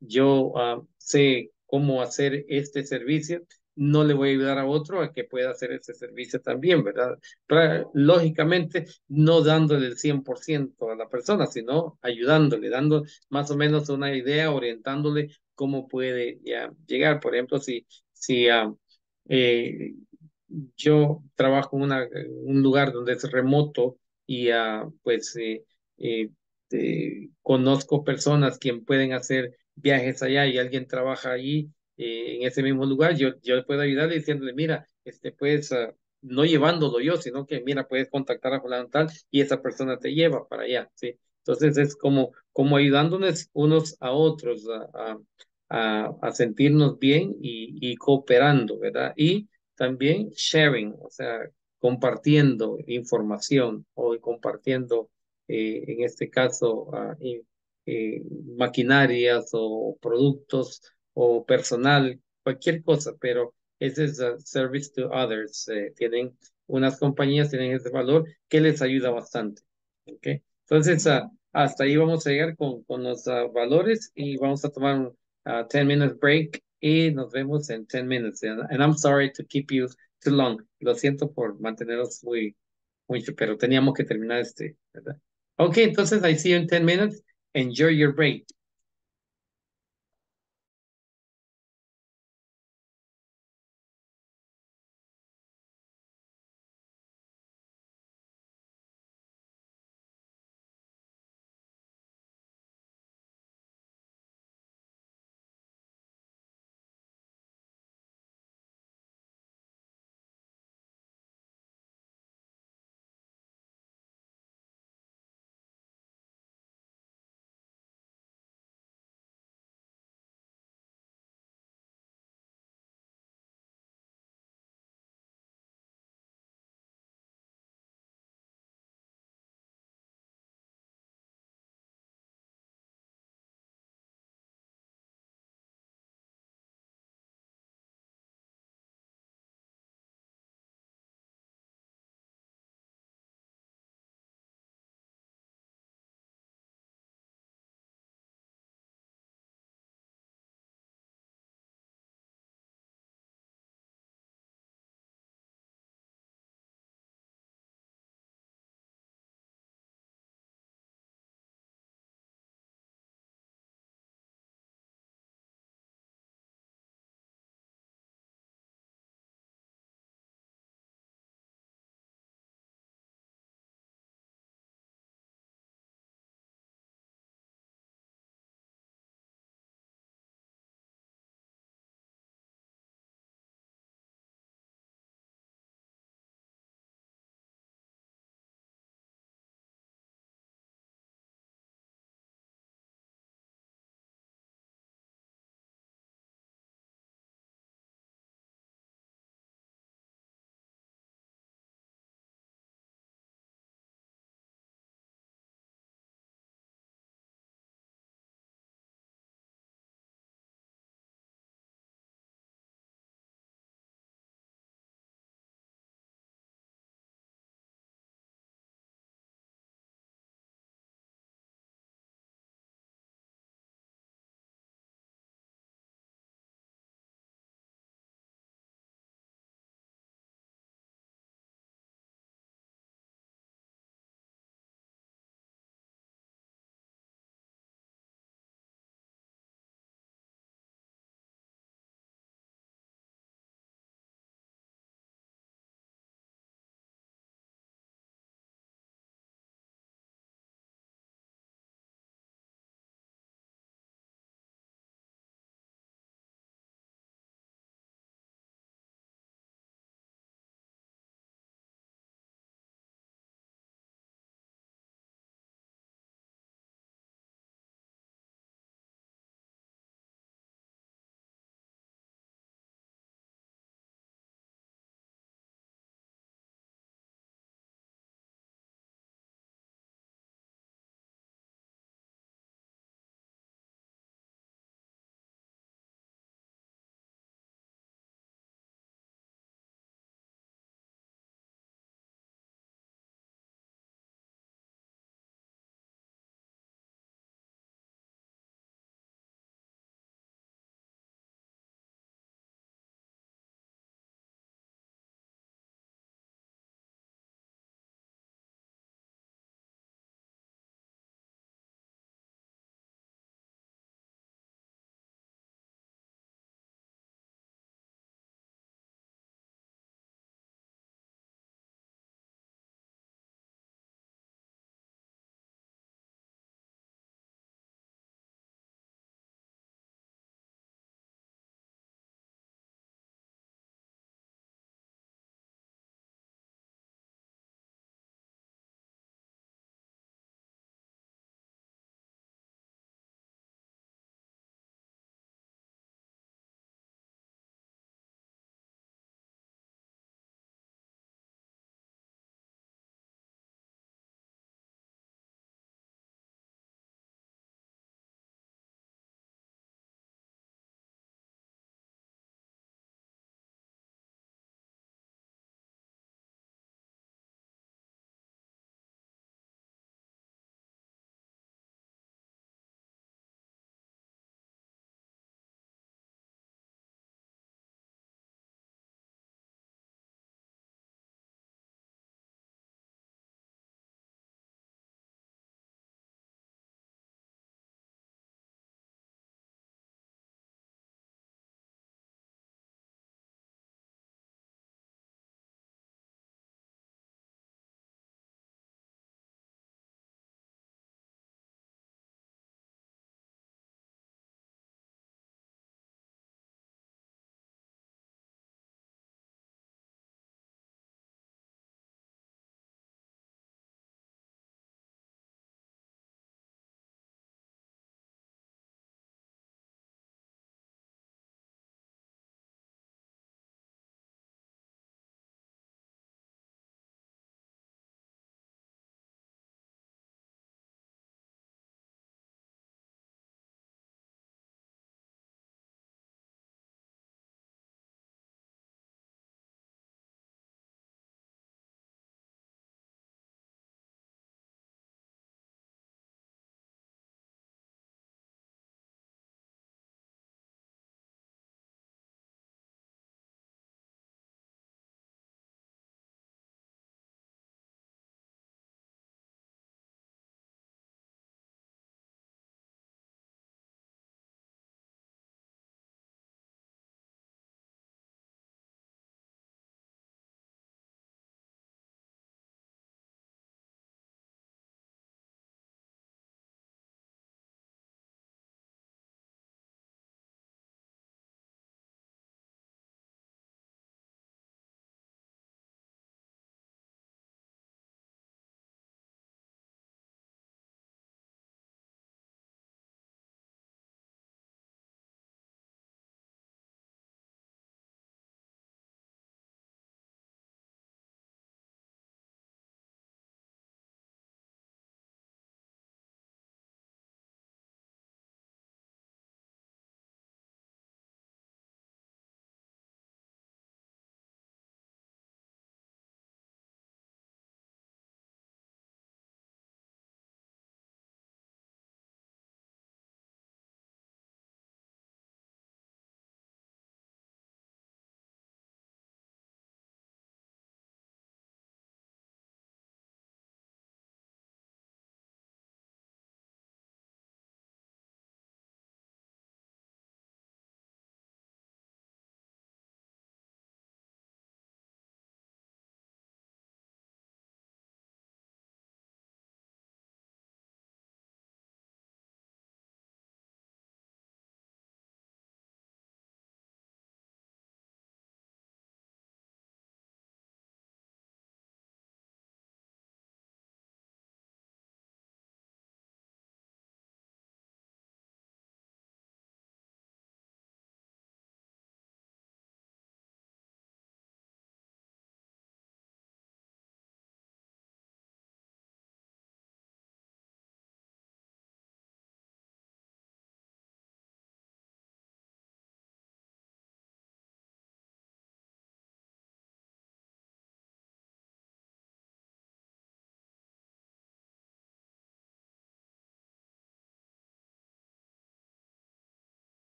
yo ah, sé cómo hacer este servicio, no le voy a ayudar a otro a que pueda hacer ese servicio también, ¿verdad? Pero, lógicamente, no dándole el cien por ciento a la persona, sino ayudándole, dando más o menos una idea, orientándole cómo puede ya llegar. Por ejemplo, si, si ah, eh, yo trabajo en una- un lugar donde es remoto y ah, pues eh, eh, eh, conozco personas quien pueden hacer viajes allá y alguien trabaja allí eh, en ese mismo lugar, yo, yo le puedo ayudarle diciéndole, mira, este pues ah, no llevándolo yo, sino que mira, puedes contactar a fulano tal y esa persona te lleva para allá, ¿sí? Entonces es como, como ayudándonos unos a otros a, a, a- a sentirnos bien y, y cooperando, ¿verdad? Y también sharing, o sea, compartiendo información o compartiendo, eh, en este caso, ah, eh, eh, maquinarias o productos o personal, cualquier cosa, pero ese es a service to others. Eh, tienen unas compañías, tienen ese valor que les ayuda bastante. ¿Ok? Entonces, ah, hasta ahí vamos a llegar con, con los ah, valores y vamos a tomar un uh, ten minute break y nos vemos en ten minutes. And, and I'm sorry to keep you too long. Lo siento por manteneros muy, mucho, pero teníamos que terminar este, ¿verdad? Ok, entonces I see you in ten minutes. Enjoy your break.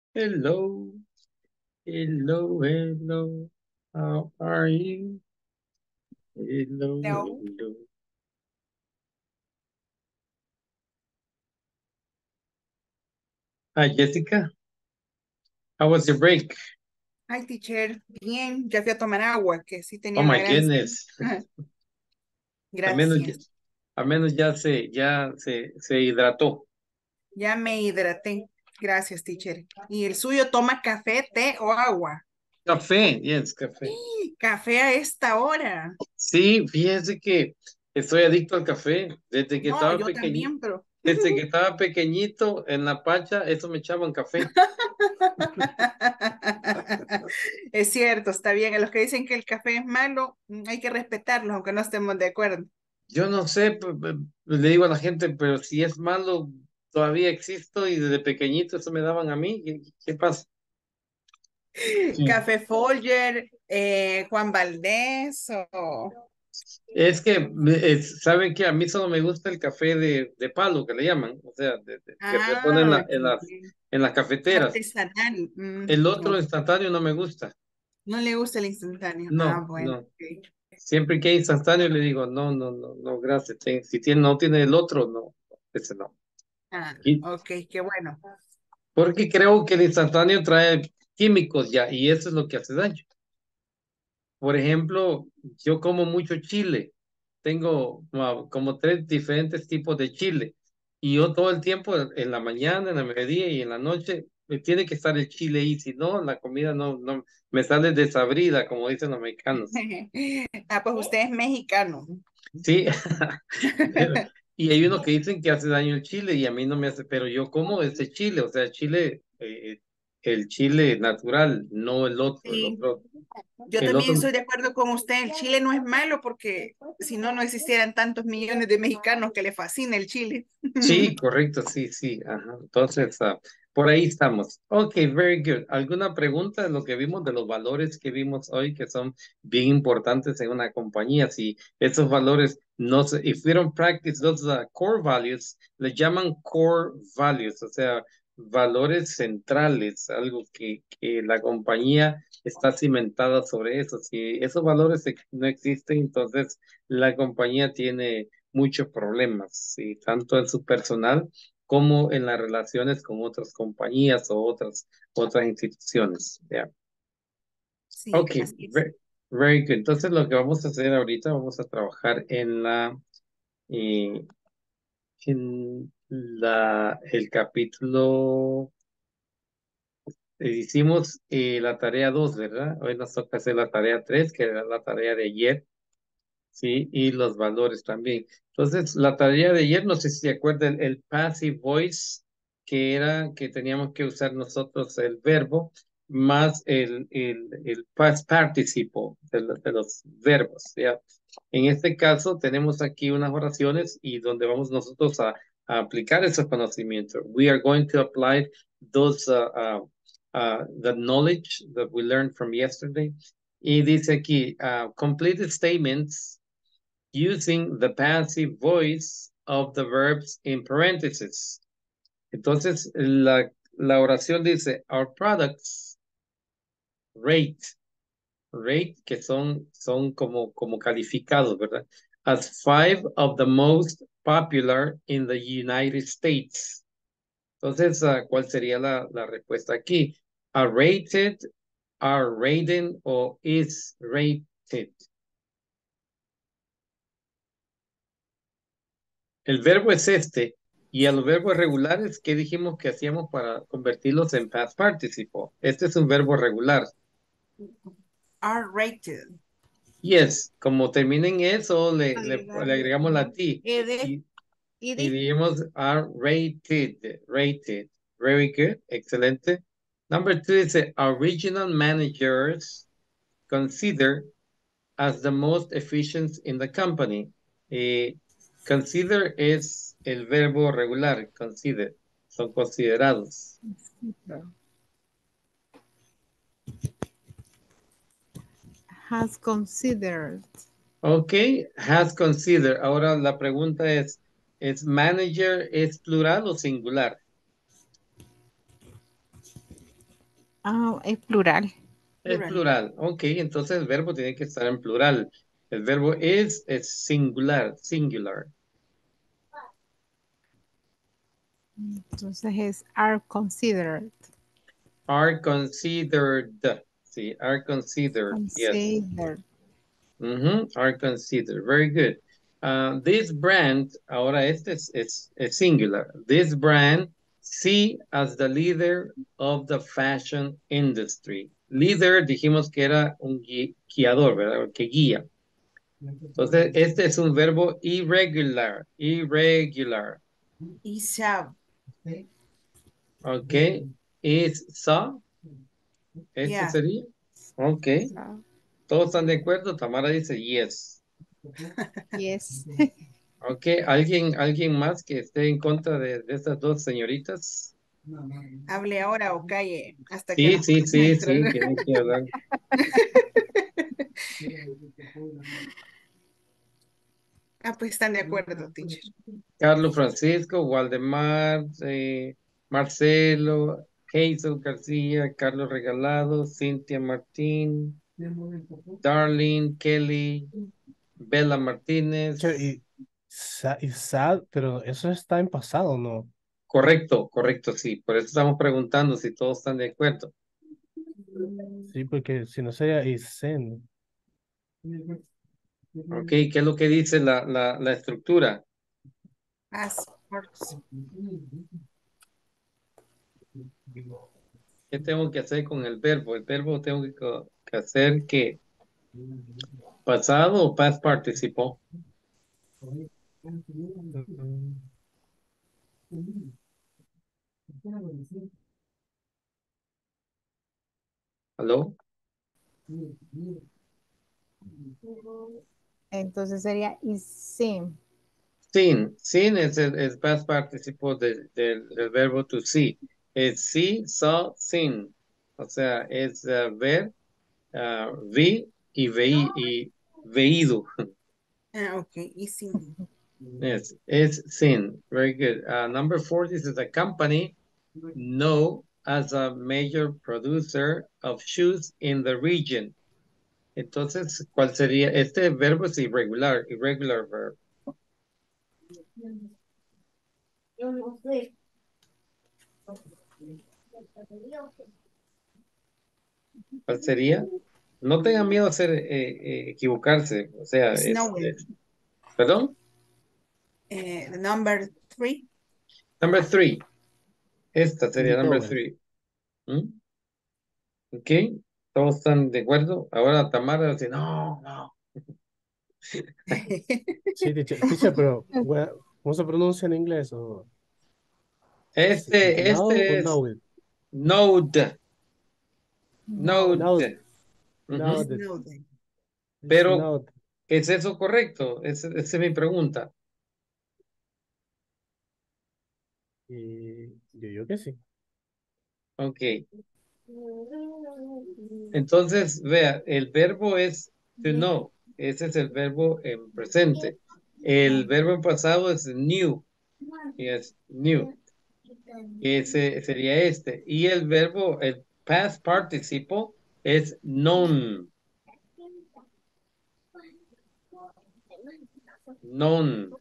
Hello. Hello, hello. How are you? Hello, No. hello. Hi, Jessica. How was your break? Ay, teacher, bien, ya fui a tomar agua, que sí Oh tenía una my gran sed. goodness. Al menos, ya- Gracias. al menos ya se, ya se, se hidrató. Ya me hidraté. Gracias, teacher. ¿Y el suyo toma café, té o agua? Café, yes, café. Café a esta hora. Sí, fíjese que estoy adicto al café. Desde que No, estaba yo pequeñito, también, pero desde que estaba pequeñito en la pacha, eso me echaban café. es cierto, está bien. A los que dicen que el café es malo, mm, hay que respetarlos, aunque no estemos de acuerdo. Yo no sé, p- p- le digo a la gente, pero si es malo, todavía existo y desde pequeñito eso me daban a mí. ¿Qué, qué pasa? Sí. Café Folger, eh, Juan Valdés o... Es que, es- ¿saben que a mí solo me gusta el café de, de palo, que le llaman? O sea, de- de- que se pone en, Ah, la- en qué las, bien. en las cafeteras. Artesanal. El Mm, otro no, instantáneo no me gusta. no le gusta el instantáneo. Ah, No, bueno. no. Ok. Siempre que hay instantáneo le digo, no, no, no, no, gracias. Ten- Si tiene, no tiene el otro, no, ese no. Ah, Y ok, qué bueno. porque creo que el instantáneo trae químicos ya, y eso es lo que hace daño. Por ejemplo, yo como mucho chile. Tengo ah, como tres diferentes tipos de chile. Y yo todo el tiempo, en la mañana, en la mediodía y en la noche, me tiene que estar el chile ahí. Si no, la comida no, no me sale desabrida, como dicen los mexicanos. Ah, pues usted es mexicano. Sí, pero- y hay uno que dicen que hace daño el chile y a mí no me hace, pero yo como ese chile, o sea, chile, eh, el chile natural, no el otro, el Sí, otro, yo el también otro. estoy de acuerdo con usted. El chile no es malo porque si no, no existieran tantos millones de mexicanos que le fascina el chile. Sí, correcto, sí, sí, ajá. Entonces, ah, por ahí estamos. Ok, very good. ¿Alguna pregunta de lo que vimos, de los valores que vimos hoy, que son bien importantes en una compañía? Si esos valores no se, if we don't practice those uh, core values, le llaman core values, o sea, valores centrales, algo que, que la compañía está cimentada sobre eso. Si esos valores ex- no existen, entonces la compañía tiene muchos problemas, ¿sí? Tanto en su personal como en las relaciones con otras compañías o otras, otras instituciones. ¿Ya? Sí, Ok, así es. ve- very good. Entonces lo que vamos a hacer ahorita, vamos a trabajar en la, eh, en la, el capítulo, eh, hicimos eh, la tarea dos, ¿verdad? Hoy nos toca hacer la tarea tres, que era la tarea de ayer. Sí, y los valores también. Entonces, la tarea de ayer, no sé si se acuerdan, el passive voice, que era que teníamos que usar nosotros el verbo más el, el, el past participle de, lo- de los verbos, ¿ya? En este caso, tenemos aquí unas oraciones y donde vamos nosotros a, a aplicar esos conocimientos. We are going to apply those, uh, uh, uh, the knowledge that we learned from yesterday. Y dice aquí, uh, complete statements using the passive voice of the verbs in parentheses. Entonces, la, la oración dice, our products rate, rate, que son, son como, como calificados, ¿verdad? As five of the most popular in the United States. Entonces, uh, ¿cuál sería la, la respuesta aquí? Are rated, are rated o is rated. El verbo es este, y a los verbos regulares, ¿qué dijimos que hacíamos para convertirlos en past participle? Este es un verbo regular. R-rated. Yes, como termina en eso, le, le, le Agregarle, agregamos la ajá. T. Ed, Y, y id, dijimos are rated, rated. Very good, excelente. Number two is original managers consider as the most efficient in the company. Eh, consider es el verbo regular, consider, son considerados. has considered. Ok, has considered. Ahora la pregunta es, ¿es manager es plural o singular? Ah, es plural. Es Plural. plural. Ok, entonces el verbo tiene que estar en plural. El verbo is es singular, singular. Entonces es are considered. Are considered. Sí, are considered. Yes. Considered. Mhm, are considered. Very good. Uh, this brand, ahora este es, es, es singular. This brand see as the leader of the fashion industry. Leader dijimos que era un gui- guiador, ¿verdad? Que guía. Entonces, este es un verbo irregular, irregular. Isa. ¿Ok? Is saw. ¿Este Yeah. sería? Ok. So, ¿Todos están de acuerdo? Tamara dice yes. yes. Ok. ¿Alguien, alguien más que esté en contra de, de estas dos señoritas? Hable ahora o calle hasta que Sí, nos sí, sí, sí, concentren. tienen que hablar. Ah, pues están de acuerdo, teacher. Carlos Francisco, Waldemar, eh, Marcelo, Hazel García, Carlos Regalado, Cintia Martín, Darlene, Kelly, Bella Martínez. Teacher, y, sa- y sad, pero eso está en pasado, ¿no? Correcto, correcto, sí. Por eso estamos preguntando si todos están de acuerdo. Sí, porque si no sería isen. Ok, ¿qué es lo que dice la, la, la estructura? As parts. ¿Qué tengo que hacer con el verbo? El verbo tengo que, co- que hacer que pasado o past participle. Mm, ¿Aló? Entonces sería is seen. Sin, sin es el es past participle de- del del verbo to see. Es see, saw, seen. O sea, es uh, ver, uh, vi y veí y veído. Ah, ok. Easy. Yes, it's seen. Very good. Uh, number four, this is a company known as a major producer of shoes in the region. Entonces, ¿cuál sería? Este verbo es irregular, irregular verb. ¿Cuál sería? No tengan miedo a hacer, eh, eh, equivocarse. O sea, es, Snowing. es- ¿perdón? Eh, number three. Number three. Esta sería number Snowing. three. ¿Mm? Ok. ¿Todos están de acuerdo? Ahora Tamara dice, no, no. Sí, teacher, teacher, pero bueno, ¿cómo se pronuncia en inglés? ¿O s- Este, now o este es know it? node. No. Now, Node. now Ujú. that Snowing. it's Pero, now. ¿es eso correcto? Esa esa es mi pregunta. Y yo digo que sí. Ok. Entonces, vea, el verbo es to know. Ese es el verbo en presente. El verbo en pasado es knew. Y es new. Ese sería este. Y el verbo, el past participle es known. Known.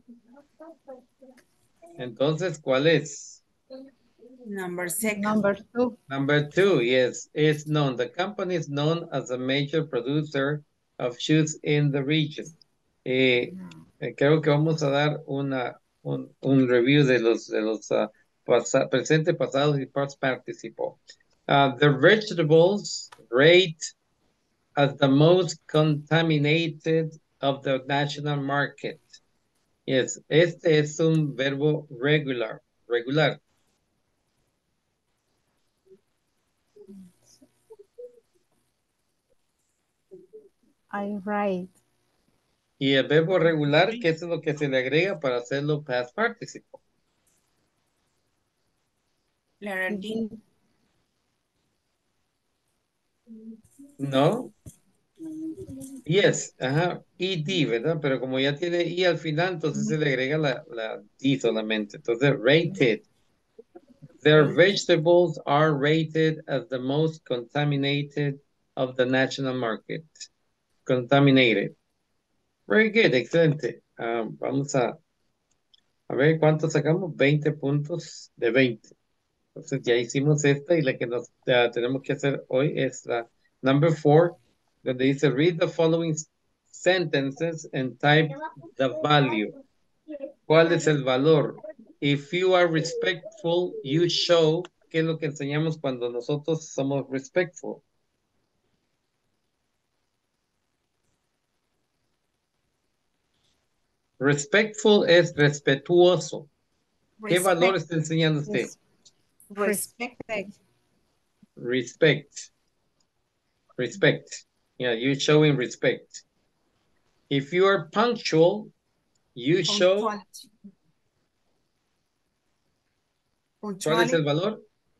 Entonces, ¿cuál es? Number second. Number two. Number two, yes, it's known. The company is known as a major producer of shoes in the region. Eh, eh, creo que vamos a dar una, un, un review de los, de los uh, pasa, presente, pasados y past participle. Uh, the vegetables rate as the most contaminated of the national market. Yes, este es un verbo regular, regular. I write. Y el verbo regular, ¿qué es lo que se le agrega para hacerlo past participle? Letter D. ¿No? Yes, ajá, ed, ¿verdad? Pero como ya tiene i al final, entonces se le agrega la, la d solamente. Entonces, rated. Their vegetables are rated as the most contaminated of the national market. Contaminated. Very good, excelente. Ah, vamos a, a ver cuánto sacamos. veinte puntos de veinte. Entonces ya hicimos esta y la que nos uh, tenemos que hacer hoy es la number four, donde dice read the following sentences and type the value. ¿Cuál es el valor? If you are respectful, you show. ¿Qué es lo que enseñamos cuando nosotros somos respectful? Respectful es respetuoso. ¿Qué Respect. valor está enseñando usted? Respect. Respect. Respect. Yeah, you're showing respect. If you are punctual, you show. Punctuality. ¿Cuál es el valor?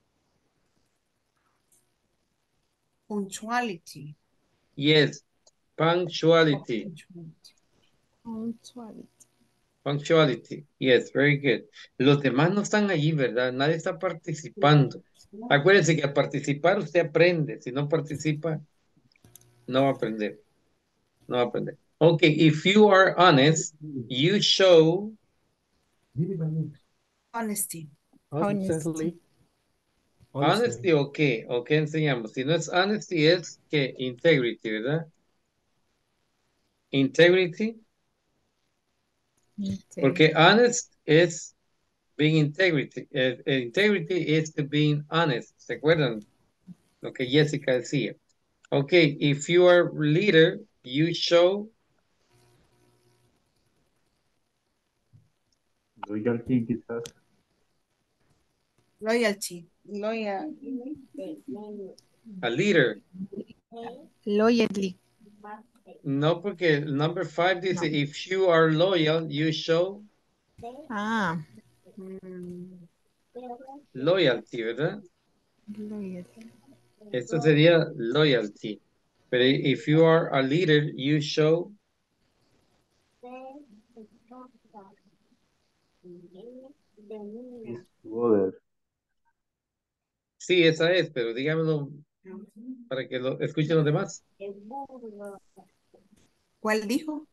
Punctuality. Yes, punctuality. Punctuality. Punctuality. Yes, very good. Los demás no están allí, ¿verdad? Nadie está participando. Acuérdense que al participar usted aprende. Si no participa, no va a aprender. No va a aprender. Okay, if you are honest, you show. Honesty. Honestly. Honesty, o qué, o qué enseñamos. Si no es honesty, es que integrity, ¿verdad? Integrity. Porque honest es being integrity. Eh, eh, integrity is to being honest. ¿Se acuerdan lo que Jessica decía? Okay, if you are leader, you show. Loyalty, quizás. Loyalty. Loyal. A leader. Loyalty. No, porque el number five dice, no. If you are loyal, you show. Ah. Loyalty, ¿verdad? Loyalty. Esto sería loyalty. Pero if you are a leader, you show. Sí, esa es, pero dígamelo para que lo escuchen los demás. ¿Cuál dijo?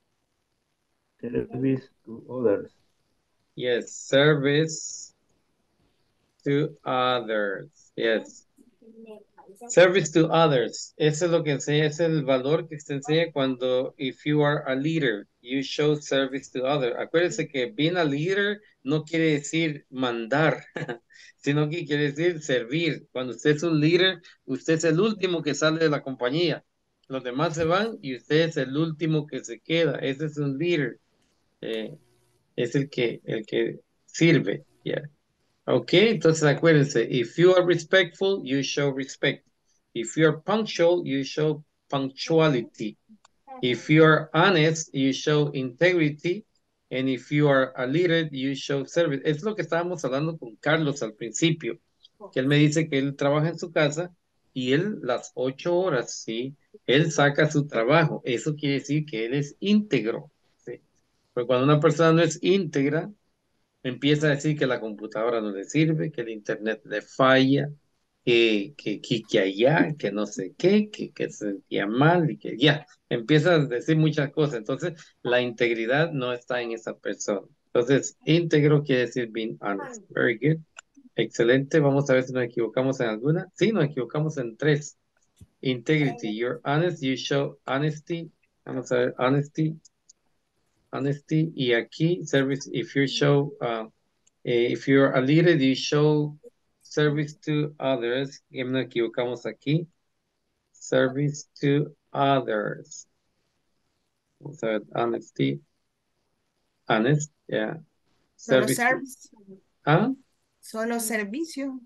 Service to others. Yes, service to others. Yes. Service to others. Eso es lo que enseña, es el valor que se enseña cuando, if you are a leader, you show service to others. Acuérdense que being a leader no quiere decir mandar, sino que quiere decir servir. Cuando usted es un líder, usted es el último que sale de la compañía. Los demás se van y usted es el último que se queda. Ese es un líder. Eh, es el que, el que sirve. Yeah. Ok, entonces acuérdense, if you are respectful, you show respect. If you are punctual, you show punctuality. If you are honest, you show integrity. And if you are a leader, you show service. Es lo que estábamos hablando con Carlos al principio, que él me dice que él trabaja en su casa y él las ocho horas, ¿sí? Él saca su trabajo. Eso quiere decir que él es íntegro, ¿sí? Pero cuando una persona no es íntegra, empieza a decir que la computadora no le sirve, que el internet le falla, que, que, que, que allá, que no sé qué, que, que se sentía mal y que ya, empieza a decir muchas cosas. Entonces, la integridad no está en esa persona. Entonces, íntegro quiere decir being honest. Very good. Excelente. Vamos a ver si nos equivocamos en alguna. Sí, nos equivocamos en tres. Integrity. You're honest, you show honesty. Vamos a ver, honesty. Honesty. Y aquí, service, if you show, uh, if you're a leader, you show service to others. Y nos equivocamos aquí. Service to others. Vamos a ver, honesty. Honest, yeah. Solo Service. service. ¿Ah? Solo servicio.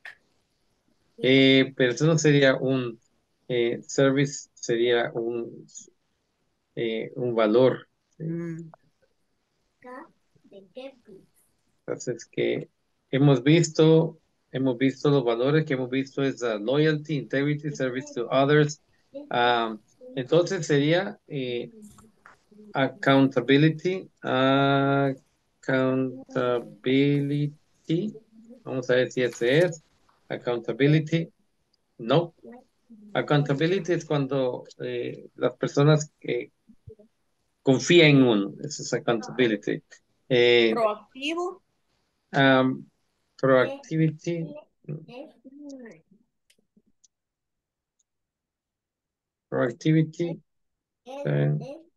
Eh, pero eso no sería un eh, service, sería un, eh, un valor. Mm. Entonces, que hemos visto, hemos visto los valores que hemos visto es uh, loyalty, integrity, service to others. Um, entonces sería eh, accountability, accountability, Vamos a ver si ese es. Accountability. No. Accountability es cuando eh, las personas que confían en uno. Eso es accountability. Eh, Proactivo. um, proactivity. Proactivity. eh,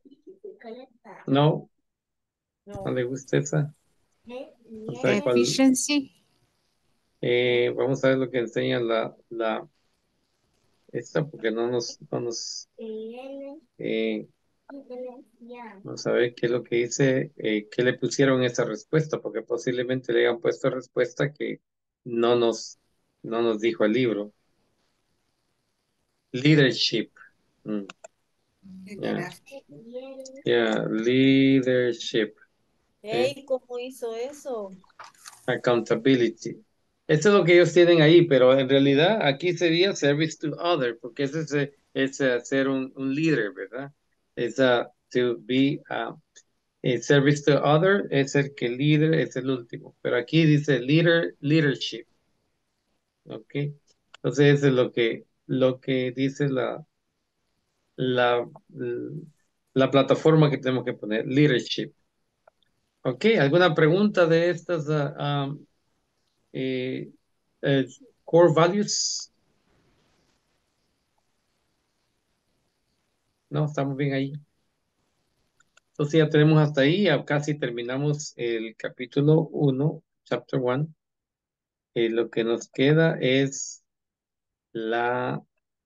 no, no No. le gusta esa. Vamos a ver cuál. Efficiency. eh, vamos a ver lo que enseña la, la esta, porque no nos, no nos eh, vamos a ver qué es lo que dice, eh, qué le pusieron esa respuesta, porque posiblemente le hayan puesto respuesta que no nos, no nos dijo el libro. Leadership. Mm, yeah, Liderazgo. yeah, leadership. eh, Hey, ¿cómo hizo eso? Accountability. Eso es lo que ellos tienen ahí, pero en realidad aquí sería service to other, porque ese es, eh, es eh, ser un, un líder, ¿verdad? Es uh, to be uh, a service to other, es el que líder es el último, pero aquí dice leader, leadership, ¿ok? Entonces eso es lo que, lo que dice la, la, la plataforma que tenemos que poner, leadership. ¿Ok? ¿Alguna pregunta de estas uh, um, eh, eh, core values? No, estamos bien ahí. Entonces ya tenemos hasta ahí, ya casi terminamos el capítulo uno, chapter one. Eh, lo que nos queda es la,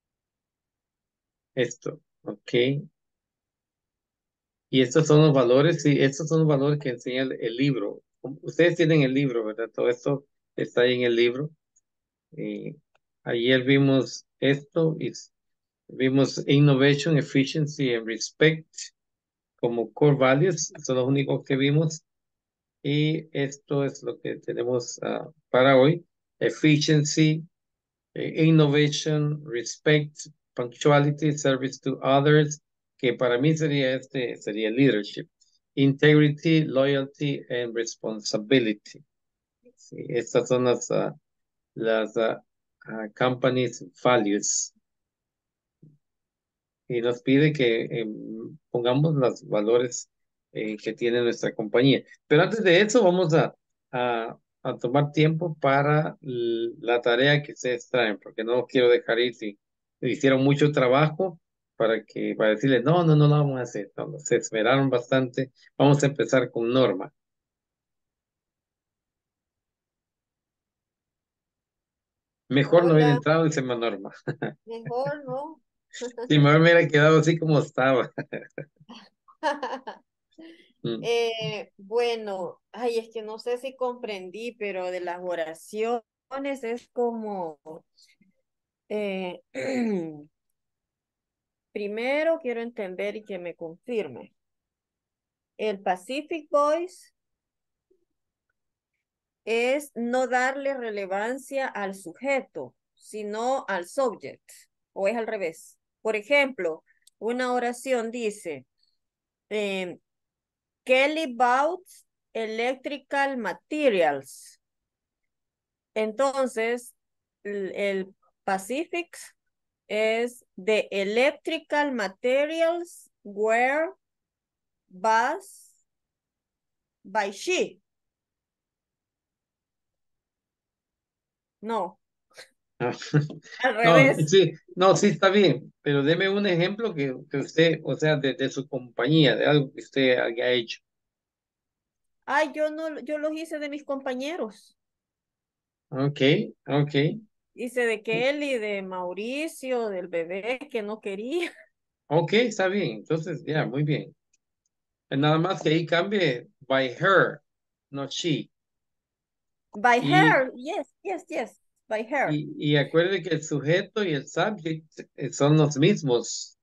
esto, ¿ok? Y estos son los valores, sí, estos son los valores que enseña el, el libro. Ustedes tienen el libro, ¿verdad? Todo esto está ahí en el libro. Eh, ayer vimos esto y s- vimos innovation, efficiency and respect como core values, son los únicos que vimos. Y esto es lo que tenemos ah, para hoy. Efficiency, eh, innovation, respect, punctuality, service to others, que para mí sería este, sería leadership. Integrity, loyalty, and responsibility. Sí, estas son las, ah, las ah, ah, company's values. Y nos pide que em, pongamos los valores eh, que tiene nuestra compañía. Pero antes de eso, vamos a, a, a tomar tiempo para l- la tarea que ustedes traen, porque no quiero dejar ir si hicieron mucho trabajo para que para decirles, no, no, no lo vamos a hacer. No, se esmeraron bastante. Vamos a empezar con Norma. Mejor no hubiera Hola, entrado y se llama Norma. mejor, ¿no? Si me hubiera quedado así como estaba. Mm. Eh, bueno, ay, es que no sé si comprendí, pero de las oraciones es como, eh, primero quiero entender y que me confirme. El Pacific Voice es no darle relevancia al sujeto, sino al subject, o es al revés. Por ejemplo, una oración dice, em, Kelly bought electrical materials. Entonces, el, el Pacific es the electrical materials were bought by she. No, al No, revés. sí, no, sí está bien, pero deme un ejemplo que, que usted, o sea, de, de su compañía, de algo que usted haya hecho. Ay, yo no, yo los hice de mis compañeros. Ok, ok, Hice de Kelly, de Mauricio, del bebé que no quería. ok, está bien. Entonces, ya, muy bien. Nada más que ahí cambie by her, not she. By Y, her, yes, yes, yes, by her. y, y acuerde que el sujeto y el subject eh, son los mismos.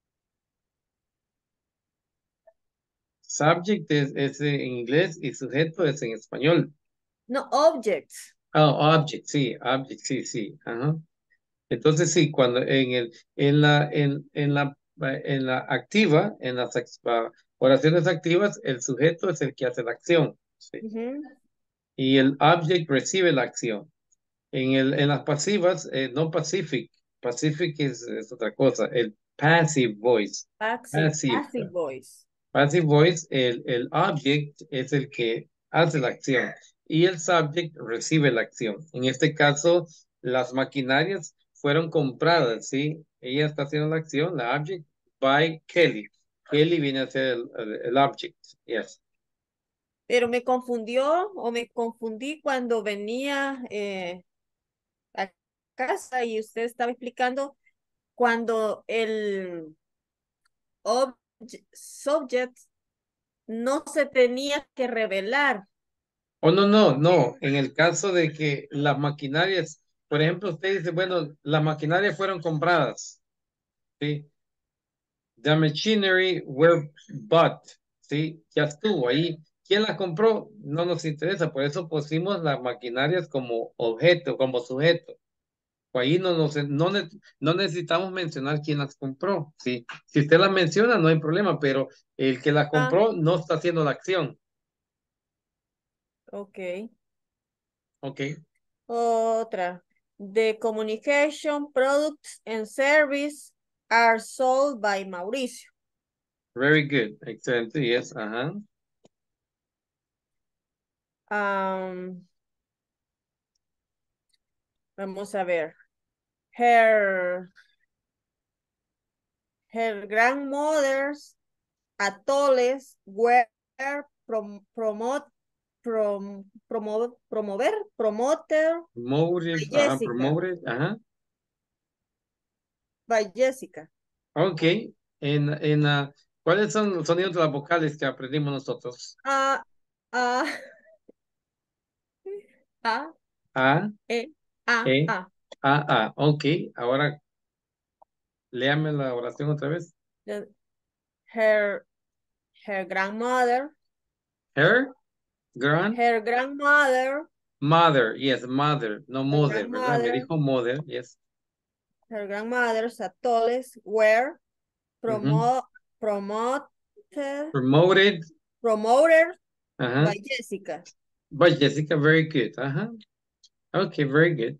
Subject es, es en inglés y sujeto es en español. No, objects. Oh, object, sí, object, sí, sí. Ajá. Entonces sí, cuando en el en la en, en la en la activa, en las ex- ah, oraciones activas, el sujeto es el que hace la acción. Sí. Ujú. y el object recibe la acción. En, el, en las pasivas, eh, no Pacific. Pacific es, es otra cosa. El passive voice. Passive, Passive. passive voice. Passive voice, el, el object es el que hace la acción y el subject recibe la acción. En este caso, las maquinarias fueron compradas, ¿sí? Ella está haciendo la acción, la object, by Kelly. Kelly viene a ser el, el, el object, yes. Pero me confundió o me confundí cuando venía eh, a casa y usted estaba explicando cuando el obje- subject no se tenía que revelar. Oh, no, no, no. En el caso de que las maquinarias, por ejemplo, usted dice, bueno, las maquinarias fueron compradas, ¿sí? The machinery were bought, ¿sí? Ya estuvo ahí. ¿Quién las compró? No nos interesa, por eso pusimos las maquinarias como objeto, como sujeto. O ahí no, nos, no, ne- no necesitamos mencionar quién las compró, ¿sí? Si usted las menciona, no hay problema, pero el que las Ah, compró no está haciendo la acción, ok. ¿ok? Otra. The communication products and service are sold by Mauricio. Very good, excelente, yes, ajá. Um, vamos a ver. Her, her grandmother's atoles were prom, promote, prom, promo, promover, promoter Promoted, by ajá, Jessica. promoted, ajá. By Jessica. Ok, en, en, ah, ¿cuáles son los sonidos de las vocales que aprendimos nosotros? A, A, A, A, E, A, E, A. A, A. Ok, ahora léame la oración otra vez. The- Her, her grandmother, Her, grand, her grandmother, mother, yes, mother, no her mother, ¿verdad? Me grandmother, dijo mother, yes. her grandmother's atoles were Ujú. promo, promoted, Promoted, promoted ajá. by Jessica. By Jessica, very good, ajá. Ok, very good.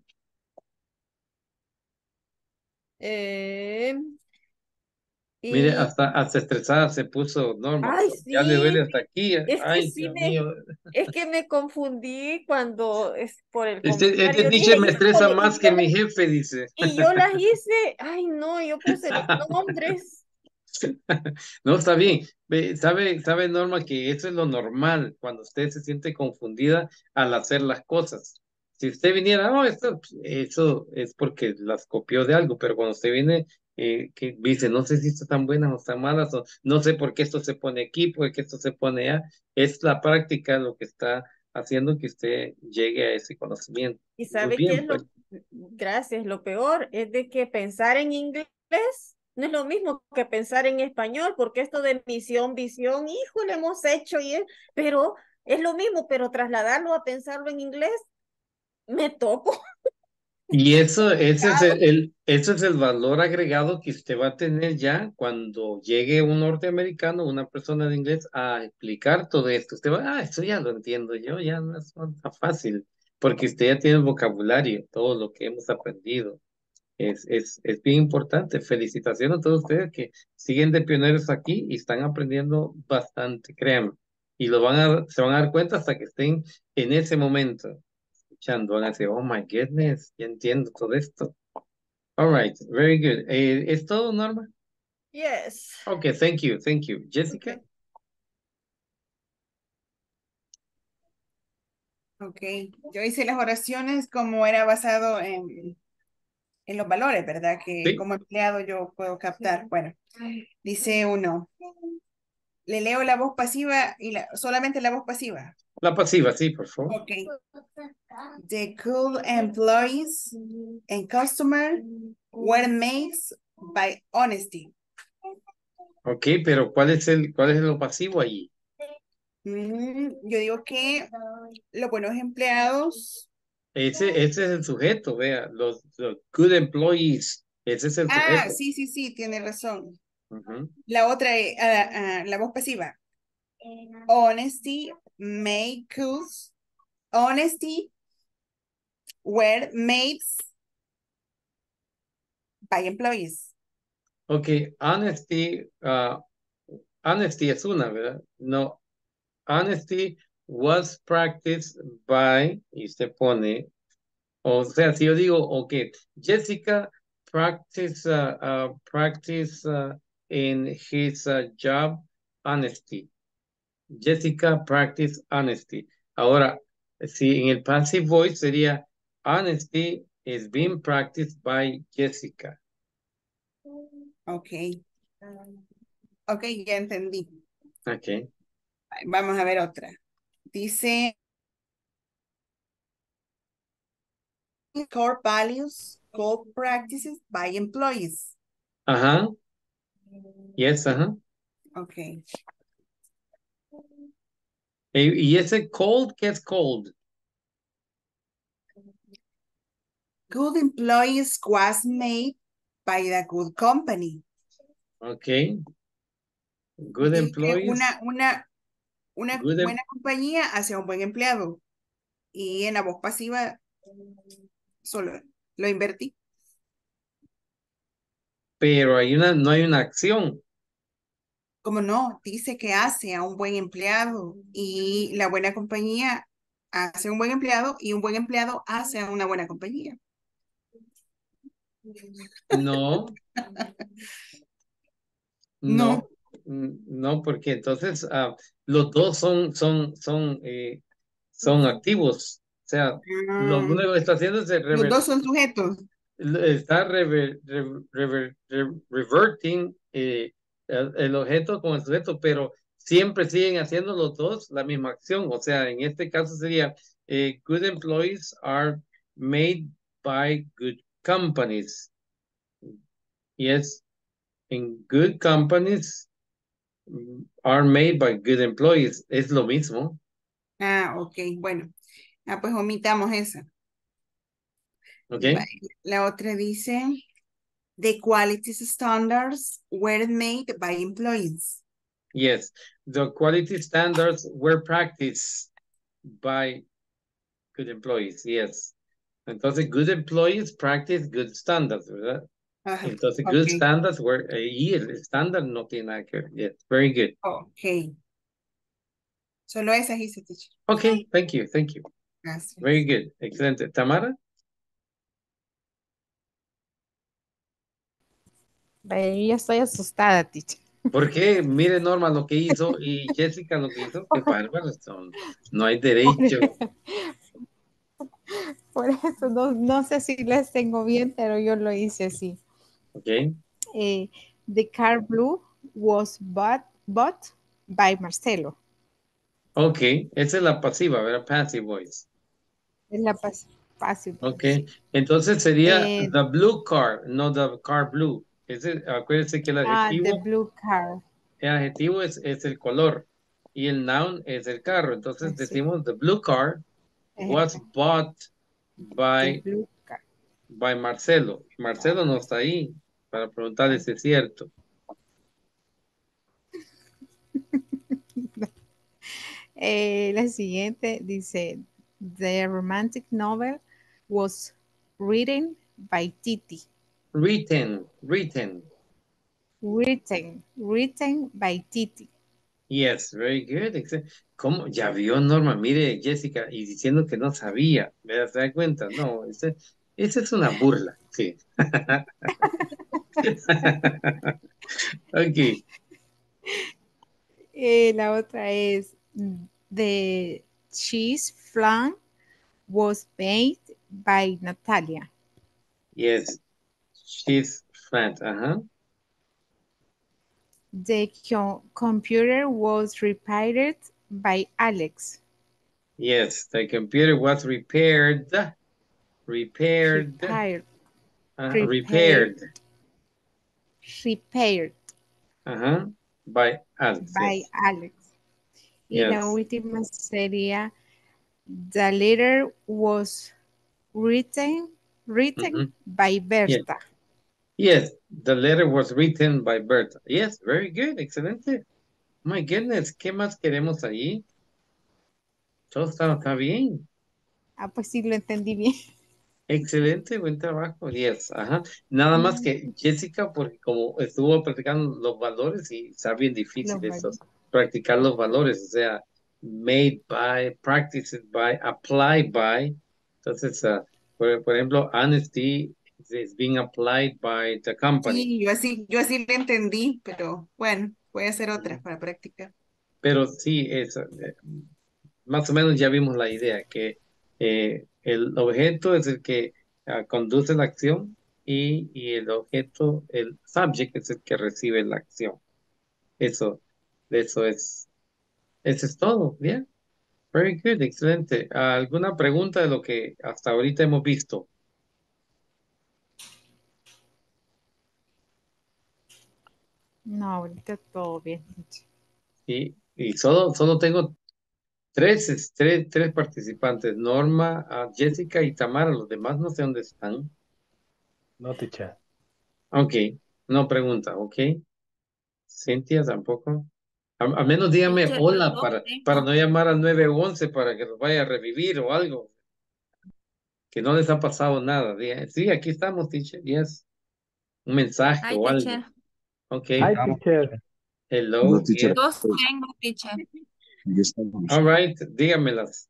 Eh, Mire, y, hasta, hasta estresada se puso Norma. ay, Ya le duele sí, hasta aquí. es que Ay, sí Dios me, mío. es que me confundí cuando es por el Este, este comentario. Dije, teacher me estresa híjole, más y que yo, mi la- jefe, dice. y yo las hice, ay, no, yo puse los nombres. No, está bien. Ve, Sabe, sabe, Norma, que eso es lo normal cuando usted se siente confundida al hacer las cosas. Si usted viniera, no, esto, eso es porque las copió de algo, pero cuando usted viene, eh, que dice, no sé si están tan buenas o están malas, o no sé por qué esto se pone aquí, por qué esto se pone allá, es la práctica lo que está haciendo que usted llegue a ese conocimiento. ¿Y Muy sabe qué bien, es pues. lo, gracias, lo peor es de que pensar en inglés no es lo mismo que pensar en español, porque esto de misión, visión, hijo, lo hemos hecho, y es, pero es lo mismo, pero trasladarlo a pensarlo en inglés, me topo. Y Es eso, ese es el, complicado. el- eso es el valor agregado que usted va a tener ya cuando llegue un norteamericano, una persona de inglés, a explicar todo esto. Usted va, ah, eso ya lo entiendo yo, ya no es tan fácil, porque usted ya tiene el vocabulario, todo lo que hemos aprendido. Es, es, es bien importante. Felicitaciones a todos ustedes que siguen de pioneros aquí y están aprendiendo bastante, créanme. Y lo van a, se van a dar cuenta hasta que estén en ese momento escuchando. Van a decir, oh my goodness, ya entiendo todo esto. All right, very good. Eh, ¿es todo, Norma? Yes. Okay, thank you, thank you. Jessica? Okay. Ok, yo hice las oraciones como era basado en, en los valores, ¿verdad? Que Sí, como empleado yo puedo captar. Bueno, dice uno, le leo la voz pasiva y la, solamente la voz pasiva. la pasiva, sí, por favor. Ok. The cool employees and customer were made by honesty. Ok, pero ¿cuál es el, cuál es lo pasivo allí? Mm, yo digo que los buenos empleados. Ese, ese es el sujeto, vea, los, los good employees, ese es el Ah, sujeto. sí, sí, sí, tiene razón. Ujú. La otra, eh, ah, ah, la voz pasiva. Honesty makes honesty were made by employees. Ok, honesty, uh, honesty es una, ¿verdad? No, honesty was practiced by, y se pone, o sea, si yo digo, ok, Jessica practice, uh, uh, practice uh, in his uh, job honesty. Jessica practice honesty. Ahora, si en el passive voice sería honesty is being practiced by Jessica. Ok. Ok, ya entendí. Ok. Vamos a ver otra. Dice core values, core practices by employees. Ajá. Yes, ajá. Ok. E- ¿Y ese cold? ¿Qué es cold? Good employees was made by the good company. Ok. Good Dice que employees. una, una, una Good em- buena compañía hace un buen empleado. Y en la voz pasiva solo lo invertí. Pero hay una, no hay una acción. Como no, dice que hace a un buen empleado y la buena compañía hace un buen empleado y un buen empleado hace a una buena compañía. No, No. no, mm, no, porque entonces ah, los dos son, son, son, eh, son activos. O sea, lo Mm, único que está haciendo es los rever- dos son sujetos. está rever- rever- rever- re- reverting eh, el, el objeto con el sujeto, pero siempre siguen haciendo los dos la misma acción. O sea, en este caso sería eh, good employees are made by good companies. Yes, and good companies mm, are made by good employees. Es lo mismo. Ah, ok, bueno. Ah, pues omitamos esa. ¿Ok? Vale. La otra dice, the quality standards were made by employees. Yes, the quality standards were practiced by good employees. Yes. Entonces, good employees practice good standards, ¿verdad? Ajá, Entonces, good ok, standards were, eh, y el estándar no tiene nada que ver. Yes, very good. ok. Solo esas hice, teacher. Okay, thank you, thank you. Gracias. Very good, excelente. Tamara? Vaya, yo ya estoy asustada, teacher. ¿Por qué? Mire Norma lo que hizo y Jessica lo que hizo. Qué bárbaros son. No hay derecho. Por eso no, no sé si les tengo bien, pero yo lo hice así. Okay. Eh, the car blue was bought, bought by Marcelo. Okay, esa es la pasiva, ¿verdad? Passive voice. Es la pas fácil. Okay, entonces sería Eh, the blue car, no the car blue. Ese, acuérdense que el ah, the adjetivo, blue car. el adjetivo es, es el color y el noun es el carro. Entonces Así, decimos the blue car was ejemplo, bought the by, blue car. by Marcelo. Marcelo no está ahí para preguntarle si es cierto. Eh, la siguiente dice, the romantic novel was written by Titi. Written, written. Written, written by Titi. Yes, very good. Excel- ¿Cómo? Ya vio Norma, mire Jessica, y diciendo que no sabía, ¿me das da cuenta? No, ese, esa es una burla, sí. Ok, Eh, la otra es, the cheese flan was made by Natalia. yes, she's fat, ajá. The co- computer was repaired by Alex. Yes, the computer was repaired, repaired, Repaired, uh, repaired, repaired, repaired ajá, by Alex, by yes, Alex. Y la yes. última sería, the letter was written, written Mhm. by Yes, Berta. yes, the letter was written by Berta. Yes, very good, excelente. My goodness, ¿qué más queremos ahí? Todo está, está bien. Ah, pues sí, lo entendí bien. Excelente, buen trabajo. Yes, ajá. Nada más que Jessica, porque como estuvo practicando los valores y está bien difícil Los eso, valores. practicar los valores, o sea, made by, practiced by, applied by. Entonces, ah, por, por ejemplo, honesty is being applied by the company. Sí, yo así, yo así lo entendí, pero bueno, voy a hacer otras para practicar. Pero sí, es, eh, más o menos ya vimos la idea, que eh, el objeto es el que ah, conduce la acción y, y el objeto, el subject es el que recibe la acción. Eso, eso es, eso es todo, bien. Very good, excelente. ¿Alguna pregunta de lo que hasta ahorita hemos visto? No, ahorita todo bien. Y, y solo, solo tengo tres, es- tres, tres participantes, Norma, ah, Jessica y Tamara, los demás no sé dónde están. No, teacher. Ok, no pregunta, ok. Cintia tampoco. Al, al menos dígame Teacher, yo hola no para, para tengo. no llamar al nueve once para que los vaya a revivir o algo, que no les ha pasado nada. Diga, sí, aquí estamos, teacher, yes. Un mensaje Ay, o algo. teacher. Ok, Hi, teacher. No, hello, teacher, yes. Dos tengo, teacher. aquí estamos. All right, dígamelas.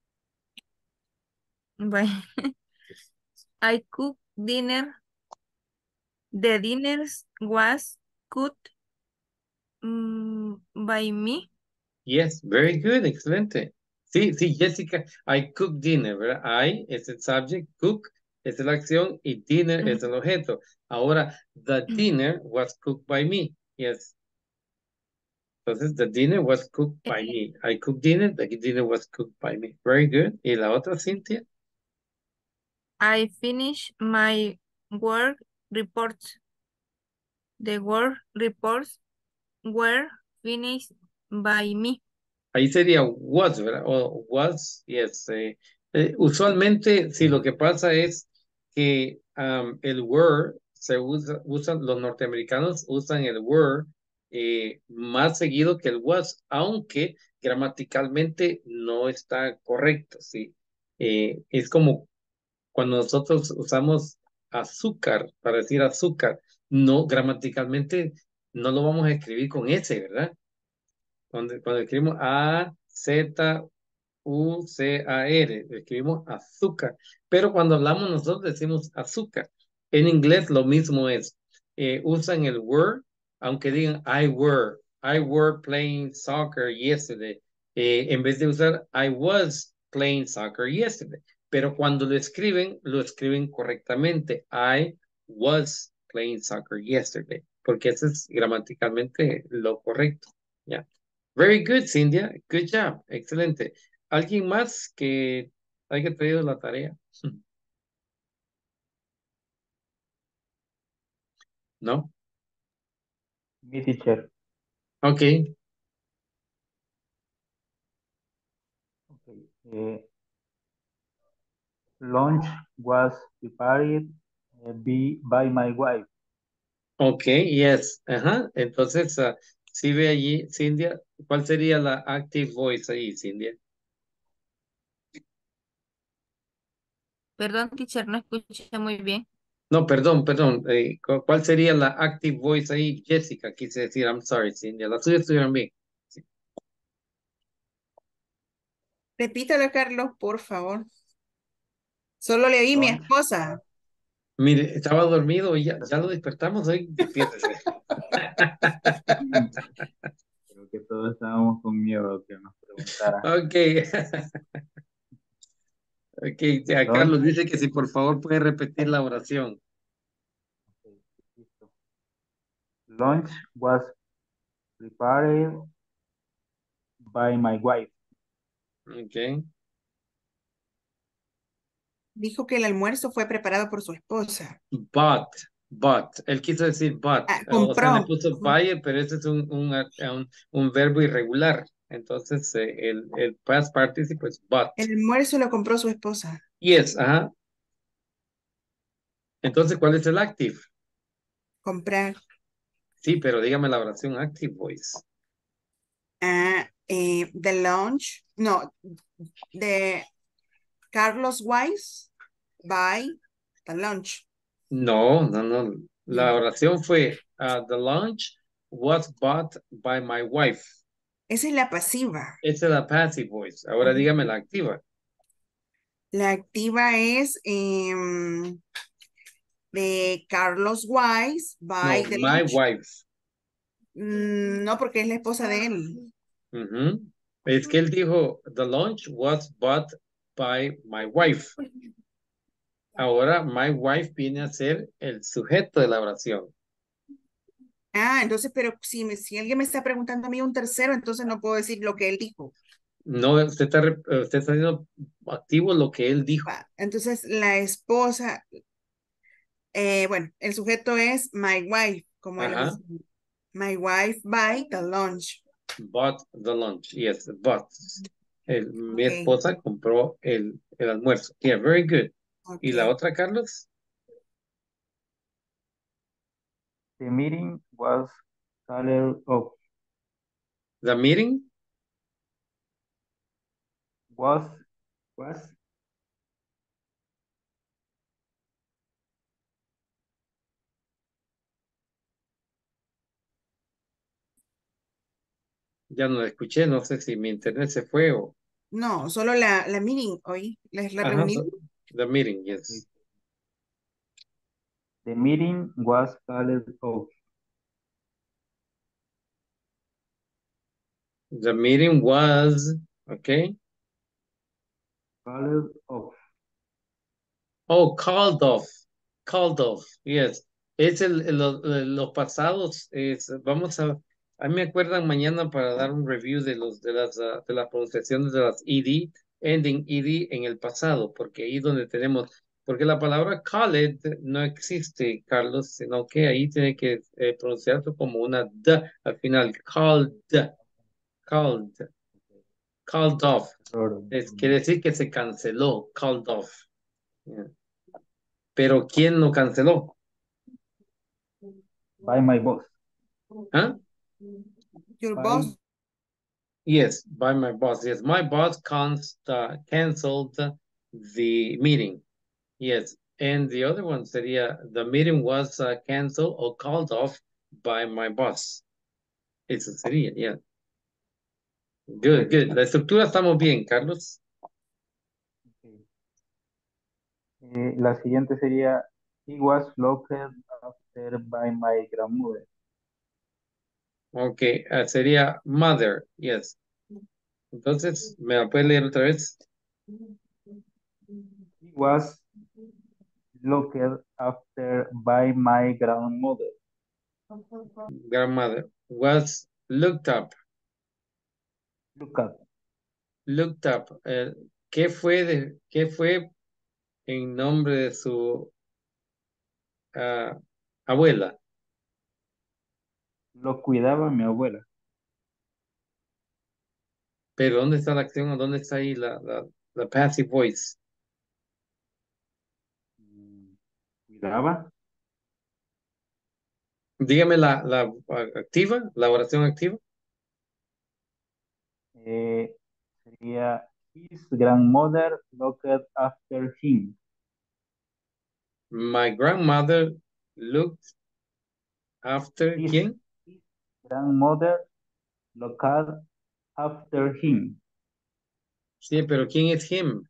Bueno, I cook dinner. The dinner was cooked mm, by me. Yes, very good, excelente. Sí, sí, Jessica, I cook dinner, ¿verdad? I es el subject, cook es la acción y dinner es el objeto. Ahora, the dinner was cooked by me. Yes. Entonces, the dinner was cooked by Eh, me. I cooked dinner, the dinner was cooked by me. Very good. ¿Y la otra, Cintia? I finished my work reports. The work reports were finished by me. Ahí sería was, ¿verdad? O was, yes. eh, eh, usualmente, sí, lo que pasa es que um, el were se usa, usan, los norteamericanos usan el were eh, más seguido que el was, aunque gramaticalmente no está correcto, sí. Eh, es como cuando nosotros usamos azúcar para decir azúcar, no, gramaticalmente no lo vamos a escribir con S, ¿verdad? Cuando, cuando escribimos A, Z, U, C, A, R, escribimos azúcar. Pero cuando hablamos nosotros decimos azúcar. En inglés lo mismo es. Eh, usan el were, aunque digan I were, I were playing soccer yesterday. Eh, en vez de usar I was playing soccer yesterday. Pero cuando lo escriben, lo escriben correctamente. I was playing soccer yesterday. Porque eso es gramaticalmente lo correcto. ¿Ya? Very good, Cindy. Good job. Excelente. ¿Alguien más que haya traído la tarea? ¿No? Mi teacher. Ok. Okay. Eh, lunch was prepared eh, by, by my wife. Ok, yes. Ajá. Entonces, ah, si ve allí, Cindy, ¿cuál sería la active voice ahí, Cindy? Perdón, teacher, no escuché muy bien. No, perdón, perdón. eh, cu- ¿cuál sería la active voice ahí? Jessica, quise decir, I'm sorry, Cindy. Las suyas estuvieron bien. Sí. Repítalo, Carlos, por favor. Solo le oí mi Lunch. esposa. Mire, estaba dormido y ya, ya lo despertamos hoy. Despiértese. Creo que todos estábamos con miedo que nos preguntara. Ok. Ok, ya Lunch. Carlos dice que si por favor puede repetir la oración. Okay, listo. Lunch was prepared by my wife. Ok. Dijo que el almuerzo fue preparado por su esposa. But, but. Él quiso decir but. Ah, O sea, le compró. puso by, pero ese es un, un, un, un verbo irregular. Entonces, eh, el, el past participle es but. El almuerzo lo compró su esposa. Yes, ajá. Entonces, ¿cuál es el active? Comprar. Sí, pero dígame la oración active voice. Ah, eh, the lunch. No, the Carlos Wise buy the lunch. No, no, no. La oración fue, uh, the lunch was bought by my wife. Esa es la pasiva. Esa es la passive voice. Ahora dígame la activa. La activa es em, de Carlos Wise by No, the my lunch. wife. Mm, no, porque es la esposa de él. Ujú. Es que él dijo, the lunch was bought by my wife. Ahora, my wife viene a ser el sujeto de la oración. Ah, entonces, pero si, me- si alguien me está preguntando a mí un tercero, entonces no puedo decir lo que él dijo. No, usted está, re- usted está haciendo activo lo que él dijo. Va, entonces, la esposa, eh, bueno, el sujeto es my wife, como él lo Ajá. dice. My wife buy the lunch. Bought the lunch. Yes, bought. El- mi Ok. esposa compró el, el almuerzo. Yeah, very good. ¿Y la Ok. otra, Carlos? The meeting was called off. The meeting Was, was, ya no la escuché. No sé si mi internet se fue o... No, solo la, la meeting hoy, la, la Ajá, reunión. the meeting, yes. the meeting was called off. The meeting was, okay. Called off. Oh, called off. Called off, yes. Es el, el- lo- los pasados. Es, vamos a, a mí me acuerdan mañana para dar un review de los de las ah, de las pronunciaciones de las E D, ending E D en el pasado, porque ahí donde tenemos, porque la palabra called no existe, Carlos, sino que ahí tiene que eh, pronunciarse como una D al final. Called, called, called off. Error. Es, quiere decir que se canceló, called off. Yeah. Pero ¿quién lo canceló? By my boss. ¿Ah? Your By, boss. Yes, by my boss. Yes, my boss const, uh, canceled the meeting. Yes, and the other one sería, the meeting was uh, canceled or called off by my boss. Eso sería, yeah. Good, good. La estructura estamos bien, Carlos. eh, la siguiente sería, he was locked after by my grandmother. Okay, uh, sería mother, yes. Entonces, ¿me la puede leer otra vez? He was looked after by my grandmother. Grandmother was looked up. Look up. Looked up. Eh, ¿qué fue de, qué fue en nombre de su ah, abuela? Lo cuidaba mi abuela. Pero ¿dónde está la acción o dónde está ahí la, la, la passive voice? Mm, Cuidaba. Dígame la, la ah, activa, la oración activa. Eh, sería his grandmother looked after him. My grandmother looked after His, ¿quién? his grandmother looked after him. Sí, pero ¿quién es him?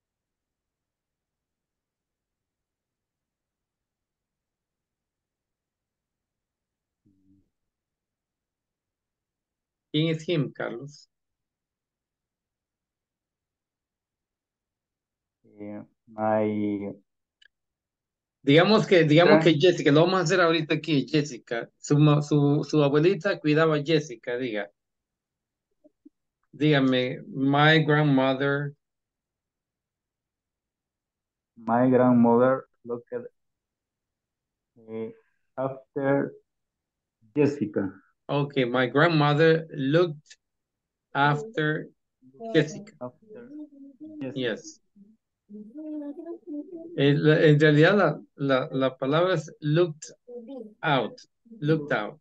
¿Quién es him, Carlos? Eh, my Digamos que, digamos que grand, Jessica, lo vamos a hacer ahorita aquí, Jessica. Su, ma- su, su abuelita cuidaba a Jessica, diga. Dígame, my grandmother. my grandmother looked eh, after Jessica. Okay, my grandmother looked after Jessica. After Jessica. Yes. Eh, la- en realidad la, la, la palabra es looked out. Looked out.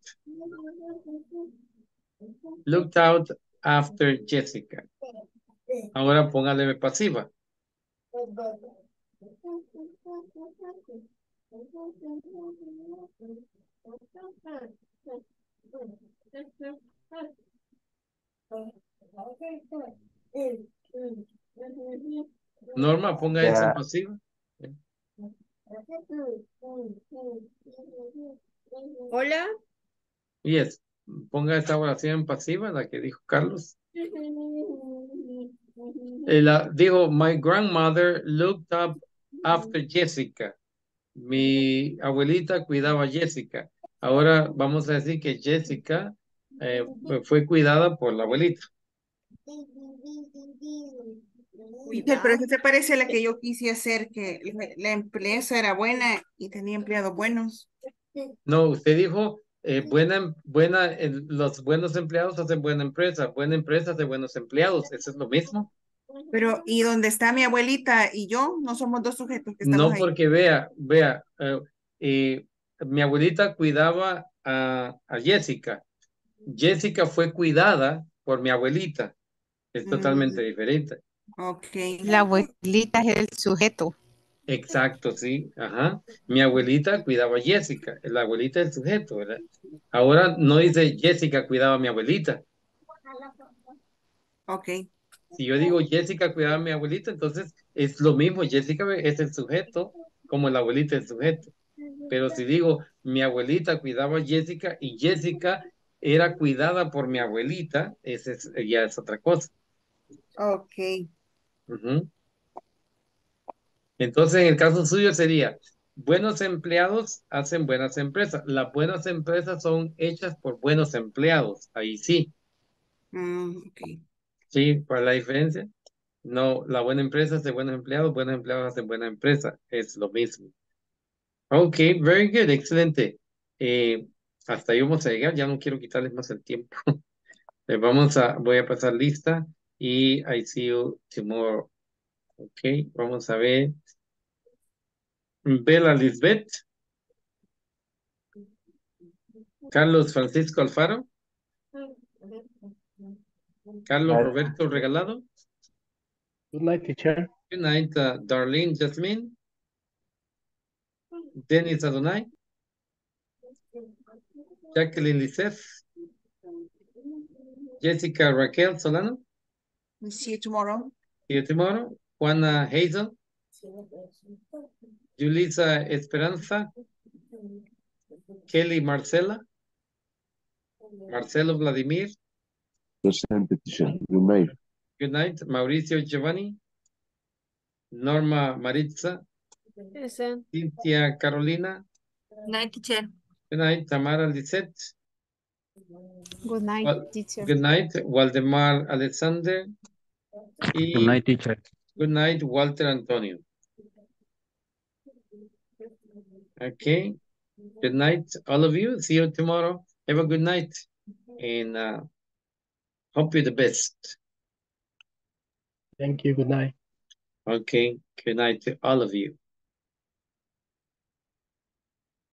Looked out after Jessica. Ahora póngale pasiva. Norma, ponga Ya. eso en pasiva. Hola. Yes, ponga esa oración en pasiva, la que dijo Carlos. Eh, la- dijo, my grandmother looked up after Jessica. Mi abuelita cuidaba a Jessica. Ahora vamos a decir que Jessica eh, fue cuidada por la abuelita. Teacher, pero eso se parece a la que yo quise hacer, que la, la empresa era buena y tenía empleados buenos. No, usted dijo, eh, buena, buena, eh, los buenos empleados hacen buena empresa, buena empresa hace buenos empleados. ¿Eso es lo mismo? Pero, ¿y dónde está mi abuelita y yo? No somos dos sujetos que estamos No, ahí. porque vea, vea, eh, eh, mi abuelita cuidaba a, a Jessica. Jessica fue cuidada por mi abuelita. Es totalmente Mm, diferente. ok. La abuelita es el sujeto. Exacto, sí. Ajá. Mi abuelita cuidaba a Jessica. La abuelita es el sujeto, ¿verdad? Ahora no dice Jessica cuidaba a mi abuelita. Ok. Si yo digo Jessica cuidaba a mi abuelita, entonces es lo mismo. Jessica es el sujeto como la abuelita es el sujeto. Pero si digo mi abuelita cuidaba a Jessica y Jessica era cuidada por mi abuelita, ese es, ya es otra cosa. Ok. Ujú. Entonces, en el caso suyo sería, buenos empleados hacen buenas empresas. Las buenas empresas son hechas por buenos empleados. Ahí sí. Mm, ok. ¿Sí? ¿Cuál es la diferencia? No, la buena empresa hace buenos empleados, buenos empleados hacen buena empresa. Es lo mismo. Ok, very good, excelente. Eh, hasta ahí vamos a llegar, ya no quiero quitarles más el tiempo. Eh, vamos a, voy a pasar lista y I see you tomorrow. Ok, vamos a ver. Bella Lisbeth, Carlos Francisco Alfaro, Carlos Night. Roberto Regalado. Good night, teacher. Good night, uh, Darlene Jasmine, Dennis Adonai, Jacqueline Lisset, Jessica Raquel Solano. We'll see you tomorrow. See you tomorrow. Juana Hazel, Julissa Esperanza, Kelly Marcela, Marcelo Vladimir. Presente, teacher. Good night. Good night, Mauricio Giovanni, Norma Maritza, Ese. Cynthia Carolina. Night, teacher. Good night, Tamara Lisette. Good night, Wal- teacher. Good night, Waldemar Alexander. Y Good night, teacher. good night, Walter Antonio. Okay. Good night, all of you. See you tomorrow. Have a good night. And uh, hope you the best. Thank you. Good night. Okay. Good night to all of you.